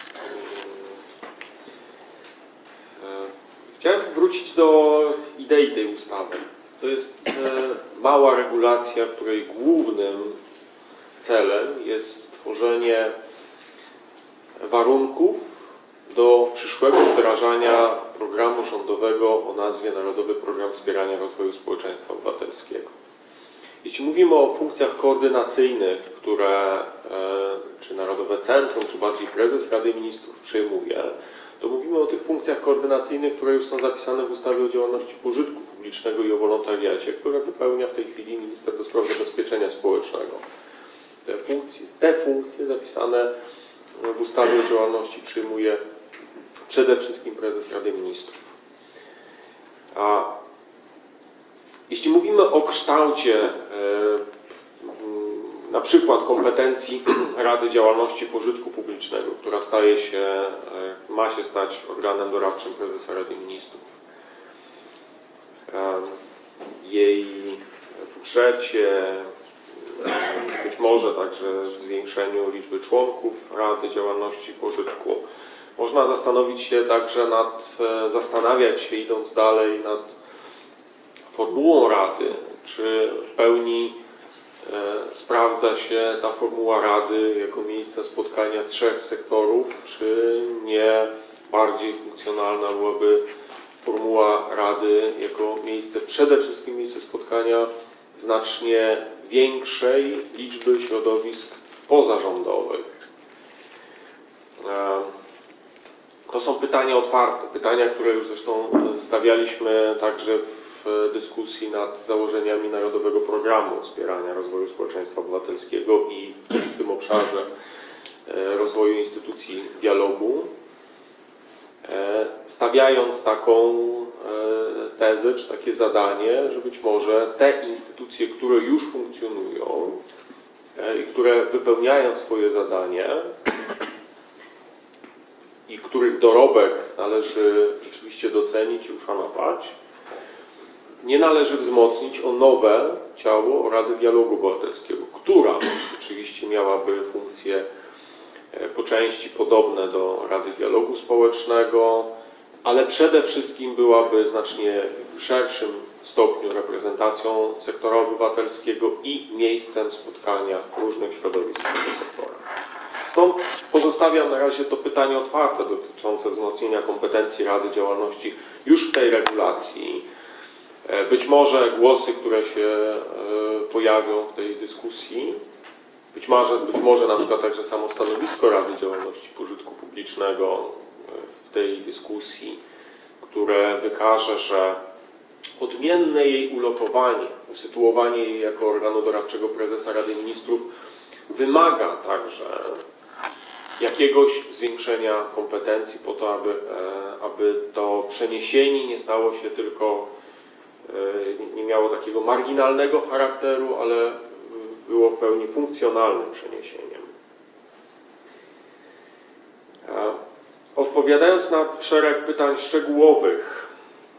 Chciałem wrócić do idei tej ustawy. To jest mała regulacja, której głównym celem jest stworzenie warunków do przyszłego wdrażania programu rządowego o nazwie Narodowy Program Wspierania Rozwoju Społeczeństwa Obywatelskiego. Jeśli mówimy o funkcjach koordynacyjnych, które czy Narodowe Centrum, czy bardziej prezes Rady Ministrów przejmuje, to mówimy o tych funkcjach koordynacyjnych, które już są zapisane w ustawie o działalności pożytku publicznego i o wolontariacie, które wypełnia w tej chwili Minister do Spraw Zabezpieczenia Społecznego. Te funkcje zapisane w ustawie o działalności przyjmuje przede wszystkim prezes Rady Ministrów. Jeśli mówimy o kształcie na przykład kompetencji Rady Działalności Pożytku Publicznego, która ma się stać organem doradczym prezesa Rady Ministrów, jej budżecie, być może także zwiększeniu liczby członków Rady Działalności Pożytku, można zastanowić się także zastanawiać się, idąc dalej, nad formułą Rady, czy w pełni sprawdza się ta formuła Rady jako miejsce spotkania trzech sektorów, czy nie bardziej funkcjonalna byłaby formuła Rady jako przede wszystkim miejsce spotkania znacznie większej liczby środowisk pozarządowych. To są pytania otwarte, pytania, które już zresztą stawialiśmy także w dyskusji nad założeniami Narodowego Programu Wspierania Rozwoju Społeczeństwa Obywatelskiego i w tym obszarze rozwoju instytucji dialogu, stawiając taką tezę, czy takie zadanie, że być może te instytucje, które już funkcjonują i które wypełniają swoje zadanie i których dorobek należy rzeczywiście docenić i uszanować, nie należy wzmocnić o nowe ciało Rady Dialogu Obywatelskiego, która rzeczywiście miałaby funkcje po części podobne do Rady Dialogu Społecznego, ale przede wszystkim byłaby znacznie w szerszym stopniu reprezentacją sektora obywatelskiego i miejscem spotkania różnych środowisk tego sektora. Stąd pozostawiam na razie to pytanie otwarte dotyczące wzmocnienia kompetencji Rady Działalności już w tej regulacji. Być może głosy, które się pojawią w tej dyskusji, być może na przykład także samo stanowisko Rady Działalności Pożytku Publicznego w tej dyskusji, które wykaże, że odmienne jej ulokowanie, usytuowanie jej jako organu doradczego prezesa Rady Ministrów wymaga także jakiegoś zwiększenia kompetencji po to, aby to przeniesienie nie stało się tylko, nie miało takiego marginalnego charakteru, ale było w pełni funkcjonalnym przeniesieniem. Odpowiadając na szereg pytań szczegółowych,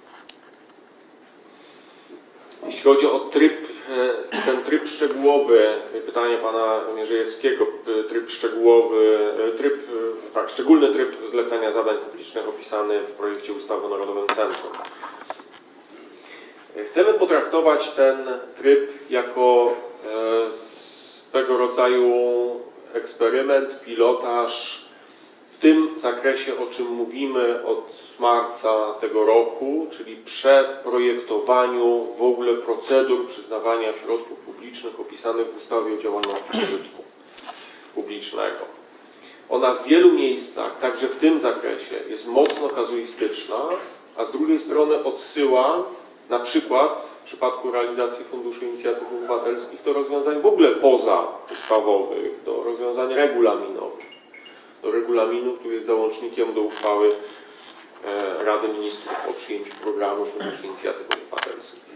jeśli chodzi o ten tryb szczegółowy, pytanie pana Mierzejewskiego, szczególny tryb zlecenia zadań publicznych opisany w projekcie ustawy o Narodowym Centrum. Chcemy potraktować ten tryb jako swego rodzaju eksperyment, pilotaż w tym zakresie, o czym mówimy od marca tego roku, czyli przeprojektowaniu w ogóle procedur przyznawania środków publicznych opisanych w ustawie o działalności pożytku publicznego. Ona w wielu miejscach, także w tym zakresie, jest mocno kazuistyczna, a z drugiej strony odsyła na przykład w przypadku realizacji Funduszu Inicjatyw Obywatelskich do rozwiązań w ogóle pozaustawowych, do rozwiązań regulaminowych, do regulaminu, który jest załącznikiem do uchwały Rady Ministrów o przyjęciu programu Funduszu Inicjatyw Obywatelskich.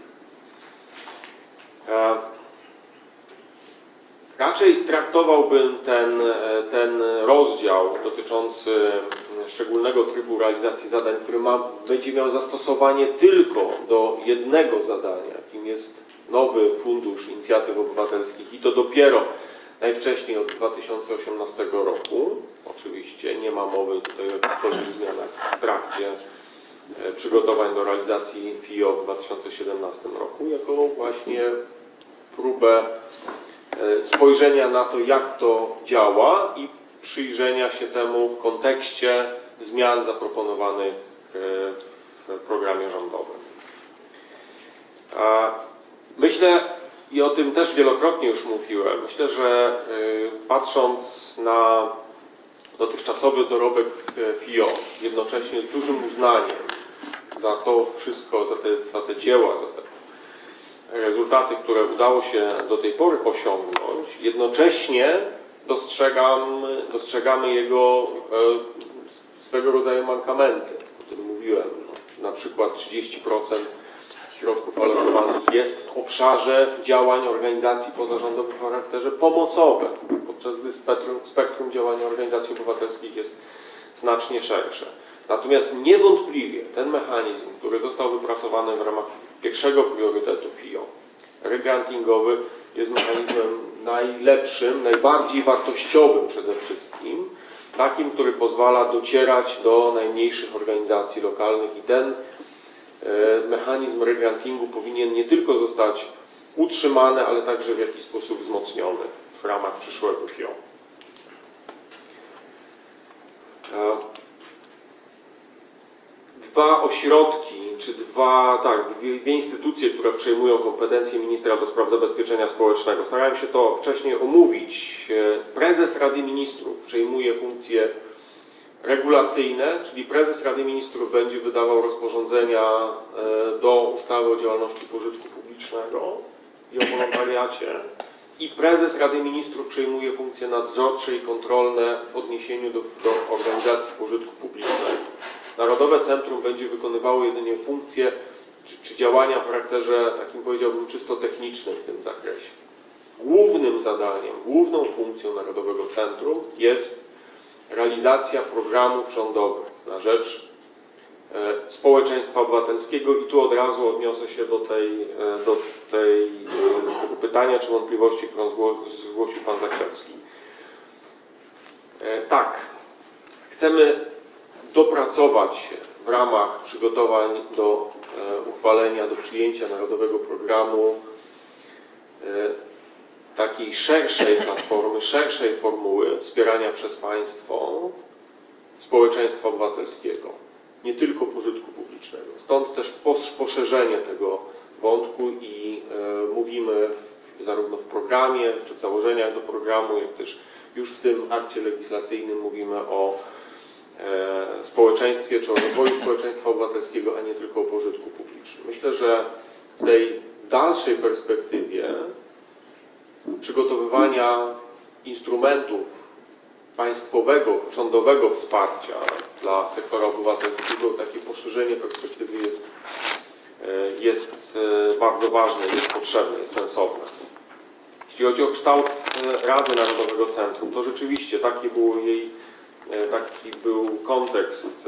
Raczej traktowałbym ten rozdział dotyczący szczególnego trybu realizacji zadań, który będzie miał zastosowanie tylko do jednego zadania, jakim jest nowy Fundusz Inicjatyw Obywatelskich i to dopiero najwcześniej od 2018 roku. Oczywiście nie ma mowy tutaj o jakichkolwiek zmianach w trakcie przygotowań do realizacji FIO w 2017 roku, jako właśnie próbę spojrzenia na to, jak to działa i przyjrzenia się temu w kontekście zmian zaproponowanych w programie rządowym. Myślę, i o tym też wielokrotnie już mówiłem, myślę, że patrząc na dotychczasowy dorobek FIO, jednocześnie z dużym uznaniem za to wszystko, za te dzieła, za te rezultaty, które udało się do tej pory osiągnąć, jednocześnie dostrzegamy jego swego rodzaju mankamenty, o którym mówiłem. Na przykład 30% środków alokowanych jest w obszarze działań organizacji pozarządowych o charakterze pomocowym, podczas gdy spektrum działania organizacji obywatelskich jest znacznie szersze. Natomiast niewątpliwie ten mechanizm, który został wypracowany w ramach pierwszego priorytetu FIO, regrantingowy, jest mechanizmem najlepszym, najbardziej wartościowym przede wszystkim, takim, który pozwala docierać do najmniejszych organizacji lokalnych i ten mechanizm regrantingu powinien nie tylko zostać utrzymany, ale także w jakiś sposób wzmocniony w ramach przyszłego FIO. Dwa ośrodki, czy dwie instytucje, które przejmują kompetencje ministra do spraw zabezpieczenia społecznego. Starałem się to wcześniej omówić. Prezes Rady Ministrów przejmuje funkcje regulacyjne, czyli prezes Rady Ministrów będzie wydawał rozporządzenia do ustawy o działalności pożytku publicznego i o wolontariacie. I prezes Rady Ministrów przejmuje funkcje nadzorcze i kontrolne w odniesieniu do organizacji pożytku publicznego. Narodowe Centrum będzie wykonywało jedynie funkcje czy działania w charakterze, takim powiedziałbym, czysto technicznym w tym zakresie. Głównym zadaniem, główną funkcją Narodowego Centrum jest realizacja programów rządowych na rzecz społeczeństwa obywatelskiego i tu od razu odniosę się do tego pytania czy wątpliwości, którą zgłosił pan Zakrzewski. Tak, chcemy dopracować się w ramach przygotowań do uchwalenia, do przyjęcia Narodowego Programu takiej szerszej platformy, szerszej formuły wspierania przez państwo społeczeństwa obywatelskiego, nie tylko pożytku publicznego. Stąd też poszerzenie tego wątku i mówimy zarówno w programie, czy w założeniach do programu, jak też już w tym akcie legislacyjnym mówimy o społeczeństwie, czy o rozwoju społeczeństwa obywatelskiego, a nie tylko o pożytku publicznym. Myślę, że w tej dalszej perspektywie przygotowywania instrumentów państwowego, rządowego wsparcia dla sektora obywatelskiego takie poszerzenie perspektywy jest bardzo ważne, jest potrzebne, jest sensowne. Jeśli chodzi o kształt Rady Narodowego Centrum, to rzeczywiście taki był kontekst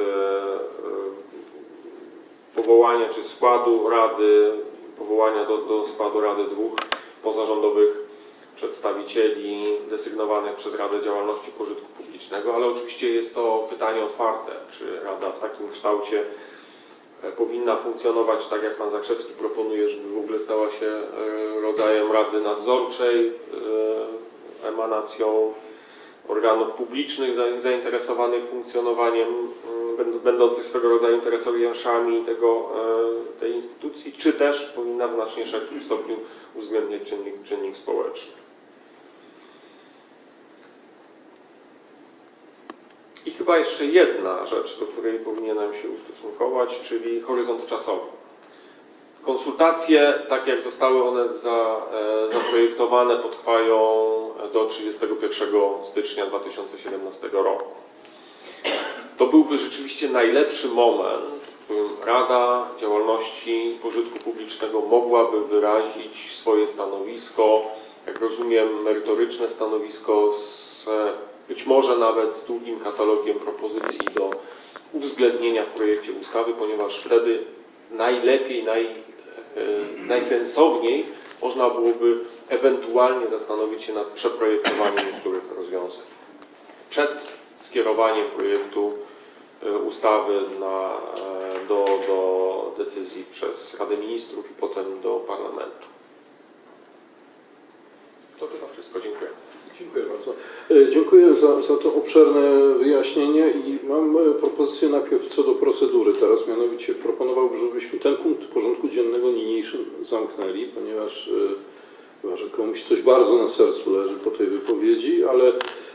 powołania czy składu Rady, powołania do składu Rady 2 pozarządowych przedstawicieli desygnowanych przez Radę Działalności Pożytku Publicznego, ale oczywiście jest to pytanie otwarte, czy Rada w takim kształcie powinna funkcjonować tak, jak pan Zakrzewski proponuje, żeby w ogóle stała się rodzajem Rady Nadzorczej, emanacją organów publicznych zainteresowanych funkcjonowaniem, będących swego rodzaju interesariuszami tej instytucji, czy też powinna w znacznie szerszym stopniu uwzględniać czynnik społeczny. I chyba jeszcze jedna rzecz, do której powinienem się ustosunkować, czyli horyzont czasowy. Konsultacje, tak jak zostały one zaprojektowane, potrwają do 31 stycznia 2017 roku. To byłby rzeczywiście najlepszy moment, w którym Rada Działalności Pożytku Publicznego mogłaby wyrazić swoje stanowisko, jak rozumiem, merytoryczne stanowisko być może nawet z długim katalogiem propozycji do uwzględnienia w projekcie ustawy, ponieważ wtedy najlepiej, najsensowniej można byłoby ewentualnie zastanowić się nad przeprojektowaniem niektórych rozwiązań przed skierowaniem projektu ustawy do decyzji przez Radę Ministrów i potem do Parlamentu. To chyba wszystko. Dziękuję. Dziękuję bardzo. Dziękuję za to obszerne wyjaśnienie i mam propozycję najpierw co do procedury teraz, mianowicie proponowałbym, żebyśmy ten punkt porządku dziennego niniejszym zamknęli, ponieważ chyba, że komuś coś bardzo na sercu leży po tej wypowiedzi, ale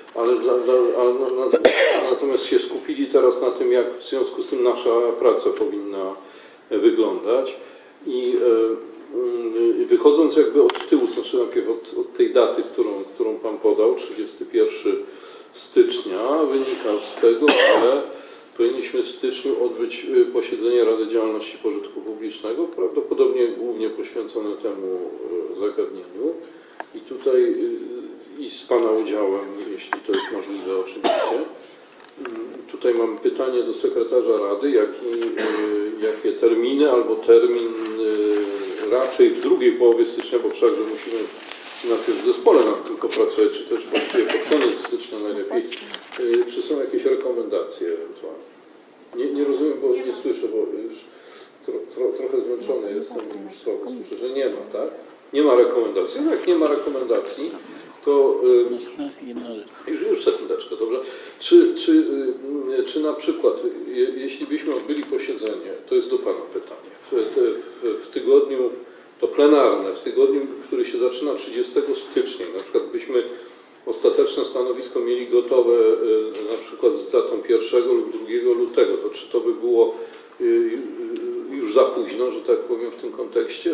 natomiast się skupili teraz na tym, jak w związku z tym nasza praca powinna wyglądać i wychodząc jakby od tyłu, znaczy najpierw od tej daty, którą Pan podał, 31 stycznia, wynika z tego, że powinniśmy w styczniu odbyć posiedzenie Rady Działalności Pożytku Publicznego, prawdopodobnie głównie poświęcone temu zagadnieniu. I tutaj i z Pana udziałem, jeśli to jest możliwe oczywiście. Tutaj mam pytanie do sekretarza Rady, jakie terminy albo termin raczej w drugiej połowie stycznia, bo wszakże musimy najpierw w zespole nad tylko pracować, czy też właściwie pod koniec stycznia najlepiej. Czy są jakieś rekomendacje ewentualnie? Nie rozumiem, bo nie słyszę, bo już trochę zmęczony jestem i już słabo słyszę, że nie ma, tak? Nie ma rekomendacji. No jak nie ma rekomendacji, to już sekundeczkę, dobrze? Czy na przykład, jeśli byśmy odbyli posiedzenie, to jest do Pana pytanie, w tygodniu, to plenarne, w tygodniu, który się zaczyna 30 stycznia, na przykład byśmy ostateczne stanowisko mieli gotowe na przykład z datą 1 lub 2 lutego, to czy to by było już za późno, że tak powiem, w tym kontekście,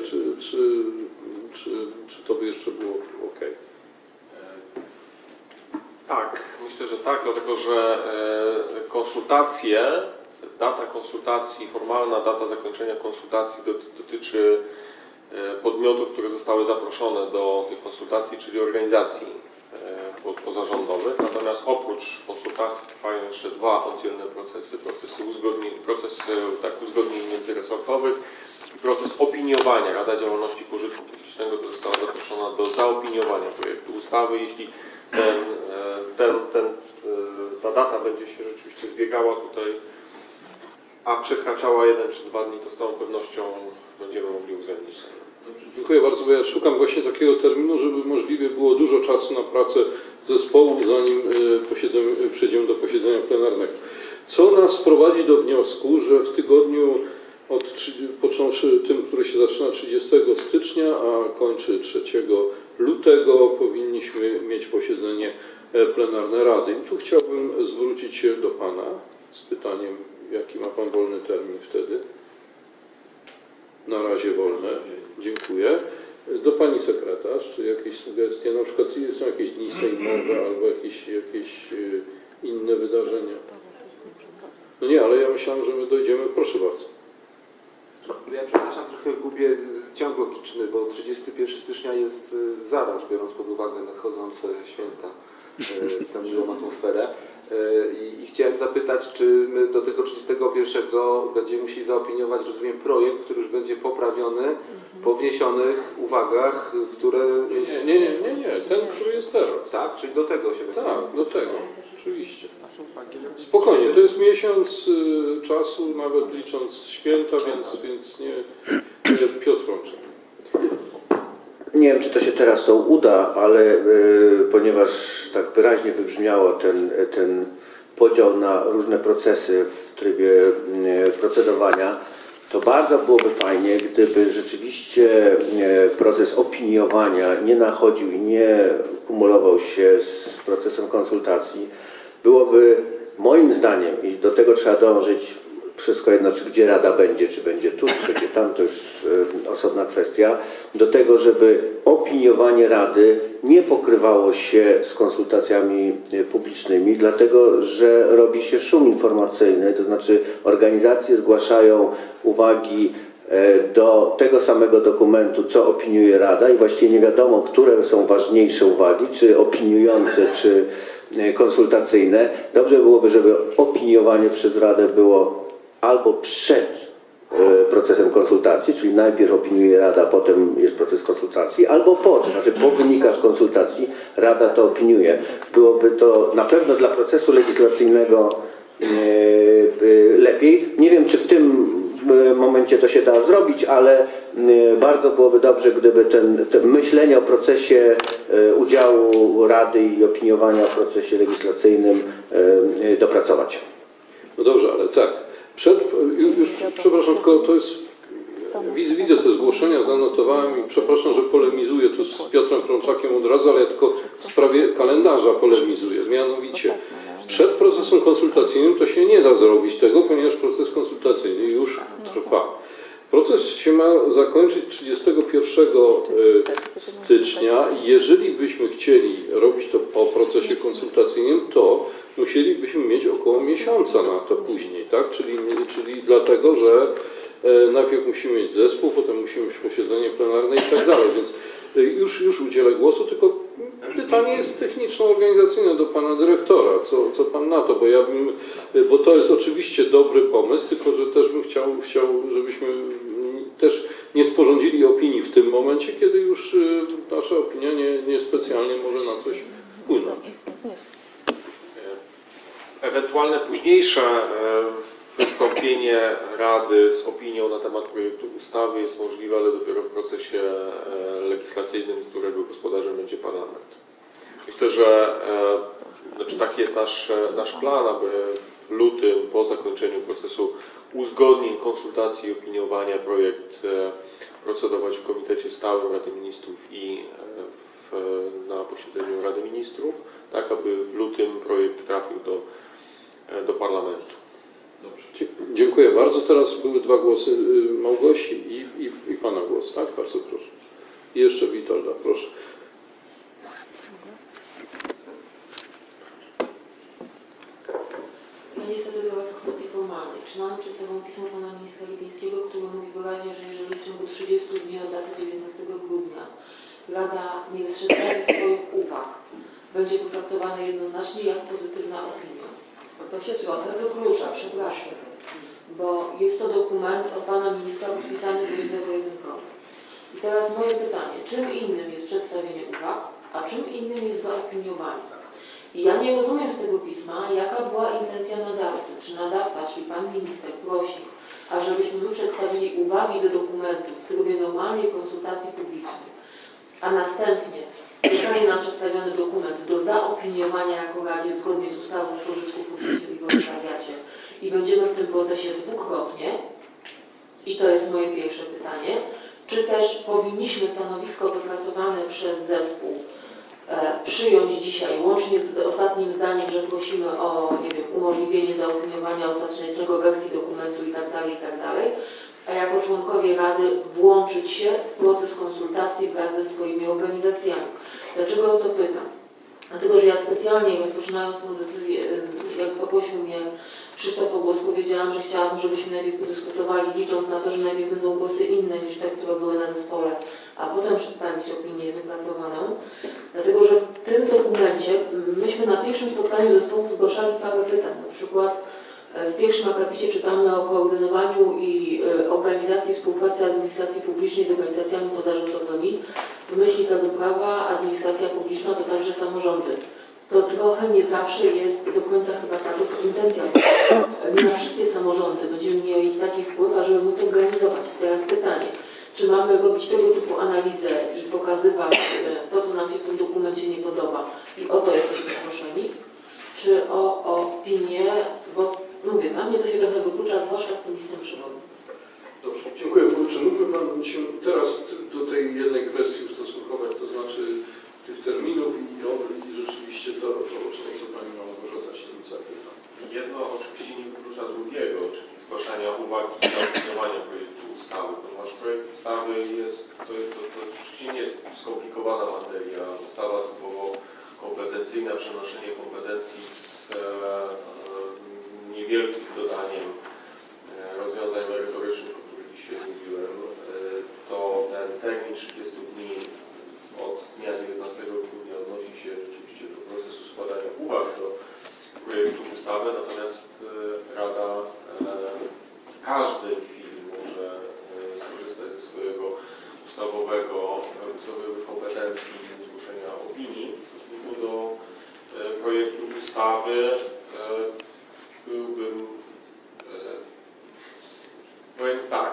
czy to by jeszcze było ok? Tak, myślę, że tak, dlatego że konsultacje, data konsultacji, formalna data zakończenia konsultacji dotyczy podmiotów, które zostały zaproszone do tych konsultacji, czyli organizacji pozarządowych. Natomiast oprócz konsultacji trwają jeszcze dwa oddzielne procesy, proces uzgodnień międzyresortowych i proces opiniowania. Rada Działalności Pożytku Publicznego została zaproszona do zaopiniowania projektu ustawy. Jeśli ta data będzie się rzeczywiście zbiegała tutaj, a przekraczała 1 czy 2 dni, to z całą pewnością będziemy mogli uwzględnić. Dziękuję bardzo, bo ja szukam właśnie takiego terminu, żeby możliwie było dużo czasu na pracę zespołu, zanim przejdziemy do posiedzenia plenarnego. Co nas prowadzi do wniosku, że w tygodniu począwszy tym, który się zaczyna 30 stycznia, a kończy 3 lutego powinniśmy mieć posiedzenie plenarne Rady. I tu chciałbym zwrócić się do Pana z pytaniem, jaki ma Pan wolny termin wtedy? Na razie wolne. Dziękuję. Do Pani sekretarz, czy jakieś sugestie? Na przykład są jakieś dni sejmowe albo jakieś inne wydarzenia? No nie, ale ja myślałem, że my dojdziemy. Proszę bardzo. Ja przepraszam, trochę gubię ciąg logiczny, bo 31 stycznia jest zaraz, biorąc pod uwagę nadchodzące święta, tę miłą atmosferę. I chciałem zapytać, czy my do tego 31 będziemy musieli zaopiniować, rozumiem, projekt, który już będzie poprawiony po wniesionych uwagach, które... Nie, ten, który jest teraz. Tak? Czyli do tego się będzie... Tak, do tego, oczywiście. Spokojnie, to jest miesiąc czasu, nawet licząc święta, więc nie Piotr Frączek. Nie wiem, czy to się teraz to uda, ale ponieważ tak wyraźnie wybrzmiało ten podział na różne procesy w trybie procedowania, to bardzo byłoby fajnie, gdyby rzeczywiście proces opiniowania nie nachodził i nie kumulował się z procesem konsultacji. Byłoby moim zdaniem, i do tego trzeba dążyć, wszystko jedno, czy gdzie Rada będzie, czy będzie tu, czy będzie tam, to już osobna kwestia, do tego, żeby opiniowanie Rady nie pokrywało się z konsultacjami publicznymi, dlatego że robi się szum informacyjny, to znaczy organizacje zgłaszają uwagi do tego samego dokumentu, co opiniuje Rada i właściwie nie wiadomo, które są ważniejsze uwagi, czy opiniujące, czy konsultacyjne. Dobrze byłoby, żeby opiniowanie przez Radę było albo przed procesem konsultacji, czyli najpierw opiniuje Rada, potem jest proces konsultacji, albo po, to znaczy po wynikach konsultacji Rada to opiniuje. Byłoby to na pewno dla procesu legislacyjnego lepiej. Nie wiem, czy w tym momencie to się da zrobić, ale bardzo byłoby dobrze, gdyby to myślenie o procesie udziału Rady i opiniowania w procesie legislacyjnym dopracować. No dobrze, ale tak. Już przepraszam, tylko to jest... Widzę te zgłoszenia, zanotowałem i przepraszam, że polemizuję tu z Piotrem Frączakiem od razu, ale ja tylko w sprawie kalendarza polemizuję. Mianowicie, przed procesem konsultacyjnym to się nie da zrobić tego, ponieważ proces konsultacyjny już trwa. Proces się ma zakończyć 31 stycznia i jeżeli byśmy chcieli robić to po procesie konsultacyjnym, to musielibyśmy mieć około miesiąca na to później, tak? Czyli dlatego, że najpierw musimy mieć zespół, potem musimy mieć posiedzenie plenarne i tak dalej, więc już udzielę głosu, tylko pytanie jest techniczno-organizacyjne do pana dyrektora, co pan na to, bo to jest oczywiście dobry pomysł, tylko że też bym chciał, żebyśmy też nie sporządzili opinii w tym momencie, kiedy już nasza opinia niespecjalnie może na coś wpłynąć. Ewentualne późniejsze wystąpienie Rady z opinią na temat projektu ustawy jest możliwe, ale dopiero w procesie legislacyjnym, którego gospodarzem będzie Parlament. Myślę, że taki jest nasz plan, aby w lutym, po zakończeniu procesu uzgodnień, konsultacji i opiniowania projekt procedować w Komitecie Stałym Rady Ministrów i na posiedzeniu Rady Ministrów, tak aby w lutym projekt trafił do Parlamentu. Dobrze. Dziękuję bardzo. Teraz były dwa głosy Małgosi i pana głos, tak? Bardzo proszę. I jeszcze Witolda, proszę. Ja niestety w kwestii formalnej. Czy mamy przed sobą pismo pana ministra Lipińskiego, który mówi wyraźnie, że jeżeli w ciągu 30 dni od daty 19 grudnia Rada nie przedstawi swoich uwag, będzie potraktowane jednoznacznie jak pozytywna opinia. To się trochę wyklucza, przepraszam, bo jest to dokument od pana ministra podpisany do jednego jedynkowo. I teraz moje pytanie, czym innym jest przedstawienie uwag, a czym innym jest zaopiniowanie? I ja nie rozumiem z tego pisma, jaka była intencja nadawcy. Czy nadawca, czyli pan minister, prosi, ażebyśmy my przedstawili uwagi do dokumentu w trybie normalnej konsultacji publicznej, a następnie zostanie nam przedstawiony dokument do zaopiniowania jako Radzie zgodnie z ustawą o pożytku publicznym i wolontariacie i będziemy w tym procesie dwukrotnie. I to jest moje pierwsze pytanie. czy też powinniśmy stanowisko wypracowane przez zespół przyjąć dzisiaj, łącznie z ostatnim zdaniem, że prosimy o, nie wiem, umożliwienie zaopiniowania ostatecznego wersji dokumentu itd., a jako członkowie Rady włączyć się w proces konsultacji wraz ze swoimi organizacjami. Dlaczego o to pytam? Dlatego, że ja specjalnie rozpoczynając tę decyzję, jak zaprosił mnie Krzysztof o głos, powiedziałam, że chciałabym, żebyśmy najpierw podyskutowali, licząc na to, że najpierw będą głosy inne niż te, które były na zespole, a potem przedstawić opinię wypracowaną. Dlatego, że w tym dokumencie myśmy na pierwszym spotkaniu zespołu zgłaszali parę pytań. Na przykład w pierwszym akapicie czytamy o koordynowaniu i organizacji współpracy administracji publicznej z organizacjami pozarządowymi. W myśli tego prawa administracja publiczna to także samorządy. To trochę nie zawsze jest do końca chyba taka intencja. Nie na wszystkie samorządy będziemy mieli taki wpływ, ażeby móc organizować. Teraz pytanie, czy mamy robić tego typu analizę i pokazywać to, co nam się w tym dokumencie nie podoba i o to jesteśmy proszeni, czy o opinię, bo mówię, dla mnie to się trochę wyklucza, zwłaszcza z tym listem przewodnim. Dobrze, dziękuję. Czy mógłby Pan się teraz do tej jednej kwestii ustosunkować, to znaczy tych terminów i rzeczywiście to, co Pani Małgorzata Ślińca pyta? Jedno oczywiście nie wyklucza drugiego, czyli zgłaszania uwag i zaopiniowania projektu ustawy, ponieważ projekt ustawy to oczywiście nie jest skomplikowana materia. Ustawa typowo kompetencyjna, przenoszenie kompetencji z niewielkim dodaniem rozwiązań merytorycznych, o których dzisiaj mówiłem, to ten termin 30 dni od dnia 19 grudnia odnosi się rzeczywiście do procesu składania uwag do projektu ustawy, natomiast Rada każdej chwili może skorzystać ze swojego ustawowych kompetencji zgłoszenia opinii w stosunku do projektu ustawy. Powiem tak,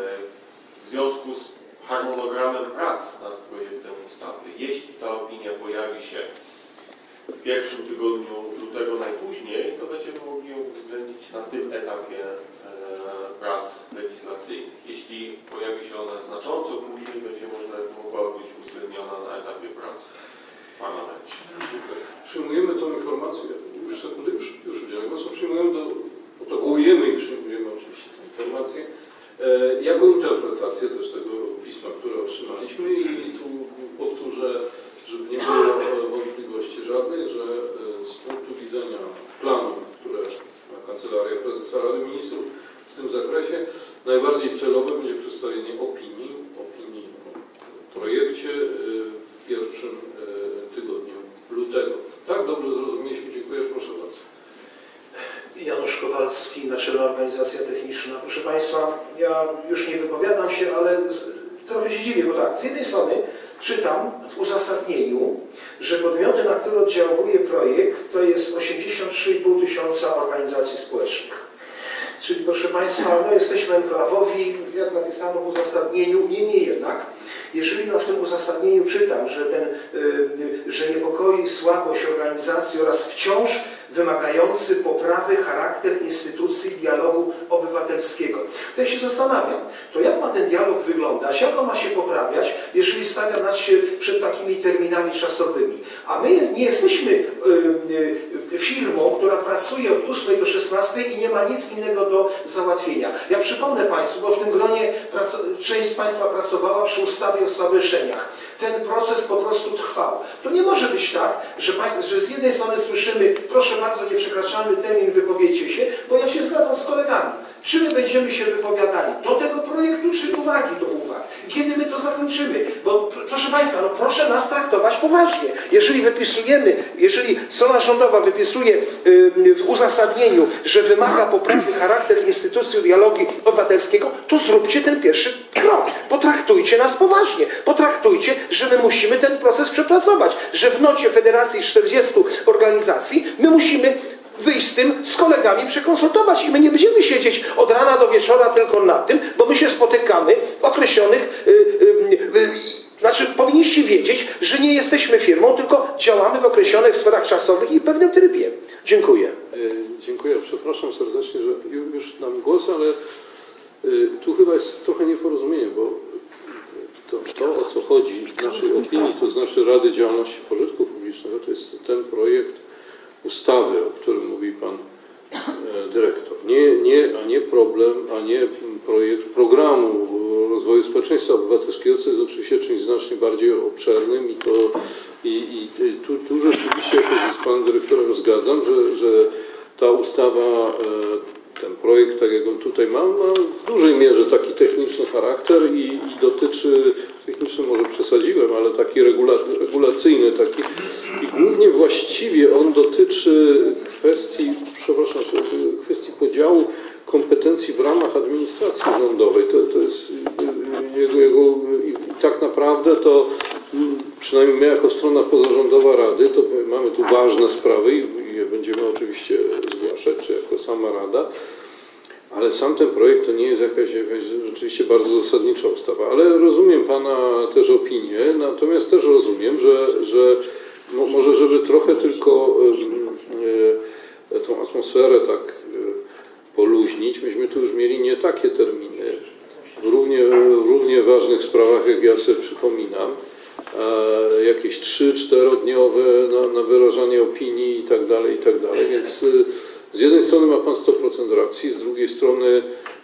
w związku z harmonogramem prac nad projektem ustawy, jeśli ta opinia pojawi się w pierwszym tygodniu lutego najpóźniej, to będziemy mogli ją uwzględnić na tym etapie prac legislacyjnych. Jeśli pojawi się ona znacząco później, będzie mogła być uwzględniona na etapie prac w parlamencie. Przyjmujemy tą informację, już udzielę głosu, protokołujemy i przyjmujemy oczywiście tę informację jako interpretację też tego pisma, które otrzymaliśmy i tu powtórzę, żeby nie było wątpliwości żadnych, że z punktu widzenia planów, które ma Kancelaria Prezesa Rady Ministrów w tym zakresie, najbardziej celowe będzie przedstawienie opinii o projekcie w pierwszym tygodniu lutego. Tak, dobrze zrozumieliśmy. Dziękuję. Proszę bardzo. Janusz Kowalski, Naczelna Organizacja Techniczna. Proszę Państwa, ja już nie wypowiadam się, ale trochę się dziwię, bo tak, z jednej strony czytam w uzasadnieniu, że podmioty, na które oddziałuje projekt, to jest 83,5 tysiąca organizacji społecznych. Czyli proszę Państwa, no jesteśmy enklawowi, jak napisano w uzasadnieniu, niemniej jednak, jeżeli w tym uzasadnieniu czytam, że niepokoi słabość organizacji oraz wciąż wymagający poprawy charakter instytucji dialogu obywatelskiego, to ja się zastanawiam, to jak ma ten dialog wyglądać, jak on ma się poprawiać, jeżeli stawia nas się przed takimi terminami czasowymi. A my nie jesteśmy firmą, która pracuje od 8 do 16 i nie ma nic innego do załatwienia. Ja przypomnę Państwu, bo w tym gronie część z Państwa pracowała przy ustawie o stowarzyszeniach. Ten proces po prostu trwał. To nie może być tak, że z jednej strony słyszymy, proszę bardzo, nieprzekraczalny termin, wypowiedzcie się, bo ja się zgadzam z kolegami. Czy my będziemy się wypowiadali do tego projektu, czy uwagi do uwag? I kiedy my to zakończymy? Bo proszę Państwa, no proszę nas traktować poważnie. Jeżeli strona rządowa wypisuje w uzasadnieniu, że wymaga poprawy charakter instytucji dialogu obywatelskiego, to zróbcie ten pierwszy krok. Potraktujcie nas poważnie. Potraktujcie, że my musimy ten proces przepracować. Że w nocie Federacji 40 organizacji my musimy wyjść z tym z kolegami, przekonsultować i my nie będziemy siedzieć od rana do wieczora tylko na tym, bo my się spotykamy w określonych, powinniście wiedzieć, że nie jesteśmy firmą, tylko działamy w określonych sferach czasowych i w pewnym trybie. Dziękuję. Dziękuję. Przepraszam serdecznie, że już dam głos, ale tu chyba jest trochę nieporozumienie, bo to, o co chodzi w naszej opinii, to znaczy Rady Działalności Pożytku Publicznego, to jest ten projekt ustawy, o którym mówi Pan Dyrektor. A nie problem, a nie projekt programu rozwoju społeczeństwa obywatelskiego, co jest oczywiście czymś znacznie bardziej obszernym i tu rzeczywiście się z Panem Dyrektorem zgadzam, że ta ustawa, ten projekt, tak jak on tutaj ma w dużej mierze taki techniczny charakter i dotyczy, techniczny może przesadziłem, ale taki regulacyjny taki i głównie właściwie on dotyczy kwestii, przepraszam, kwestii podziału kompetencji w ramach administracji rządowej. To jest i tak naprawdę to przynajmniej my jako strona pozarządowa Rady, to mamy tu ważne sprawy i je będziemy oczywiście zgłaszać, czy jako sama Rada, ale sam ten projekt to nie jest jakaś rzeczywiście bardzo zasadnicza ustawa. Ale rozumiem Pana też opinię, natomiast też rozumiem, że może żeby trochę tylko tą atmosferę tak poluźnić, myśmy tu już mieli nie takie terminy, w równie ważnych sprawach, jak ja sobie przypominam, jakieś 3-4-dniowe na wyrażanie opinii i tak dalej, więc z jednej strony ma Pan 100% racji, z drugiej strony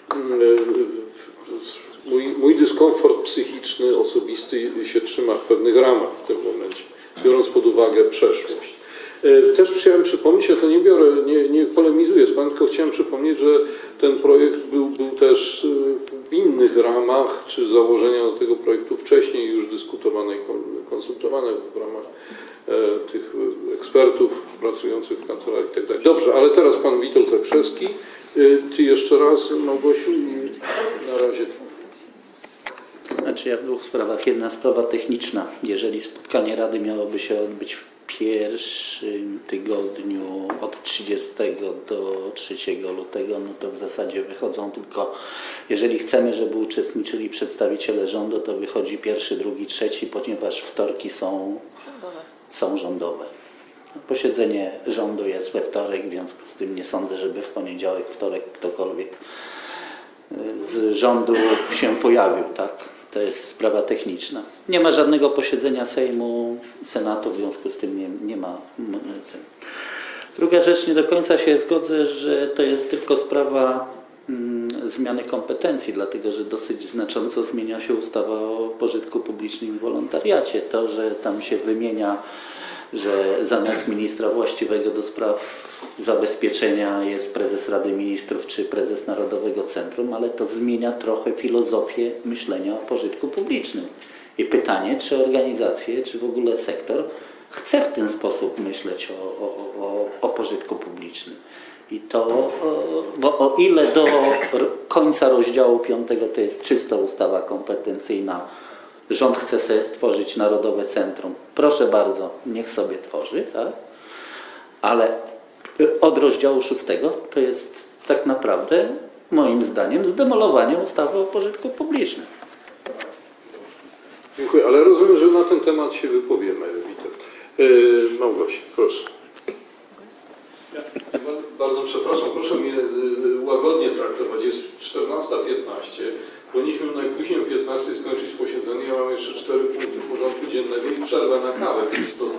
mój dyskomfort psychiczny, osobisty się trzyma w pewnych ramach w tym momencie, biorąc pod uwagę przeszłość. Też chciałem przypomnieć, ja to nie polemizuję z Panem, tylko chciałem przypomnieć, że ten projekt był też w innych ramach, czy założenia do tego projektu wcześniej już dyskutowane i konsultowane w ramach tych ekspertów pracujących w kancelarii i tak dalej. Dobrze, ale teraz Pan Witold Zakrzewski. Ty jeszcze raz, Małgosiu, i na razie. Znaczy ja w dwóch sprawach. Jedna sprawa techniczna. Jeżeli spotkanie Rady miałoby się odbyć w pierwszym tygodniu od 30 do 3 lutego, no to w zasadzie wychodzą tylko, jeżeli chcemy, żeby uczestniczyli przedstawiciele rządu, to wychodzi 1., 2., 3, ponieważ wtorki są rządowe. Posiedzenie rządu jest we wtorek, w związku z tym nie sądzę, żeby w poniedziałek, wtorek ktokolwiek z rządu się pojawił, tak? To jest sprawa techniczna. Nie ma żadnego posiedzenia Sejmu, Senatu, w związku z tym nie ma. Druga rzecz, nie do końca się zgodzę, że to jest tylko sprawa zmiany kompetencji, dlatego że dosyć znacząco zmienia się ustawa o pożytku publicznym i wolontariacie. To, że tam się wymienia, że zamiast ministra właściwego do spraw zabezpieczenia jest prezes Rady Ministrów czy prezes Narodowego Centrum, ale to zmienia trochę filozofię myślenia o pożytku publicznym. I pytanie, czy organizacje, czy w ogóle sektor chce w ten sposób myśleć o pożytku publicznym. I to, bo o ile do końca rozdziału 5 to jest czysta ustawa kompetencyjna, rząd chce sobie stworzyć Narodowe Centrum, proszę bardzo, niech sobie tworzy, tak? Ale od rozdziału 6 to jest tak naprawdę, moim zdaniem, zdemolowanie ustawy o pożytku publicznym. Dziękuję, ale rozumiem, że na ten temat się wypowiemy, Witold. Małgosia, proszę. Ja bardzo przepraszam, proszę mnie łagodnie traktować. Jest 14:15. Powinniśmy najpóźniej o 15 skończyć posiedzenie. Ja mam jeszcze 4 punkty porządku dziennego i przerwę na kawę, więc to...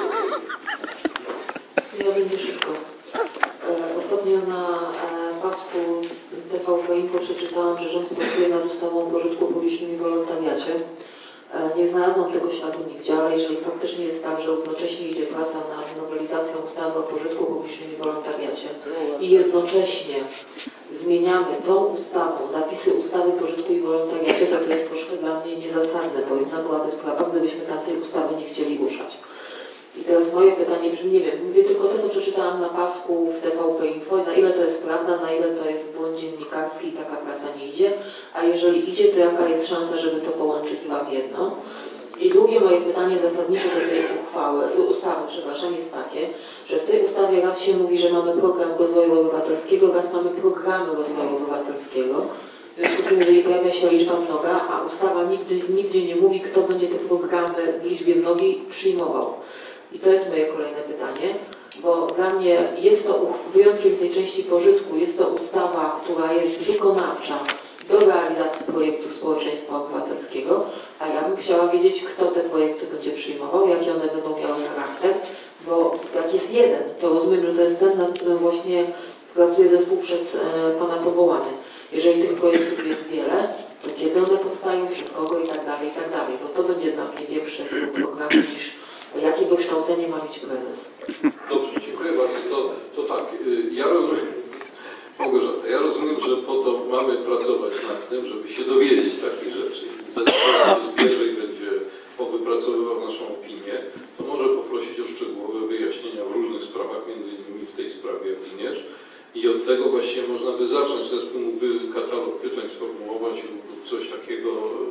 Ja będę szybko. Ostatnio na pasku TVP Info przeczytałam, że rząd pracuje nad ustawą o pożytku publicznym i wolontariacie. Nie znalazłam tego śladu nigdzie, ale jeżeli faktycznie jest tak, że równocześnie idzie praca nad nowelizacją ustawy o pożytku publicznym i wolontariacie i jednocześnie zmieniamy tą ustawą zapisy ustawy o pożytku i wolontariacie, to jest troszkę dla mnie niezasadne, bo inna byłaby sprawa, gdybyśmy tamtej ustawy nie chcieli ruszać. I teraz moje pytanie brzmi, nie wiem, mówię tylko to, co przeczytałam na pasku w TVP Info, na ile to jest prawda, na ile to jest błąd dziennikarski i taka praca nie idzie, a jeżeli idzie, to jaka jest szansa, żeby to połączyć chyba w jedno. I drugie moje pytanie zasadnicze do tej ustawy, jest takie, że w tej ustawie raz się mówi, że mamy program rozwoju obywatelskiego, raz mamy programy rozwoju obywatelskiego. W związku z tym, jeżeli pojawia się liczba mnoga, a ustawa nigdzie nie mówi, kto będzie te programy w liczbie mnogiej przyjmował. I to jest moje kolejne pytanie, bo dla mnie jest to wyjątkiem tej części pożytku, jest to ustawa, która jest wykonawcza, do realizacji projektu społeczeństwa obywatelskiego, a ja bym chciała wiedzieć, kto te projekty będzie przyjmował, jakie one będą miały charakter, bo jak jest jeden, to rozumiem, że to jest ten, nad którym właśnie pracuje zespół przez Pana powołany. Jeżeli tych projektów jest wiele, to kiedy one powstają, przez kogo i tak dalej, bo to będzie dla mnie większy program niż jakie wykształcenie ma mieć prezes. Dobrze, dziękuję bardzo. To tak, ja rozumiem, Małgorzata, ja rozumiem, że po to mamy pracować nad tym, żeby się dowiedzieć takich rzeczy. Zanim zbierze i będzie wypracowywał naszą opinię, to może poprosić o szczegółowe wyjaśnienia w różnych sprawach, między innymi w tej sprawie również. I od tego właściwie można by zacząć. Zespół mógłby katalog pytań sformułować lub coś takiego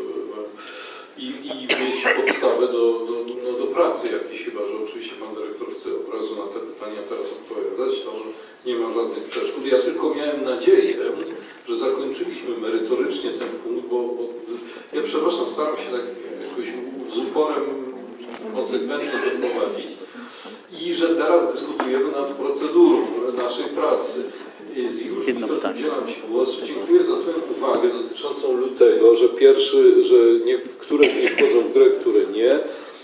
i mieć podstawę do pracy jakiejś, chyba że oczywiście Pan Dyrektor chce od razu na te pytania teraz odpowiadać, to nie ma żadnych przeszkód. Ja tylko miałem nadzieję, że zakończyliśmy merytorycznie ten punkt, bo ja przepraszam, staram się tak jakoś z uporem konsekwentnie to prowadzić i że teraz dyskutujemy nad procedurą naszej pracy. Już udzielam Ci głosu. Dziękuję za Twoją uwagę dotyczącą lutego, że które nie wchodzą w grę, które nie.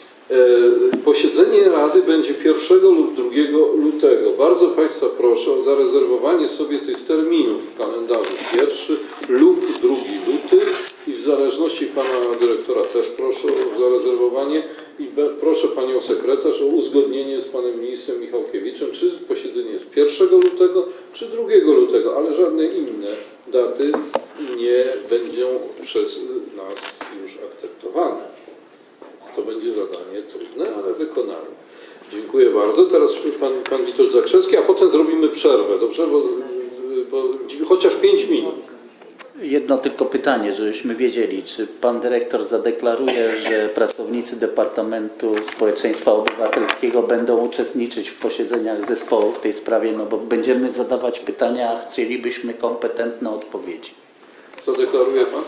Posiedzenie Rady będzie 1 lub 2 lutego. Bardzo Państwa proszę o zarezerwowanie sobie tych terminów w kalendarzu. 1 lub 2 luty i w zależności Pana Dyrektora też proszę o zarezerwowanie i proszę Panią Sekretarz o uzgodnienie z Panem Ministrem Michałkiewiczem, czy posiedzenie jest 1 lutego, czy 2 lutego, ale żadne inne daty nie będą przez nas już akceptowane. Więc to będzie zadanie trudne, ale wykonalne. Dziękuję bardzo. Teraz pan Witold Zakrzewski, a potem zrobimy przerwę, dobrze? Bo chociaż 5 minut. Jedno tylko pytanie, żebyśmy wiedzieli, czy Pan Dyrektor zadeklaruje, że pracownicy Departamentu Społeczeństwa Obywatelskiego będą uczestniczyć w posiedzeniach zespołu w tej sprawie, no bo będziemy zadawać pytania, a chcielibyśmy kompetentne odpowiedzi. Co deklaruje Pan?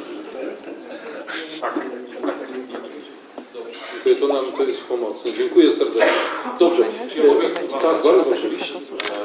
Tak. Dobrze, to nam to jest pomocne. Dziękuję serdecznie. Dobrze, tak, bardzo oczywiście.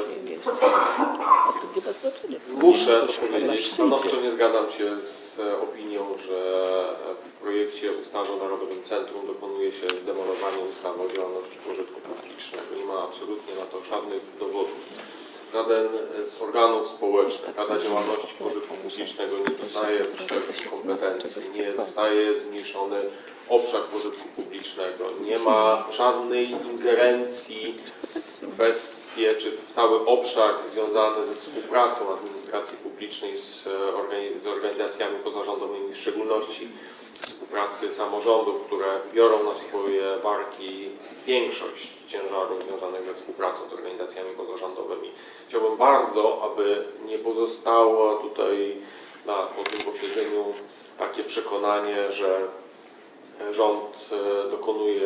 Muszę powiedzieć, stanowczo nie zgadzam się z opinią, że w projekcie ustawy o Narodowym Centrum dokonuje się demolowania ustawy o działalności pożytku publicznego. Nie ma absolutnie na to żadnych dowodów. Żaden z organów społecznych, Rada Działalności Pożytku Publicznego nie dostaje wszelkich kompetencji, nie zostaje zmniejszony obszar pożytku publicznego, nie ma żadnej ingerencji w kwestie czy w cały obszar związany ze współpracą administracji publicznej z organizacjami pozarządowymi, w szczególności współpracy samorządów, które biorą na swoje barki większość ciężaru związanych ze współpracą z organizacjami pozarządowymi. Chciałbym bardzo, aby nie pozostało tutaj po tym posiedzeniu takie przekonanie, że rząd dokonuje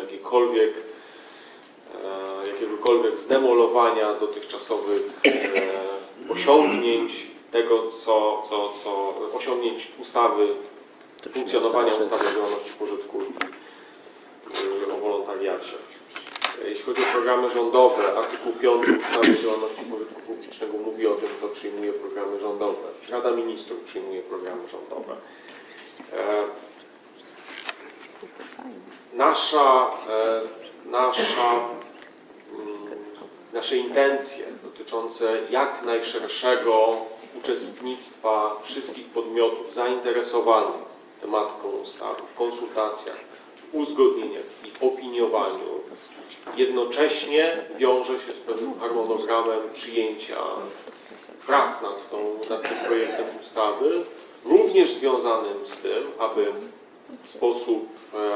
jakiegokolwiek zdemolowania dotychczasowych osiągnięć tego, osiągnięć ustawy, funkcjonowania ustawy o działalności pożytku i o wolontariacie. Jeśli chodzi o programy rządowe, artykuł 5 ustawy o działalności pożytku publicznego mówi o tym, kto przyjmuje programy rządowe. Rada Ministrów przyjmuje programy rządowe. Nasze intencje dotyczące jak najszerszego uczestnictwa wszystkich podmiotów zainteresowanych tematką ustawy, w konsultacjach, w uzgodnieniach i opiniowaniu jednocześnie wiąże się z pewnym harmonogramem przyjęcia prac nad tym projektem ustawy, również związanym z tym, aby w sposób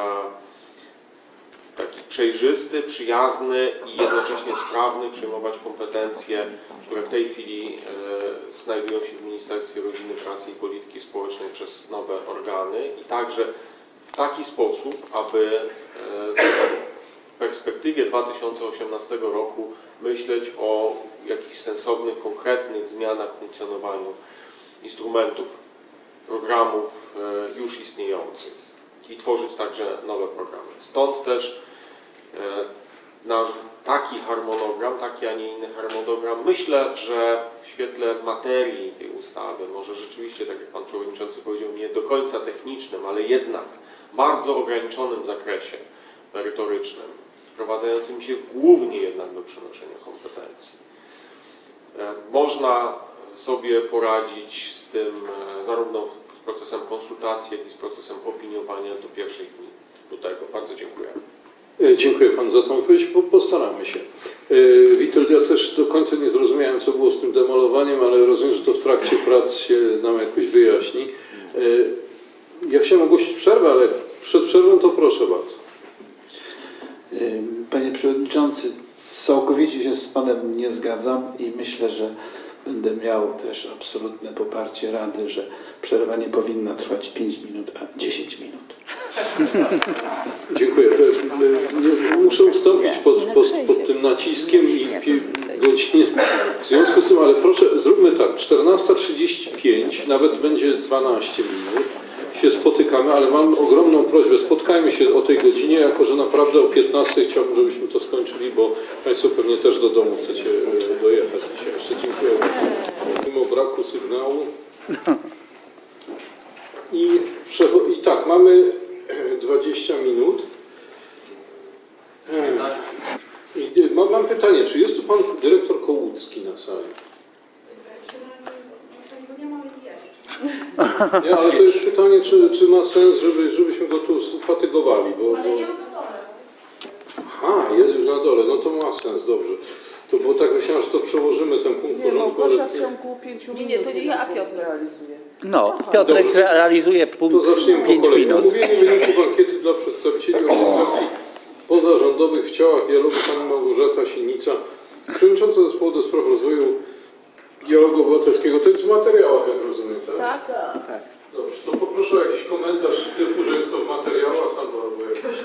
taki przejrzysty, przyjazny i jednocześnie sprawny przyjmować kompetencje, które w tej chwili znajdują się w Ministerstwie Rodziny, Pracy i Polityki Społecznej przez nowe organy i także w taki sposób, aby w perspektywie 2018 roku myśleć o jakichś sensownych, konkretnych zmianach w funkcjonowaniu instrumentów, programów już istniejących i tworzyć także nowe programy. Stąd też nasz taki harmonogram, taki, a nie inny harmonogram. Myślę, że w świetle materii tej ustawy może rzeczywiście, tak jak Pan Przewodniczący powiedział, technicznym, ale jednak bardzo ograniczonym zakresie merytorycznym, sprowadzającym się głównie jednak do przenoszenia kompetencji, można sobie poradzić z tym zarówno z procesem konsultacji, jak i z procesem opiniowania do pierwszych dni lutego. Bardzo dziękuję. Dziękuję Pan za tą odpowiedź. Postaramy się. Witold, ja też do końca nie zrozumiałem, co było z tym demolowaniem, ale rozumiem, że to w trakcie prac się nam jakoś wyjaśni. Ja chciałem ogłosić przerwę, ale przed przerwą to proszę bardzo. Panie Przewodniczący, całkowicie się z Panem nie zgadzam i myślę, że będę miał też absolutne poparcie Rady, że przerwa nie powinna trwać 5 minut, a 10 minut. Dziękuję. Muszę ustąpić pod tym naciskiem i godzinie. W związku z tym, ale proszę, zróbmy tak, 14:35, nawet będzie 12 minut, się spotykamy, ale mam ogromną prośbę, spotkajmy się o tej godzinie, jako że naprawdę o 15 chciałbym, żebyśmy to skończyli, bo Państwo pewnie też do domu chcecie dojechać dzisiaj. Jeszcze dziękuję mimo braku sygnału. I tak, mamy 20 minut. Mam pytanie, czy jest tu Pan Dyrektor Kołucki na sali? Nie, ale to jest pytanie, czy ma sens, żebyśmy go tu fatygowali, bo... Aha, jest już na dole, no to ma sens, dobrze. To bo tak myślałem, że to przełożymy ten punkt porządku. Nie, w ciągu 5 minut. Nie, to nie ja, a Piotr realizuje. No, Piotrek realizuje punkt to zaczniemy 5 po kolei. minut. Omówienie wyników ankiety dla przedstawicieli organizacji pozarządowych w ciałach dialogu pani Małgorzata Sinica, przewodnicząca Zespołu do Spraw Rozwoju Dialogu Obywatelskiego. To jest w materiałach, jak rozumiem, tak? Tak. Dobrze, to poproszę o jakiś komentarz typu, że jest to w materiałach albo jakiś...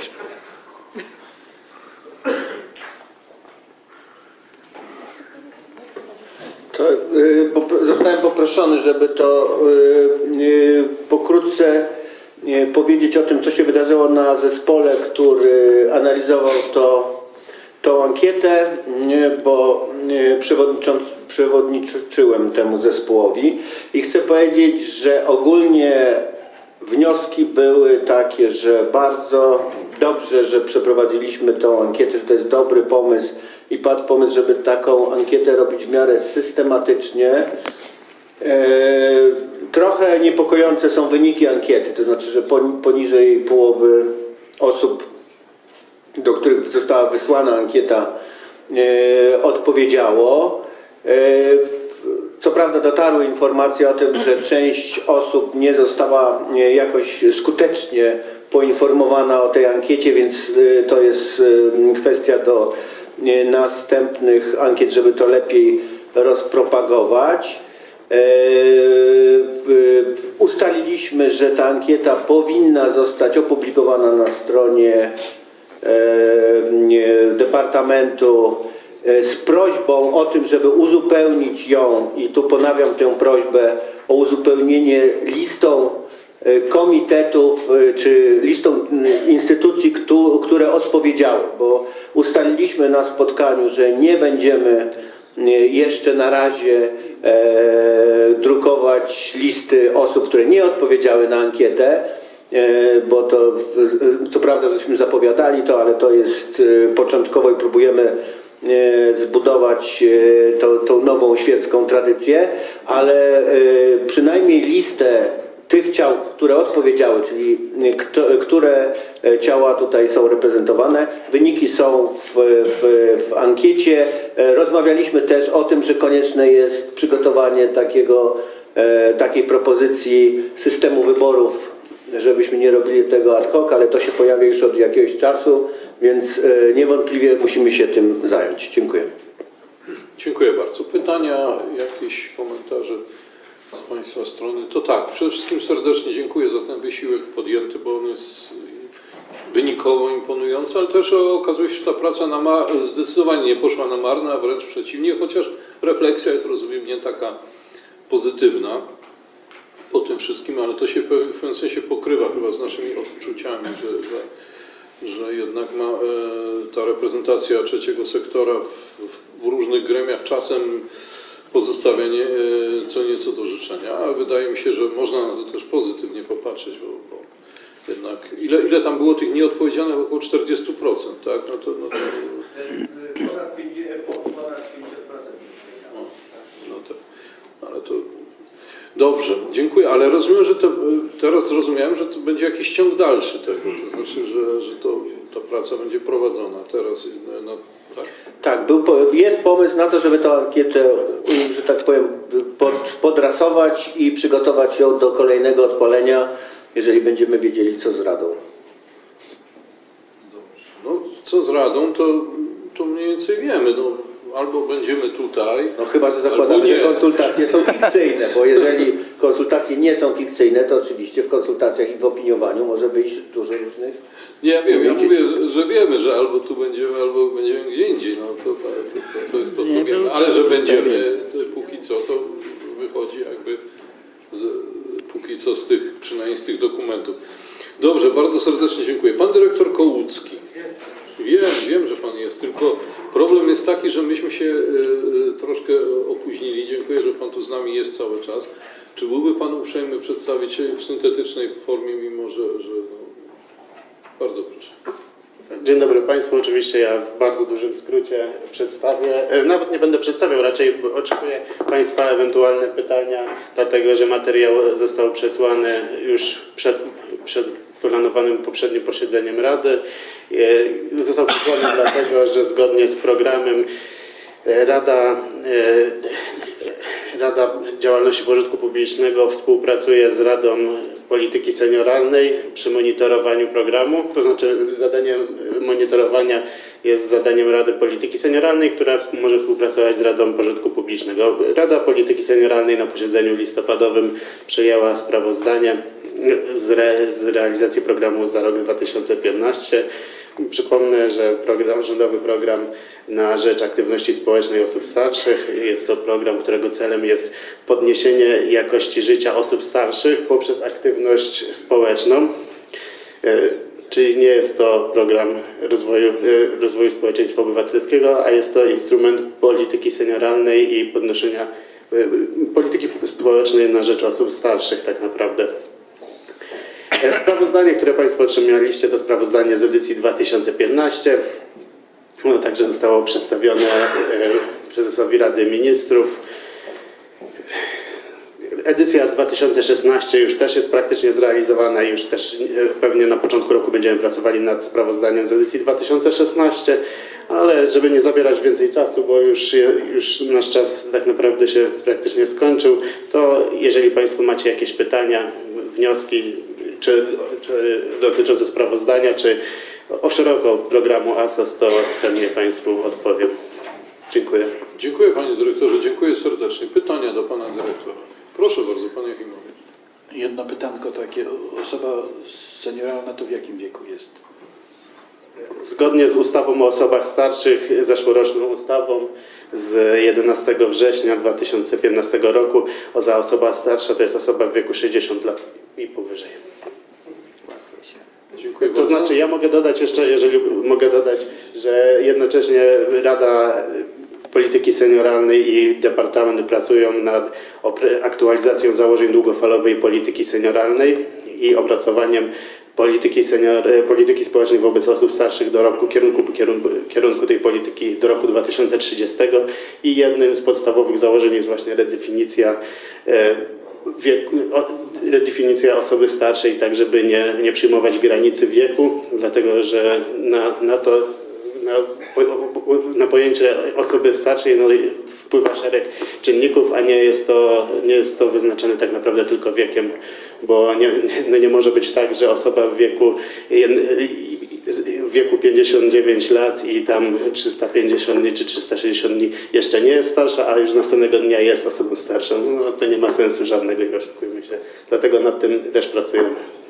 Zostałem poproszony, żeby to pokrótce powiedzieć o tym, co się wydarzyło na zespole, który analizował tą ankietę, bo przewodniczyłem temu zespołowi i chcę powiedzieć, że ogólnie wnioski były takie, że bardzo dobrze, że przeprowadziliśmy tą ankietę, że to jest dobry pomysł i padł pomysł, żeby taką ankietę robić w miarę systematycznie. Trochę niepokojące są wyniki ankiety, to znaczy, że poniżej połowy osób, do których została wysłana ankieta, odpowiedziało. Co prawda dotarły informacje o tym, że część osób nie została jakoś skutecznie poinformowana o tej ankiecie, więc to jest kwestia do następnych ankiet, żeby to lepiej rozpropagować. Ustaliliśmy, że ta ankieta powinna zostać opublikowana na stronie Departamentu z prośbą o tym, żeby uzupełnić ją, i tu ponawiam tę prośbę o uzupełnienie listą komitetów czy listą instytucji, które odpowiedziały, bo ustaliliśmy na spotkaniu, że nie będziemy jeszcze na razie drukować listy osób, które nie odpowiedziały na ankietę, bo to co prawda żeśmy zapowiadali to, ale to jest początkowo i próbujemy zbudować tą nową świecką tradycję, ale przynajmniej listę tych ciał, które odpowiedziały, czyli które ciała tutaj są reprezentowane. Wyniki są w ankiecie. Rozmawialiśmy też o tym, że konieczne jest przygotowanie takiej propozycji systemu wyborów, żebyśmy nie robili tego ad hoc, ale to się pojawia już od jakiegoś czasu, więc niewątpliwie musimy się tym zająć. Dziękuję. Dziękuję bardzo. Pytania, jakieś komentarze z Państwa strony? To tak, przede wszystkim serdecznie dziękuję za ten wysiłek podjęty, bo on jest wynikowo imponujący, ale też okazuje się, że ta praca zdecydowanie nie poszła na marne, a wręcz przeciwnie, chociaż refleksja jest, rozumiem, nie taka pozytywna po tym wszystkim, ale to się w pewnym sensie pokrywa chyba z naszymi odczuciami, że jednak ta reprezentacja trzeciego sektora w różnych gremiach czasem pozostawienie co nieco do życzenia, ale wydaje mi się, że można na to też pozytywnie popatrzeć, bo jednak ile tam było tych nieodpowiedzianych? Około 40%, tak? No to Ponad 50%. no tak, ale to dobrze, dziękuję, ale rozumiem, że to, teraz zrozumiałem, że to będzie jakiś ciąg dalszy tego, to znaczy, że ta praca będzie prowadzona teraz, tak? Tak, jest pomysł na to, żeby tę ankietę, że tak powiem, podrasować i przygotować ją do kolejnego odpalenia, jeżeli będziemy wiedzieli, co z Radą. Dobrze. No, co z Radą, to mniej więcej wiemy. No, albo będziemy tutaj. No chyba, że zakładamy, że konsultacje są fikcyjne, bo jeżeli konsultacje nie są fikcyjne, to oczywiście w konsultacjach i w opiniowaniu może wyjść dużo różnych. Nie, ja wiem, ja mówię, że wiemy, że albo tu będziemy, albo będziemy gdzie indziej. No to jest to, co wiemy. Ale że będziemy, póki co, to wychodzi jakby póki co z tych, przynajmniej z tych dokumentów. Dobrze, bardzo serdecznie dziękuję. Pan dyrektor Kołucki. Wiem, że pan jest, tylko problem jest taki, że myśmy się troszkę opóźnili. Dziękuję, że pan tu z nami jest cały czas. Czy byłby pan uprzejmy przedstawić się w syntetycznej formie, mimo że bardzo proszę. Dzień dobry Państwu. Oczywiście ja w bardzo dużym skrócie przedstawię, nawet nie będę przedstawiał, raczej oczekuję Państwa ewentualne pytania, dlatego że materiał został przesłany już przed planowanym poprzednim posiedzeniem Rady. Został przesłany dlatego, że zgodnie z programem Rada Działalności Pożytku Publicznego współpracuje z Radą Polityki Senioralnej przy monitorowaniu programu. To znaczy zadaniem monitorowania jest zadaniem Rady Polityki Senioralnej, która może współpracować z Radą Pożytku Publicznego. Rada Polityki Senioralnej na posiedzeniu listopadowym przyjęła sprawozdanie z realizacji programu za rok 2015. Przypomnę, że rządowy program na rzecz aktywności społecznej osób starszych jest to program, którego celem jest podniesienie jakości życia osób starszych poprzez aktywność społeczną. Czyli nie jest to program rozwoju społeczeństwa obywatelskiego, a jest to instrument polityki senioralnej i podnoszenia polityki społecznej na rzecz osób starszych tak naprawdę. Sprawozdanie, które Państwo otrzymaliście, to sprawozdanie z edycji 2015. Ono także zostało przedstawione prezesowi Rady Ministrów. Edycja 2016 już też jest praktycznie zrealizowana i już też pewnie na początku roku będziemy pracowali nad sprawozdaniem z edycji 2016, ale żeby nie zabierać więcej czasu, bo już nasz czas tak naprawdę się praktycznie skończył, to jeżeli Państwo macie jakieś pytania, wnioski, czy dotyczące sprawozdania, czy o szeroko programu ASOS, to chętnie Państwu odpowiem. Dziękuję. Dziękuję Panie Dyrektorze, dziękuję serdecznie. Pytania do Pana Dyrektora. Proszę bardzo, Panie Jakimowicz. Jedno pytanko takie. Osoba senioralna to w jakim wieku jest? Zgodnie z ustawą o osobach starszych, zeszłoroczną ustawą z 11 września 2015 roku, osoba starsza to jest osoba w wieku 60 lat i powyżej. Dziękuję to znaczy, ja mogę dodać jeszcze, jeżeli mogę dodać, że jednocześnie Rada Polityki Senioralnej i Departamenty pracują nad aktualizacją założeń długofalowej polityki senioralnej i opracowaniem polityki społecznej wobec osób starszych do roku, kierunku tej polityki do roku 2030 i jednym z podstawowych założeń jest właśnie redefinicja osoby starszej, tak żeby nie przyjmować granicy wieku, dlatego że na pojęcie osoby starszej wpływa szereg czynników, a nie jest to wyznaczone tak naprawdę tylko wiekiem, bo nie może być tak, że osoba w wieku 59 lat i tam 350 dni czy 360 dni jeszcze nie jest starsza, a już następnego dnia jest osobą starszą. No, to nie ma sensu żadnego, nie oszukujmy się. Dlatego nad tym też pracujemy.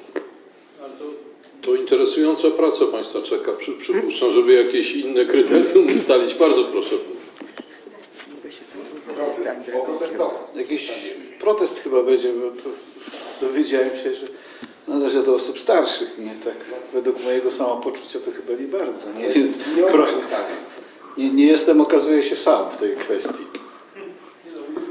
To interesująca praca Państwa czeka. Przypuszczam, żeby jakieś inne kryterium ustalić. Bardzo proszę. Jakiś protest chyba będzie, bo dowiedziałem się, że należy do osób starszych, nie tak. Według mojego samopoczucia to chyba nie bardzo. Nie? Więc nie jestem, okazuje się, sam w tej kwestii.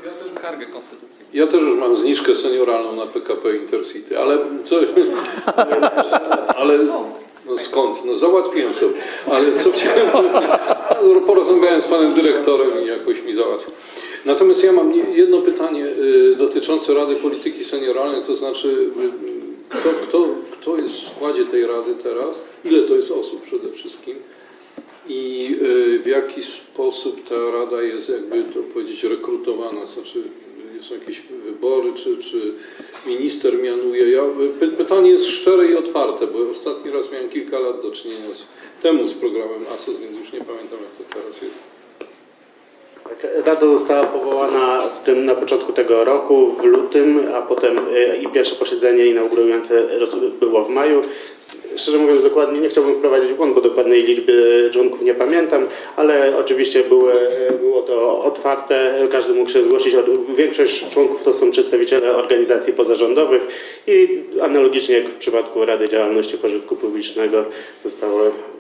skargę konstytucyjną. Ja też już mam zniżkę senioralną na PKP Intercity, ale co... ale no skąd? No załatwiłem sobie. Ale co chciałem... Porozmawiałem z panem dyrektorem i jakoś mi załatwił. Natomiast ja mam jedno pytanie dotyczące Rady Polityki Senioralnej, to znaczy kto jest w składzie tej Rady teraz? Ile to jest osób przede wszystkim? I w jaki sposób ta Rada jest, jakby to powiedzieć, rekrutowana? Znaczy są jakieś wybory, czy minister mianuje? Pytanie jest szczere i otwarte, bo ostatni raz miałem kilka lat do czynienia z programem ASOS, więc już nie pamiętam, jak to teraz jest. Rada została powołana na początku tego roku, w lutym, a potem i pierwsze posiedzenie inaugurujące było w maju. Szczerze mówiąc, dokładnie nie chciałbym wprowadzić w błąd, bo dokładnej liczby członków nie pamiętam, ale oczywiście było to otwarte, każdy mógł się zgłosić. Większość członków to są przedstawiciele organizacji pozarządowych i analogicznie jak w przypadku Rady Działalności Pożytku Publicznego zostało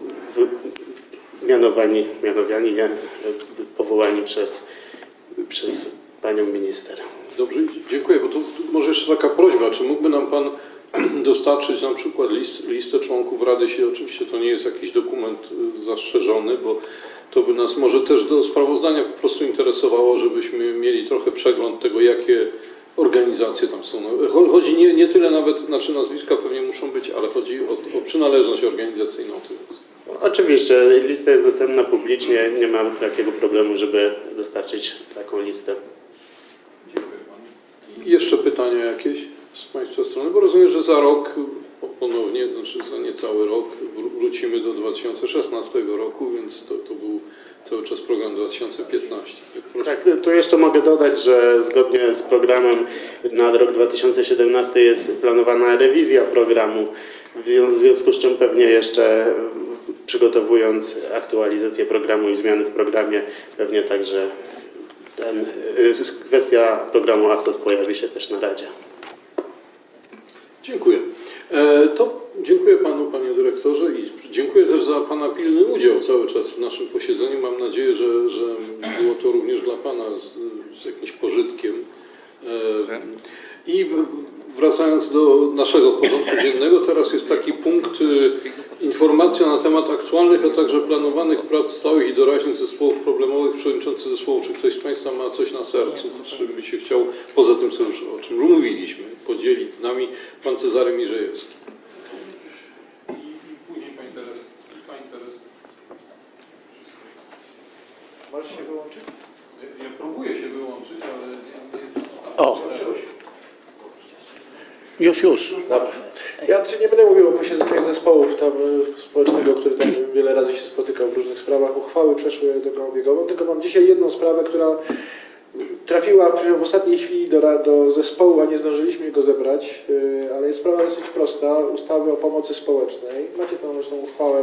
powołani przez panią minister. Dobrze, dziękuję, bo tu może jeszcze taka prośba, czy mógłby nam pan dostarczyć na przykład listę członków Rady, oczywiście to nie jest jakiś dokument zastrzeżony, bo to by nas może też do sprawozdania po prostu interesowało, żebyśmy mieli trochę przegląd tego, jakie organizacje tam są. Chodzi nie tyle nawet, znaczy nazwiska pewnie muszą być, ale chodzi o przynależność organizacyjną. Oczywiście, lista jest dostępna publicznie, nie mam takiego problemu, żeby dostarczyć taką listę. Dziękuję panu. I jeszcze pytania jakieś z państwa strony, bo rozumiem, że za rok ponownie, znaczy za niecały rok wrócimy do 2016 roku, więc to był cały czas program 2015. Tak, tu jeszcze mogę dodać, że zgodnie z programem na rok 2017 jest planowana rewizja programu, w związku z czym pewnie jeszcze przygotowując aktualizację programu i zmiany w programie, pewnie także kwestia programu ASOS pojawi się też na Radzie. Dziękuję. To dziękuję panu, panie dyrektorze, i dziękuję też za pana pilny udział cały czas w naszym posiedzeniu. Mam nadzieję, że było to również dla pana z jakimś pożytkiem. I wracając do naszego porządku dziennego, teraz jest taki punkt informacja na temat aktualnych, a także planowanych prac stałych i doraźnych zespołów problemowych. Przewodniczący zespołu, czy ktoś z państwa ma coś na sercu, czy by się chciał, poza tym, co już o czym mówiliśmy, podzielić z nami? Pan Cezary Mierzejewski. I później pani Teresa. Możesz się wyłączyć? Ja próbuję się wyłączyć, ale nie jestem w stanie. O! Już. Dobra. Ja nie będę mówił o posiedzeniach zespołów tam społecznego, który tam wiele razy się spotykał w różnych sprawach. Uchwały przeszły drogą biegową, tylko mam dzisiaj jedną sprawę, która trafiła w ostatniej chwili do zespołu, a nie zdążyliśmy go zebrać, ale jest sprawa dosyć prosta. Ustawy o pomocy społecznej. Macie tam zresztą uchwałę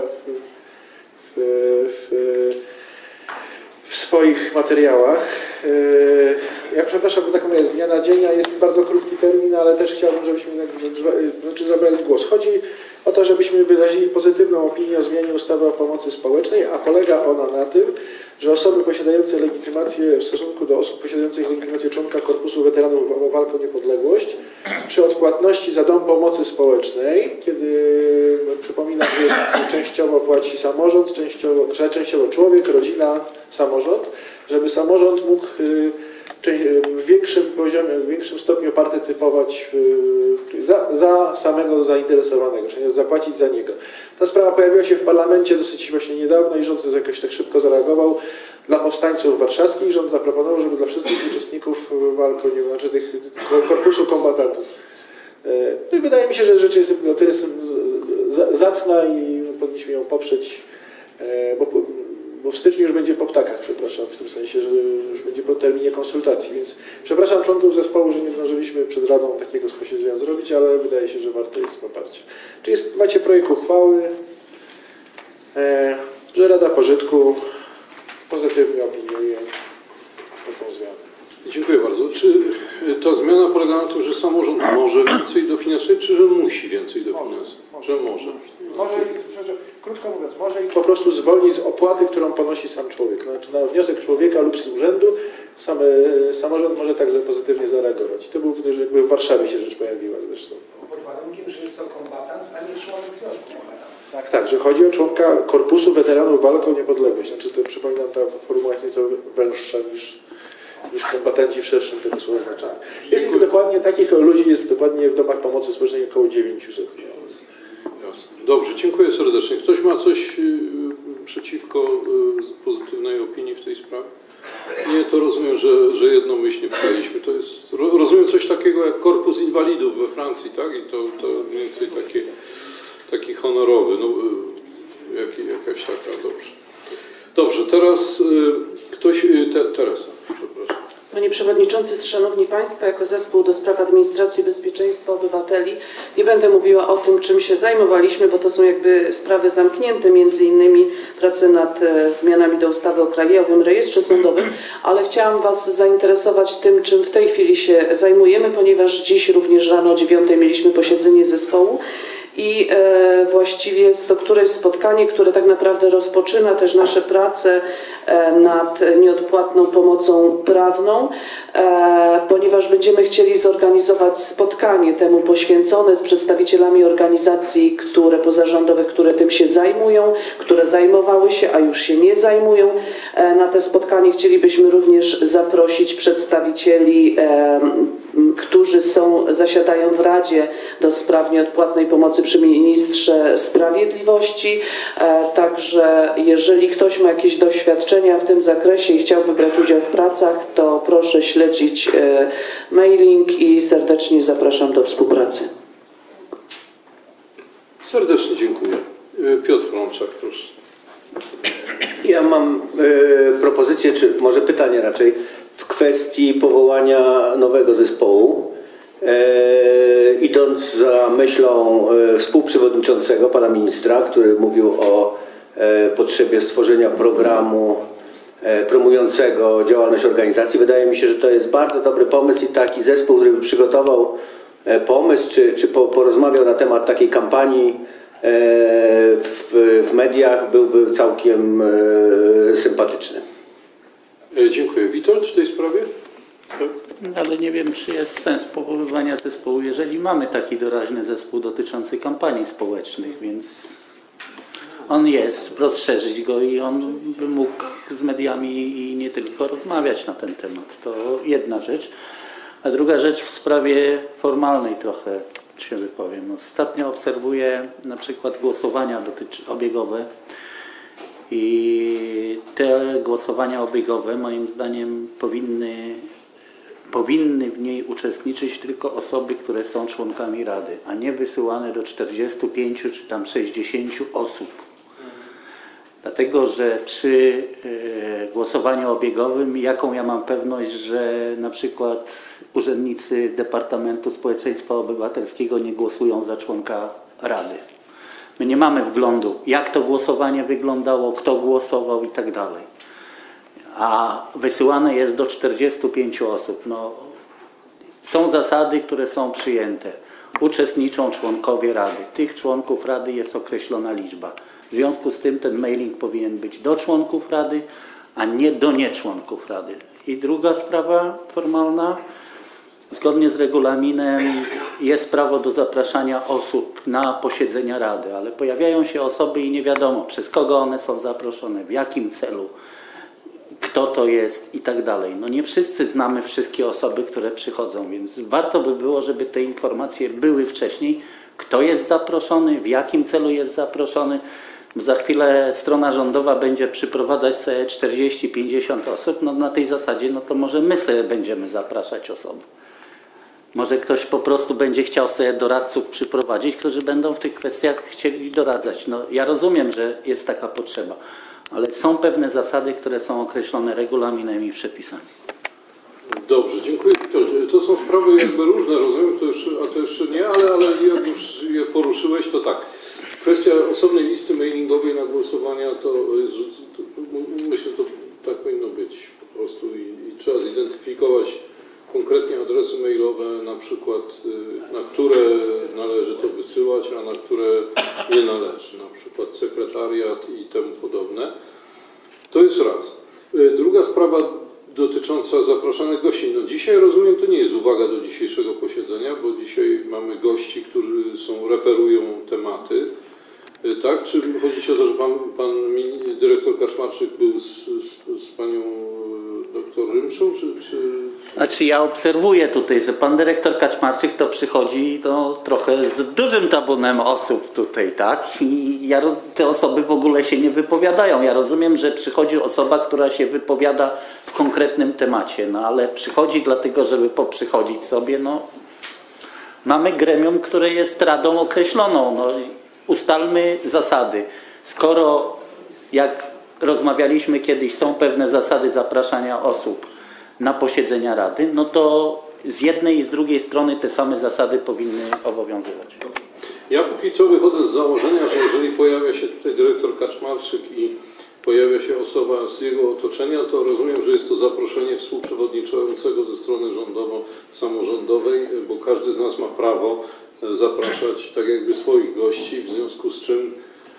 w swoich materiałach. Ja przepraszam, bo taką jest z dnia na dzień, a jest bardzo krótki termin, ale też chciałbym, żebyśmy zabrali głos. Chodzi o to, żebyśmy wyrazili pozytywną opinię o zmianie ustawy o pomocy społecznej, a polega ona na tym, że osoby posiadające legitymację w stosunku do osób posiadających legitymację członka Korpusu Weteranów Walk o Niepodległość przy odpłatności za dom pomocy społecznej, kiedy przypominam, że częściowo płaci samorząd, częściowo człowiek, rodzina, samorząd, żeby samorząd mógł w większym stopniu partycypować za samego zainteresowanego, czyli zapłacić za niego. Ta sprawa pojawiła się w parlamencie dosyć właśnie niedawno i rząd jakoś tak szybko zareagował. Dla powstańców warszawskich rząd zaproponował, żeby dla wszystkich uczestników walki, znaczy tych korpusu kombatantów. No i wydaje mi się, że rzecz jest o tyle zacna i powinniśmy ją poprzeć, bo w styczniu już będzie po ptakach, przepraszam, w tym sensie, że już będzie po terminie konsultacji, więc przepraszam członków zespołu, że nie zdążyliśmy przed Radą takiego posiedzenia zrobić, ale wydaje się, że warto jest poparcia. Czyli macie projekt uchwały, że Rada Pożytku pozytywnie opiniuje taką zmianę. Dziękuję bardzo. Czy ta zmiana polega na tym, że samorząd może więcej dofinansować, czy że musi więcej dofinansować? Że może. Może ich, krótko mówiąc, może ich po prostu zwolnić z opłaty, którą ponosi sam człowiek. Znaczy na wniosek człowieka lub z urzędu samorząd może tak pozytywnie zareagować. To był jakby w Warszawie się rzecz pojawiła zresztą. Pod warunkiem, że jest to kombatant, a nie członek związku kombatantów. Tak, że chodzi o członka Korpusu Weteranów Walk o Niepodległość. Znaczy to przypominam, ta formuła jest nieco węższa niż kombatanci w szerszym tego słowa znaczeniu. Jest dokładnie takich ludzi, jest dokładnie w domach pomocy społecznej około 900. Jasne. Dobrze, dziękuję serdecznie. Ktoś ma coś przeciwko pozytywnej opinii w tej sprawie? Nie, to rozumiem, że jednomyślnie przyjęliśmy. To jest, rozumiem, coś takiego jak Korpus Inwalidów we Francji, tak? I to mniej więcej taki honorowy, no, jakaś taka, dobrze. Dobrze, teraz ktoś, Teresa, przepraszam. Panie Przewodniczący, Szanowni Państwo, jako Zespół do Spraw Administracji i Bezpieczeństwa Obywateli nie będę mówiła o tym, czym się zajmowaliśmy, bo to są jakby sprawy zamknięte, między innymi prace nad zmianami do ustawy o Krajowym Rejestrze Sądowym, ale chciałam Was zainteresować tym, czym w tej chwili się zajmujemy, ponieważ dziś również rano o 9 mieliśmy posiedzenie zespołu. I właściwie jest to któreś spotkanie, które tak naprawdę rozpoczyna też nasze prace nad nieodpłatną pomocą prawną, ponieważ będziemy chcieli zorganizować spotkanie temu poświęcone z przedstawicielami organizacji pozarządowych, które tym się zajmują, które zajmowały się, a już się nie zajmują. Na to spotkanie chcielibyśmy również zaprosić przedstawicieli, którzy zasiadają w Radzie do Spraw Nieodpłatnej Pomocy przy Ministrze Sprawiedliwości. Także jeżeli ktoś ma jakieś doświadczenia w tym zakresie i chciałby brać udział w pracach, to proszę śledzić mailing i serdecznie zapraszam do współpracy. Serdecznie dziękuję. Piotr Frączak, proszę. Ja mam propozycję, czy może pytanie raczej, w kwestii powołania nowego zespołu. Idąc za myślą współprzewodniczącego, pana ministra, który mówił o potrzebie stworzenia programu promującego działalność organizacji, wydaje mi się, że to jest bardzo dobry pomysł i taki zespół, który by przygotował pomysł, czy porozmawiał na temat takiej kampanii w mediach, byłby całkiem sympatyczny. Dziękuję. Witold w tej sprawie? Tak? Ale nie wiem, czy jest sens powoływania zespołu, jeżeli mamy taki doraźny zespół dotyczący kampanii społecznych, więc on jest, rozszerzyć go i on by mógł z mediami i nie tylko rozmawiać na ten temat. To jedna rzecz. A druga rzecz w sprawie formalnej trochę się wypowiem. Ostatnio obserwuję na przykład głosowania obiegowe i te głosowania obiegowe moim zdaniem powinny w niej uczestniczyć tylko osoby, które są członkami Rady, a nie wysyłane do 45 czy tam 60 osób. Dlatego, że przy głosowaniu obiegowym jaką ja mam pewność, że na przykład urzędnicy Departamentu Społeczeństwa Obywatelskiego nie głosują za członka Rady. My nie mamy wglądu, jak to głosowanie wyglądało, kto głosował i tak dalej. A wysyłane jest do 45 osób. No, są zasady, które są przyjęte. Uczestniczą członkowie Rady. Tych członków Rady jest określona liczba. W związku z tym ten mailing powinien być do członków Rady, a nie do nieczłonków Rady. I druga sprawa formalna. Zgodnie z regulaminem jest prawo do zapraszania osób na posiedzenia Rady, ale pojawiają się osoby i nie wiadomo, przez kogo one są zaproszone, w jakim celu, kto to jest i tak dalej. No nie wszyscy znamy wszystkie osoby, które przychodzą, więc warto by było, żeby te informacje były wcześniej, kto jest zaproszony, w jakim celu jest zaproszony. Za chwilę strona rządowa będzie przyprowadzać sobie 40-50 osób, no na tej zasadzie, no to może my sobie będziemy zapraszać osoby. Może ktoś po prostu będzie chciał sobie doradców przyprowadzić, którzy będą w tych kwestiach chcieli doradzać. No, ja rozumiem, że jest taka potrzeba, ale są pewne zasady, które są określone regulaminem i przepisami. Dobrze, dziękuję. To są sprawy jakby różne, rozumiem, to jeszcze nie, ale jak już je poruszyłeś, to tak. Kwestia osobnej listy mailingowej na głosowania, myślę, to tak powinno być po prostu i trzeba zidentyfikować odsyłać, a na które nie należy, na przykład sekretariat i temu podobne. To jest raz. Druga sprawa dotycząca zapraszanych gości. No dzisiaj rozumiem, to nie jest uwaga do dzisiejszego posiedzenia, bo dzisiaj mamy gości, którzy referują tematy. Tak? Czy chodzi o to, że pan dyrektor Kaczmarczyk był z panią doktor Rymszą? Znaczy ja obserwuję tutaj, że pan dyrektor Kaczmarczyk to przychodzi trochę z dużym tabunem osób tutaj, tak? I te osoby w ogóle się nie wypowiadają. Ja rozumiem, że przychodzi osoba, która się wypowiada w konkretnym temacie, no ale przychodzi dlatego, żeby poprzychodzić sobie, no. Mamy gremium, które jest radą określoną, no. Ustalmy zasady. Skoro, jak rozmawialiśmy kiedyś, są pewne zasady zapraszania osób na posiedzenia Rady, no to z jednej i z drugiej strony te same zasady powinny obowiązywać. Ja póki co wychodzę z założenia, że jeżeli pojawia się tutaj dyrektor Kaczmarczyk i pojawia się osoba z jego otoczenia, to rozumiem, że jest to zaproszenie współprzewodniczącego ze strony samorządowej, bo każdy z nas ma prawo zapraszać tak jakby swoich gości, w związku z czym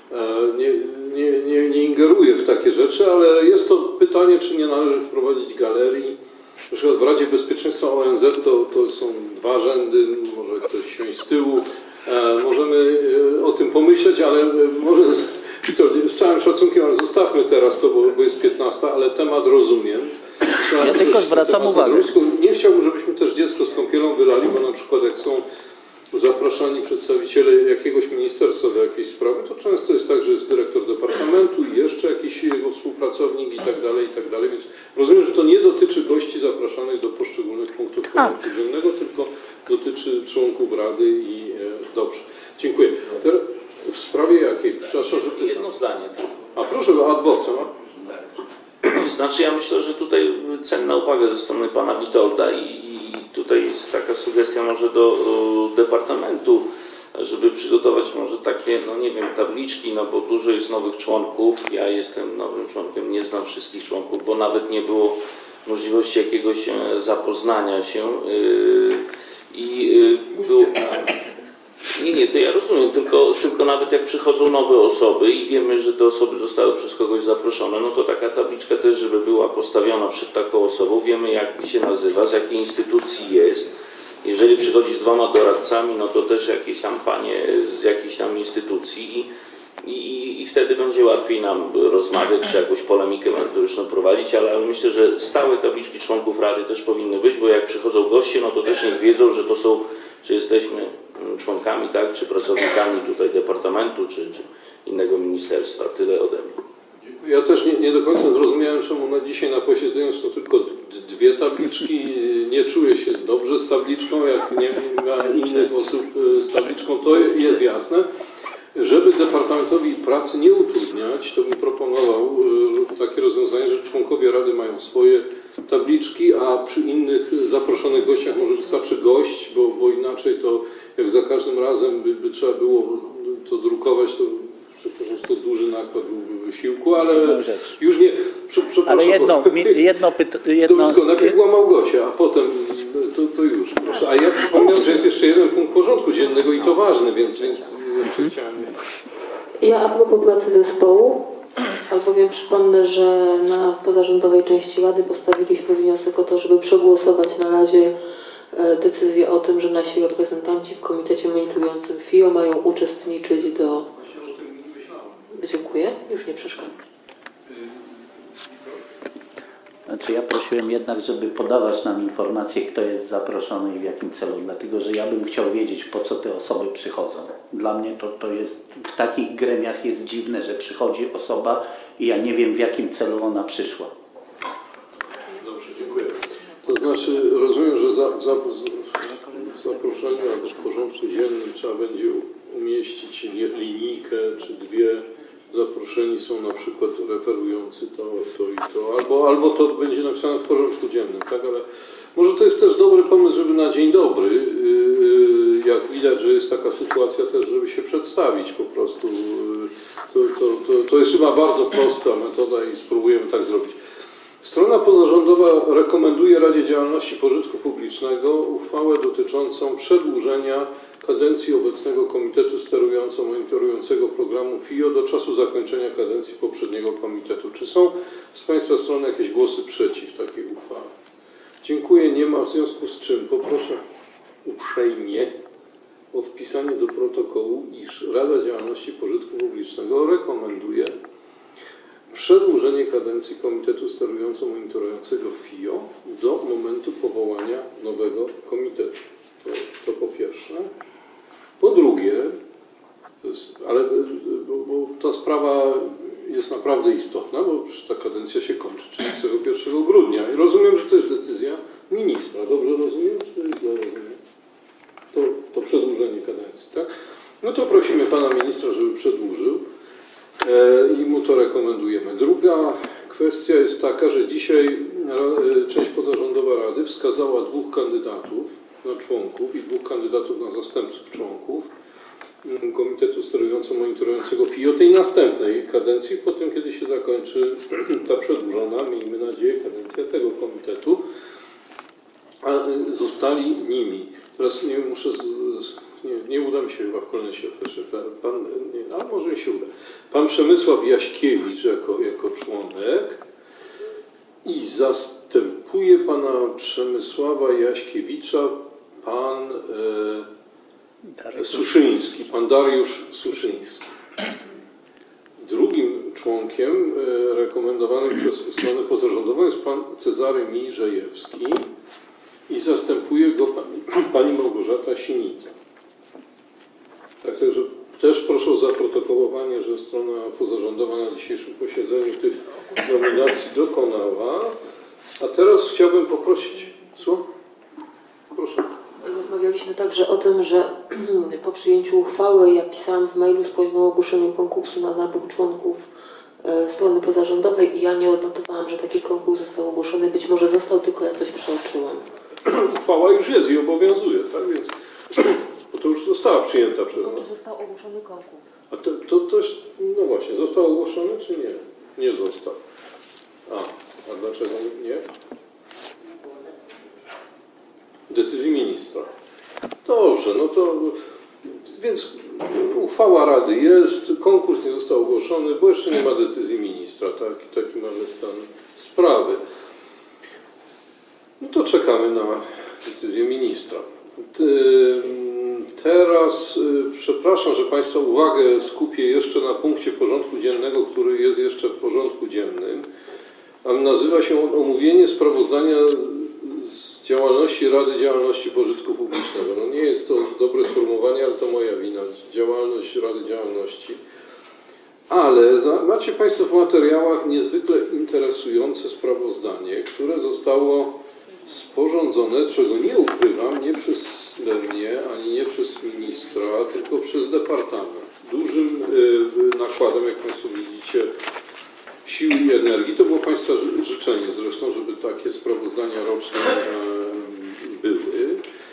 nie ingeruję w takie rzeczy, ale jest to pytanie, czy nie należy wprowadzić galerii. Na przykład w Radzie Bezpieczeństwa ONZ to są 2 rzędy, może ktoś siąść z tyłu. Możemy o tym pomyśleć, ale może z całym szacunkiem, ale zostawmy teraz to, bo jest 15, ale temat rozumiem. Ja tylko zwracam uwagę. Nie chciałbym, żebyśmy też dziecko z kąpielą wylali, bo na przykład jak są zapraszani przedstawiciele jakiegoś ministerstwa do jakiejś sprawy, to często jest tak, że jest dyrektor departamentu i jeszcze jakiś jego współpracownik i tak dalej, więc rozumiem, że to nie dotyczy gości zapraszanych do poszczególnych punktów porządku dziennego, tylko dotyczy członków Rady i dobrze. Dziękuję. Teraz w sprawie jakiej? Przepraszam, że jedno zdanie. A proszę, ad vocem. Znaczy ja myślę, że tutaj cenna uwaga ze strony pana Witolda i tutaj jest taka sugestia może do departamentu, żeby przygotować może takie, no nie wiem, tabliczki, no bo dużo jest nowych członków. Ja jestem nowym członkiem, nie znam wszystkich członków, bo nawet nie było możliwości jakiegoś zapoznania się Nie, to ja rozumiem, tylko nawet jak przychodzą nowe osoby i wiemy, że te osoby zostały przez kogoś zaproszone, no to taka tabliczka też, żeby była postawiona przed taką osobą, wiemy jak się nazywa, z jakiej instytucji jest. Jeżeli przychodzi z 2 doradcami, no to też jakieś tam panie z jakiejś tam instytucji i wtedy będzie łatwiej nam rozmawiać, czy jakąś polemikę merytoryczną prowadzić, ale myślę, że stałe tabliczki członków Rady też powinny być, bo jak przychodzą goście, no to też niech wiedzą, że to są, czy jesteśmy członkami, tak, czy pracownikami tutaj departamentu, czy innego ministerstwa. Tyle ode mnie. Ja też nie do końca zrozumiałem, czemu dzisiaj na posiedzeniu są tylko 2 tabliczki. Nie czuję się dobrze z tabliczką, jak nie ma innych osób z tabliczką, to jest jasne. Żeby Departamentowi Pracy nie utrudniać, to bym proponował takie rozwiązanie, że członkowie Rady mają swoje tabliczki, a przy innych zaproszonych gościach może wystarczy gość, bo inaczej to jak za każdym razem by trzeba było to drukować, to przepraszam, to duży nakład byłby wysiłku, ale już nie... Ale najpierw była Małgosia, a potem to już. Proszę. A ja przypomniałem, że jest jeszcze jeden punkt porządku dziennego i to ważny, więc chciałem... Ja a propos pracy zespołu, albowiem przypomnę, że na pozarządowej części Rady postawiliśmy wniosek o to, żeby przegłosować na razie decyzję o tym, że nasi reprezentanci w komitecie monitorującym FIO mają uczestniczyć do... Dziękuję, już nie przeszkadzam. Znaczy ja prosiłem jednak, żeby podawać nam informację, kto jest zaproszony i w jakim celu, dlatego że ja bym chciał wiedzieć, po co te osoby przychodzą. Dla mnie to jest, w takich gremiach jest dziwne, że przychodzi osoba i ja nie wiem, w jakim celu ona przyszła. Dobrze, dziękuję. To znaczy rozumiem, że w zaproszeniu albo w porządku dziennym trzeba będzie umieścić linijkę czy 2. Zaproszeni są na przykład referujący to i to, albo to będzie napisane w porządku dziennym, tak? Ale może to jest też dobry pomysł, żeby na dzień dobry, jak widać, że jest taka sytuacja też, żeby się przedstawić po prostu. To jest chyba bardzo prosta metoda i spróbujemy tak zrobić. Strona pozarządowa rekomenduje Radzie Działalności Pożytku Publicznego uchwałę dotyczącą przedłużenia kadencji obecnego Komitetu Sterująco-Monitorującego Programu FIO do czasu zakończenia kadencji poprzedniego komitetu. Czy są z Państwa strony jakieś głosy przeciw takiej uchwale? Dziękuję, nie ma, w związku z czym poproszę uprzejmie o wpisanie do protokołu, iż Rada Działalności Pożytku Publicznego rekomenduje przedłużenie kadencji Komitetu Sterująco-Monitorującego FIO do momentu powołania nowego komitetu. To po pierwsze. Po drugie, bo ta sprawa jest naprawdę istotna, bo ta kadencja się kończy 31 grudnia i rozumiem, że to jest decyzja ministra. Dobrze rozumiem? Czy to jest źle rozumiem? To przedłużenie kadencji, tak? No to prosimy pana ministra, żeby przedłużył i mu to rekomendujemy. Druga kwestia jest taka, że dzisiaj część pozarządowa Rady wskazała 2 kandydatów na członków i 2 kandydatów na zastępców członków Komitetu Sterująco-Monitorującego FIO tej następnej kadencji, po tym kiedy się zakończy ta przedłużona, miejmy nadzieję, kadencja tego komitetu, a zostali nimi. Teraz nie muszę, nie uda mi się chyba w kolejności określić, ale może mi się uda. Pan Przemysław Jaśkiewicz jako członek i zastępuje pana Przemysława Jaśkiewicza pan Suszyński, pan Dariusz Suszyński. Drugim członkiem rekomendowanym przez stronę pozarządową jest pan Cezary Mijrzejewski i zastępuje go pani Małgorzata Sinica. Także też proszę o zaprotokołowanie, że strona pozarządowa na dzisiejszym posiedzeniu tych nominacji dokonała. A teraz chciałbym poprosić... Co? Proszę. Rozmawialiśmy także o tym, że po przyjęciu uchwały ja pisałam w mailu z prośbą o ogłoszeniu konkursu na nabór członków strony pozarządowej i ja nie odnotowałam, że taki konkurs został ogłoszony. Być może został, tylko ja coś przeoczyłam. Uchwała już jest i obowiązuje, tak? Więc bo to już została przyjęta przez nas. Czy został ogłoszony konkurs? A to jest, no właśnie, został ogłoszony czy nie? Nie został. A dlaczego nie? Decyzji ministra. Dobrze, no to więc uchwała Rady jest, konkurs nie został ogłoszony, bo jeszcze nie ma decyzji ministra, taki mamy stan sprawy. No to czekamy na decyzję ministra. Teraz, przepraszam, że Państwa uwagę skupię jeszcze na punkcie porządku dziennego, który jest jeszcze w porządku dziennym. A nazywa się on omówienie sprawozdania z działalności Rady Działalności Pożytku Publicznego. No nie jest to dobre sformułowanie, ale to moja wina. Działalność Rady Działalności. Ale macie Państwo w materiałach niezwykle interesujące sprawozdanie, które zostało sporządzone, czego nie ukrywam, nie przez mnie, ani nie przez ministra, tylko przez departament. Dużym nakładem, jak Państwo widzicie, sił i energii. To było Państwa życzenie zresztą, żeby takie sprawozdania roczne były.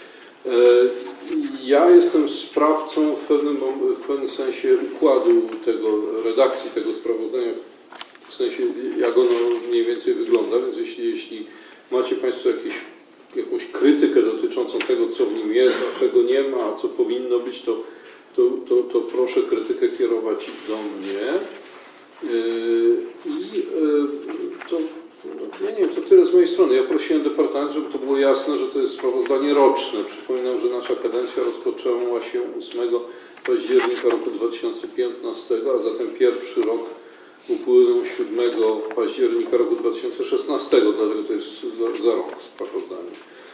Ja jestem sprawcą w pewnym sensie układu redakcji tego sprawozdania, w sensie jak ono mniej więcej wygląda, więc jeśli macie Państwo jakąś krytykę dotyczącą tego, co w nim jest, a czego nie ma, a co powinno być, to proszę krytykę kierować do mnie. Ja nie wiem, to tyle z mojej strony. Ja prosiłem departament, żeby to było jasne, że to jest sprawozdanie roczne. Przypominam, że nasza kadencja rozpoczęła się 8 października roku 2015, a zatem pierwszy rok upłynął 7 października roku 2016, dlatego to jest za rok sprawozdanie.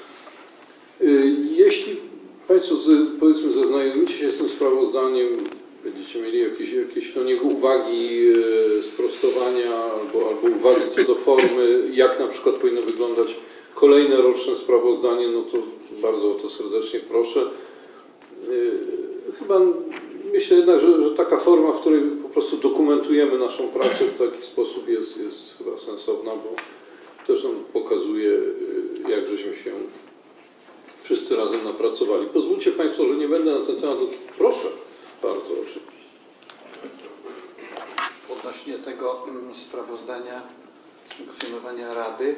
Jeśli Państwo powiedzmy zaznajomicie się z tym sprawozdaniem, będziecie mieli jakieś do niego uwagi, sprostowania albo uwagi co do formy, jak na przykład powinno wyglądać kolejne roczne sprawozdanie, no to bardzo o to serdecznie proszę. Chyba myślę jednak, że taka forma, w której po prostu dokumentujemy naszą pracę w taki sposób jest chyba sensowna, bo też nam pokazuje, jak żeśmy się wszyscy razem napracowali. Pozwólcie Państwo, że nie będę na ten temat... Proszę bardzo, oczywiście. Odnośnie tego sprawozdania z funkcjonowania Rady.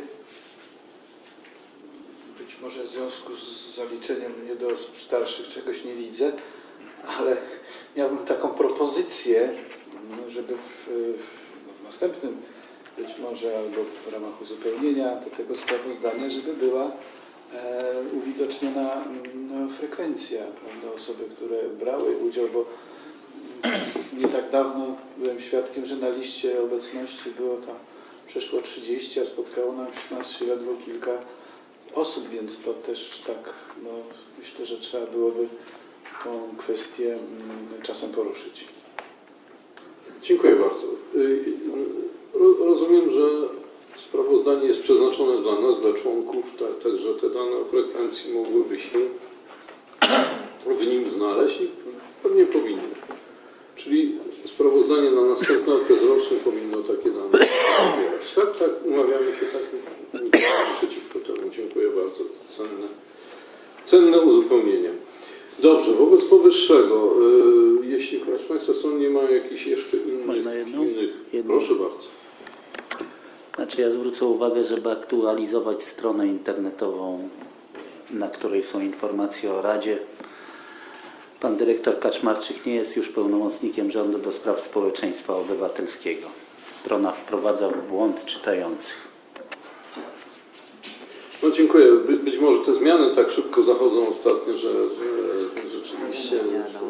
Być może w związku z zaliczeniem mnie do osób starszych czegoś nie widzę, ale miałbym taką propozycję, żeby w następnym być może albo w ramach uzupełnienia do tego sprawozdania, żeby była uwidoczniona frekwencja, prawda, osoby, które brały udział, bo nie tak dawno byłem świadkiem, że na liście obecności było tam przeszło 30, a spotkało nas się ledwo kilka osób, więc to też tak, myślę, że trzeba byłoby tą kwestię czasem poruszyć. Dziękuję bardzo. Rozumiem, że sprawozdanie jest przeznaczone dla nas, dla członków, tak że te dane o frekwencji mogłyby się w nim znaleźć i pewnie powinny. Czyli sprawozdanie na następny okres roczny powinno takie dane zawierać. Tak, umawiamy się tak, nic przeciwko temu. Dziękuję bardzo. Cenne uzupełnienie. Dobrze, wobec powyższego, jeśli Państwa są, nie ma jakichś jeszcze innych... Można jedną? Proszę bardzo. Znaczy ja zwrócę uwagę, żeby aktualizować stronę internetową, na której są informacje o Radzie. Pan dyrektor Kaczmarczyk nie jest już pełnomocnikiem rządu do spraw społeczeństwa obywatelskiego. Strona wprowadza w błąd czytających. No dziękuję. Być może te zmiany tak szybko zachodzą ostatnio, że rzeczywiście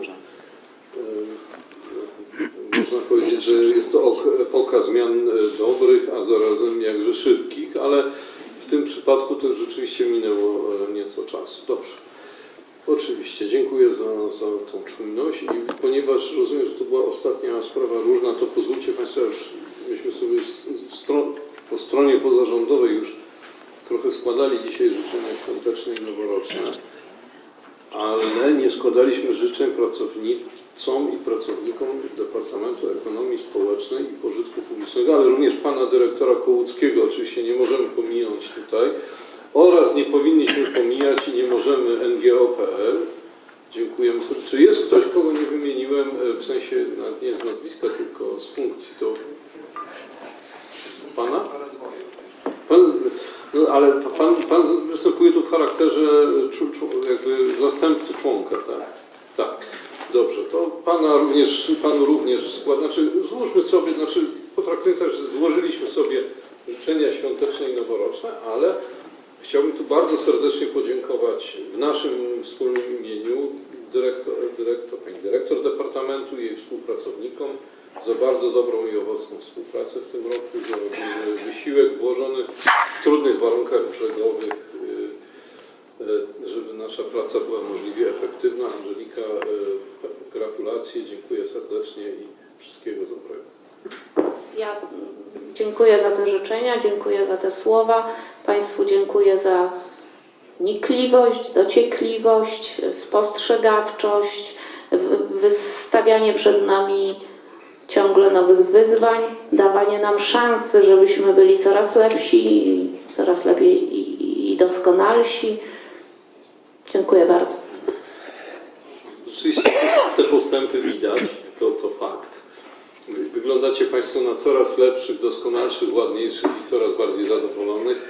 można powiedzieć, że jest to epoka zmian dobrych, a zarazem jakże szybkich, ale w tym przypadku to rzeczywiście minęło nieco czasu. Dobrze. Oczywiście, dziękuję za tą czujność i ponieważ rozumiem, że to była ostatnia sprawa różna, to pozwólcie Państwo, myśmy sobie po stronie pozarządowej już trochę składali dzisiaj życzenia świąteczne i noworoczne, ale nie składaliśmy życzeń pracownicom i pracownikom Departamentu Ekonomii Społecznej i Pożytku Publicznego, ale również pana dyrektora Kołuckiego oczywiście nie możemy pominąć tutaj oraz nie powinniśmy pomijać i nie możemy NGO.pl. Dziękujemy serdecznie. Czy jest ktoś, kogo nie wymieniłem, w sensie nie z nazwiska, tylko z funkcji? To pana? Ale pan występuje tu w charakterze jakby zastępcy członka, tak? Tak. Dobrze, to panu również skład, złóżmy sobie, potraktujmy tak, że złożyliśmy sobie życzenia świąteczne i noworoczne, ale chciałbym tu bardzo serdecznie podziękować w naszym wspólnym imieniu pani dyrektor Departamentu i jej współpracownikom za bardzo dobrą i owocną współpracę w tym roku, za wysiłek włożony w trudnych warunkach brzegowych, żeby nasza praca była możliwie efektywna. Angelika, gratulacje, dziękuję serdecznie i wszystkiego dobrego. Ja dziękuję za te życzenia, dziękuję za te słowa. Państwu dziękuję za wnikliwość, dociekliwość, spostrzegawczość, wystawianie przed nami ciągle nowych wyzwań, dawanie nam szansy, żebyśmy byli coraz lepsi, coraz lepiej i doskonalsi. Dziękuję bardzo. Rzeczywiście te postępy widać, to fakt. Wyglądacie Państwo na coraz lepszych, doskonalszych, ładniejszych i coraz bardziej zadowolonych.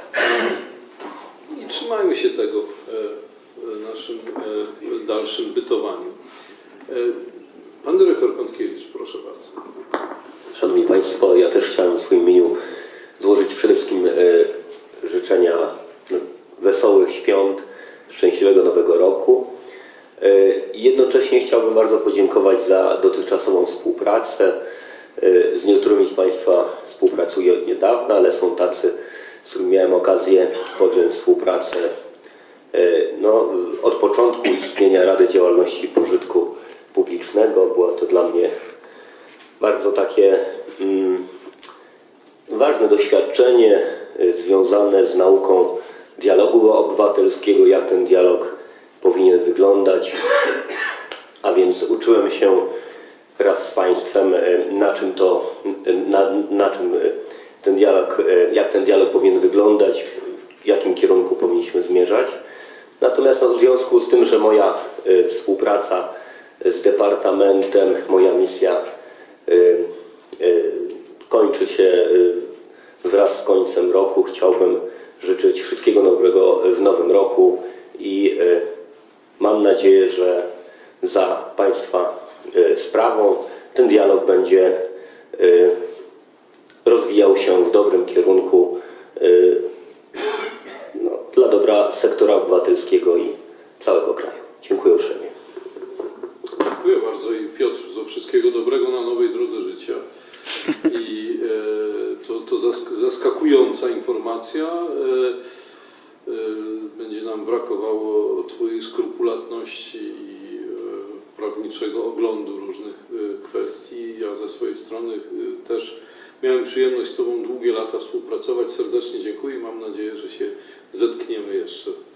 I trzymajmy się tego w naszym dalszym bytowaniu. Pan dyrektor Kątkiewicz, proszę bardzo. Szanowni Państwo, ja też chciałem w swoim imieniu złożyć przede wszystkim życzenia wesołych świąt, szczęśliwego nowego roku. Jednocześnie chciałbym bardzo podziękować za dotychczasową współpracę. Z niektórymi z Państwa współpracuję od niedawna, ale są tacy, z którymi miałem okazję podjąć współpracę od początku istnienia Rady Działalności Pożytku Publicznego. Było to dla mnie bardzo takie ważne doświadczenie związane z nauką dialogu obywatelskiego, jak ten dialog powinien wyglądać. A więc uczyłem się wraz z Państwem, jak ten dialog powinien wyglądać, w jakim kierunku powinniśmy zmierzać. Natomiast w związku z tym, że moja współpraca z Departamentem, moja misja kończy się wraz z końcem roku chciałbym życzyć wszystkiego dobrego w nowym roku i mam nadzieję, że za Państwa sprawą ten dialog będzie rozwijał się w dobrym kierunku dla dobra sektora obywatelskiego i całego kraju. Dziękuję uprzejmie. Dziękuję bardzo i Piotr, za wszystkiego dobrego na nowej drodze życia. I to zaskakująca informacja. Będzie nam brakowało Twojej skrupulatności i prawniczego oglądu różnych kwestii. Ja ze swojej strony też miałem przyjemność z Tobą długie lata współpracować. Serdecznie dziękuję i mam nadzieję, że się zetkniemy jeszcze.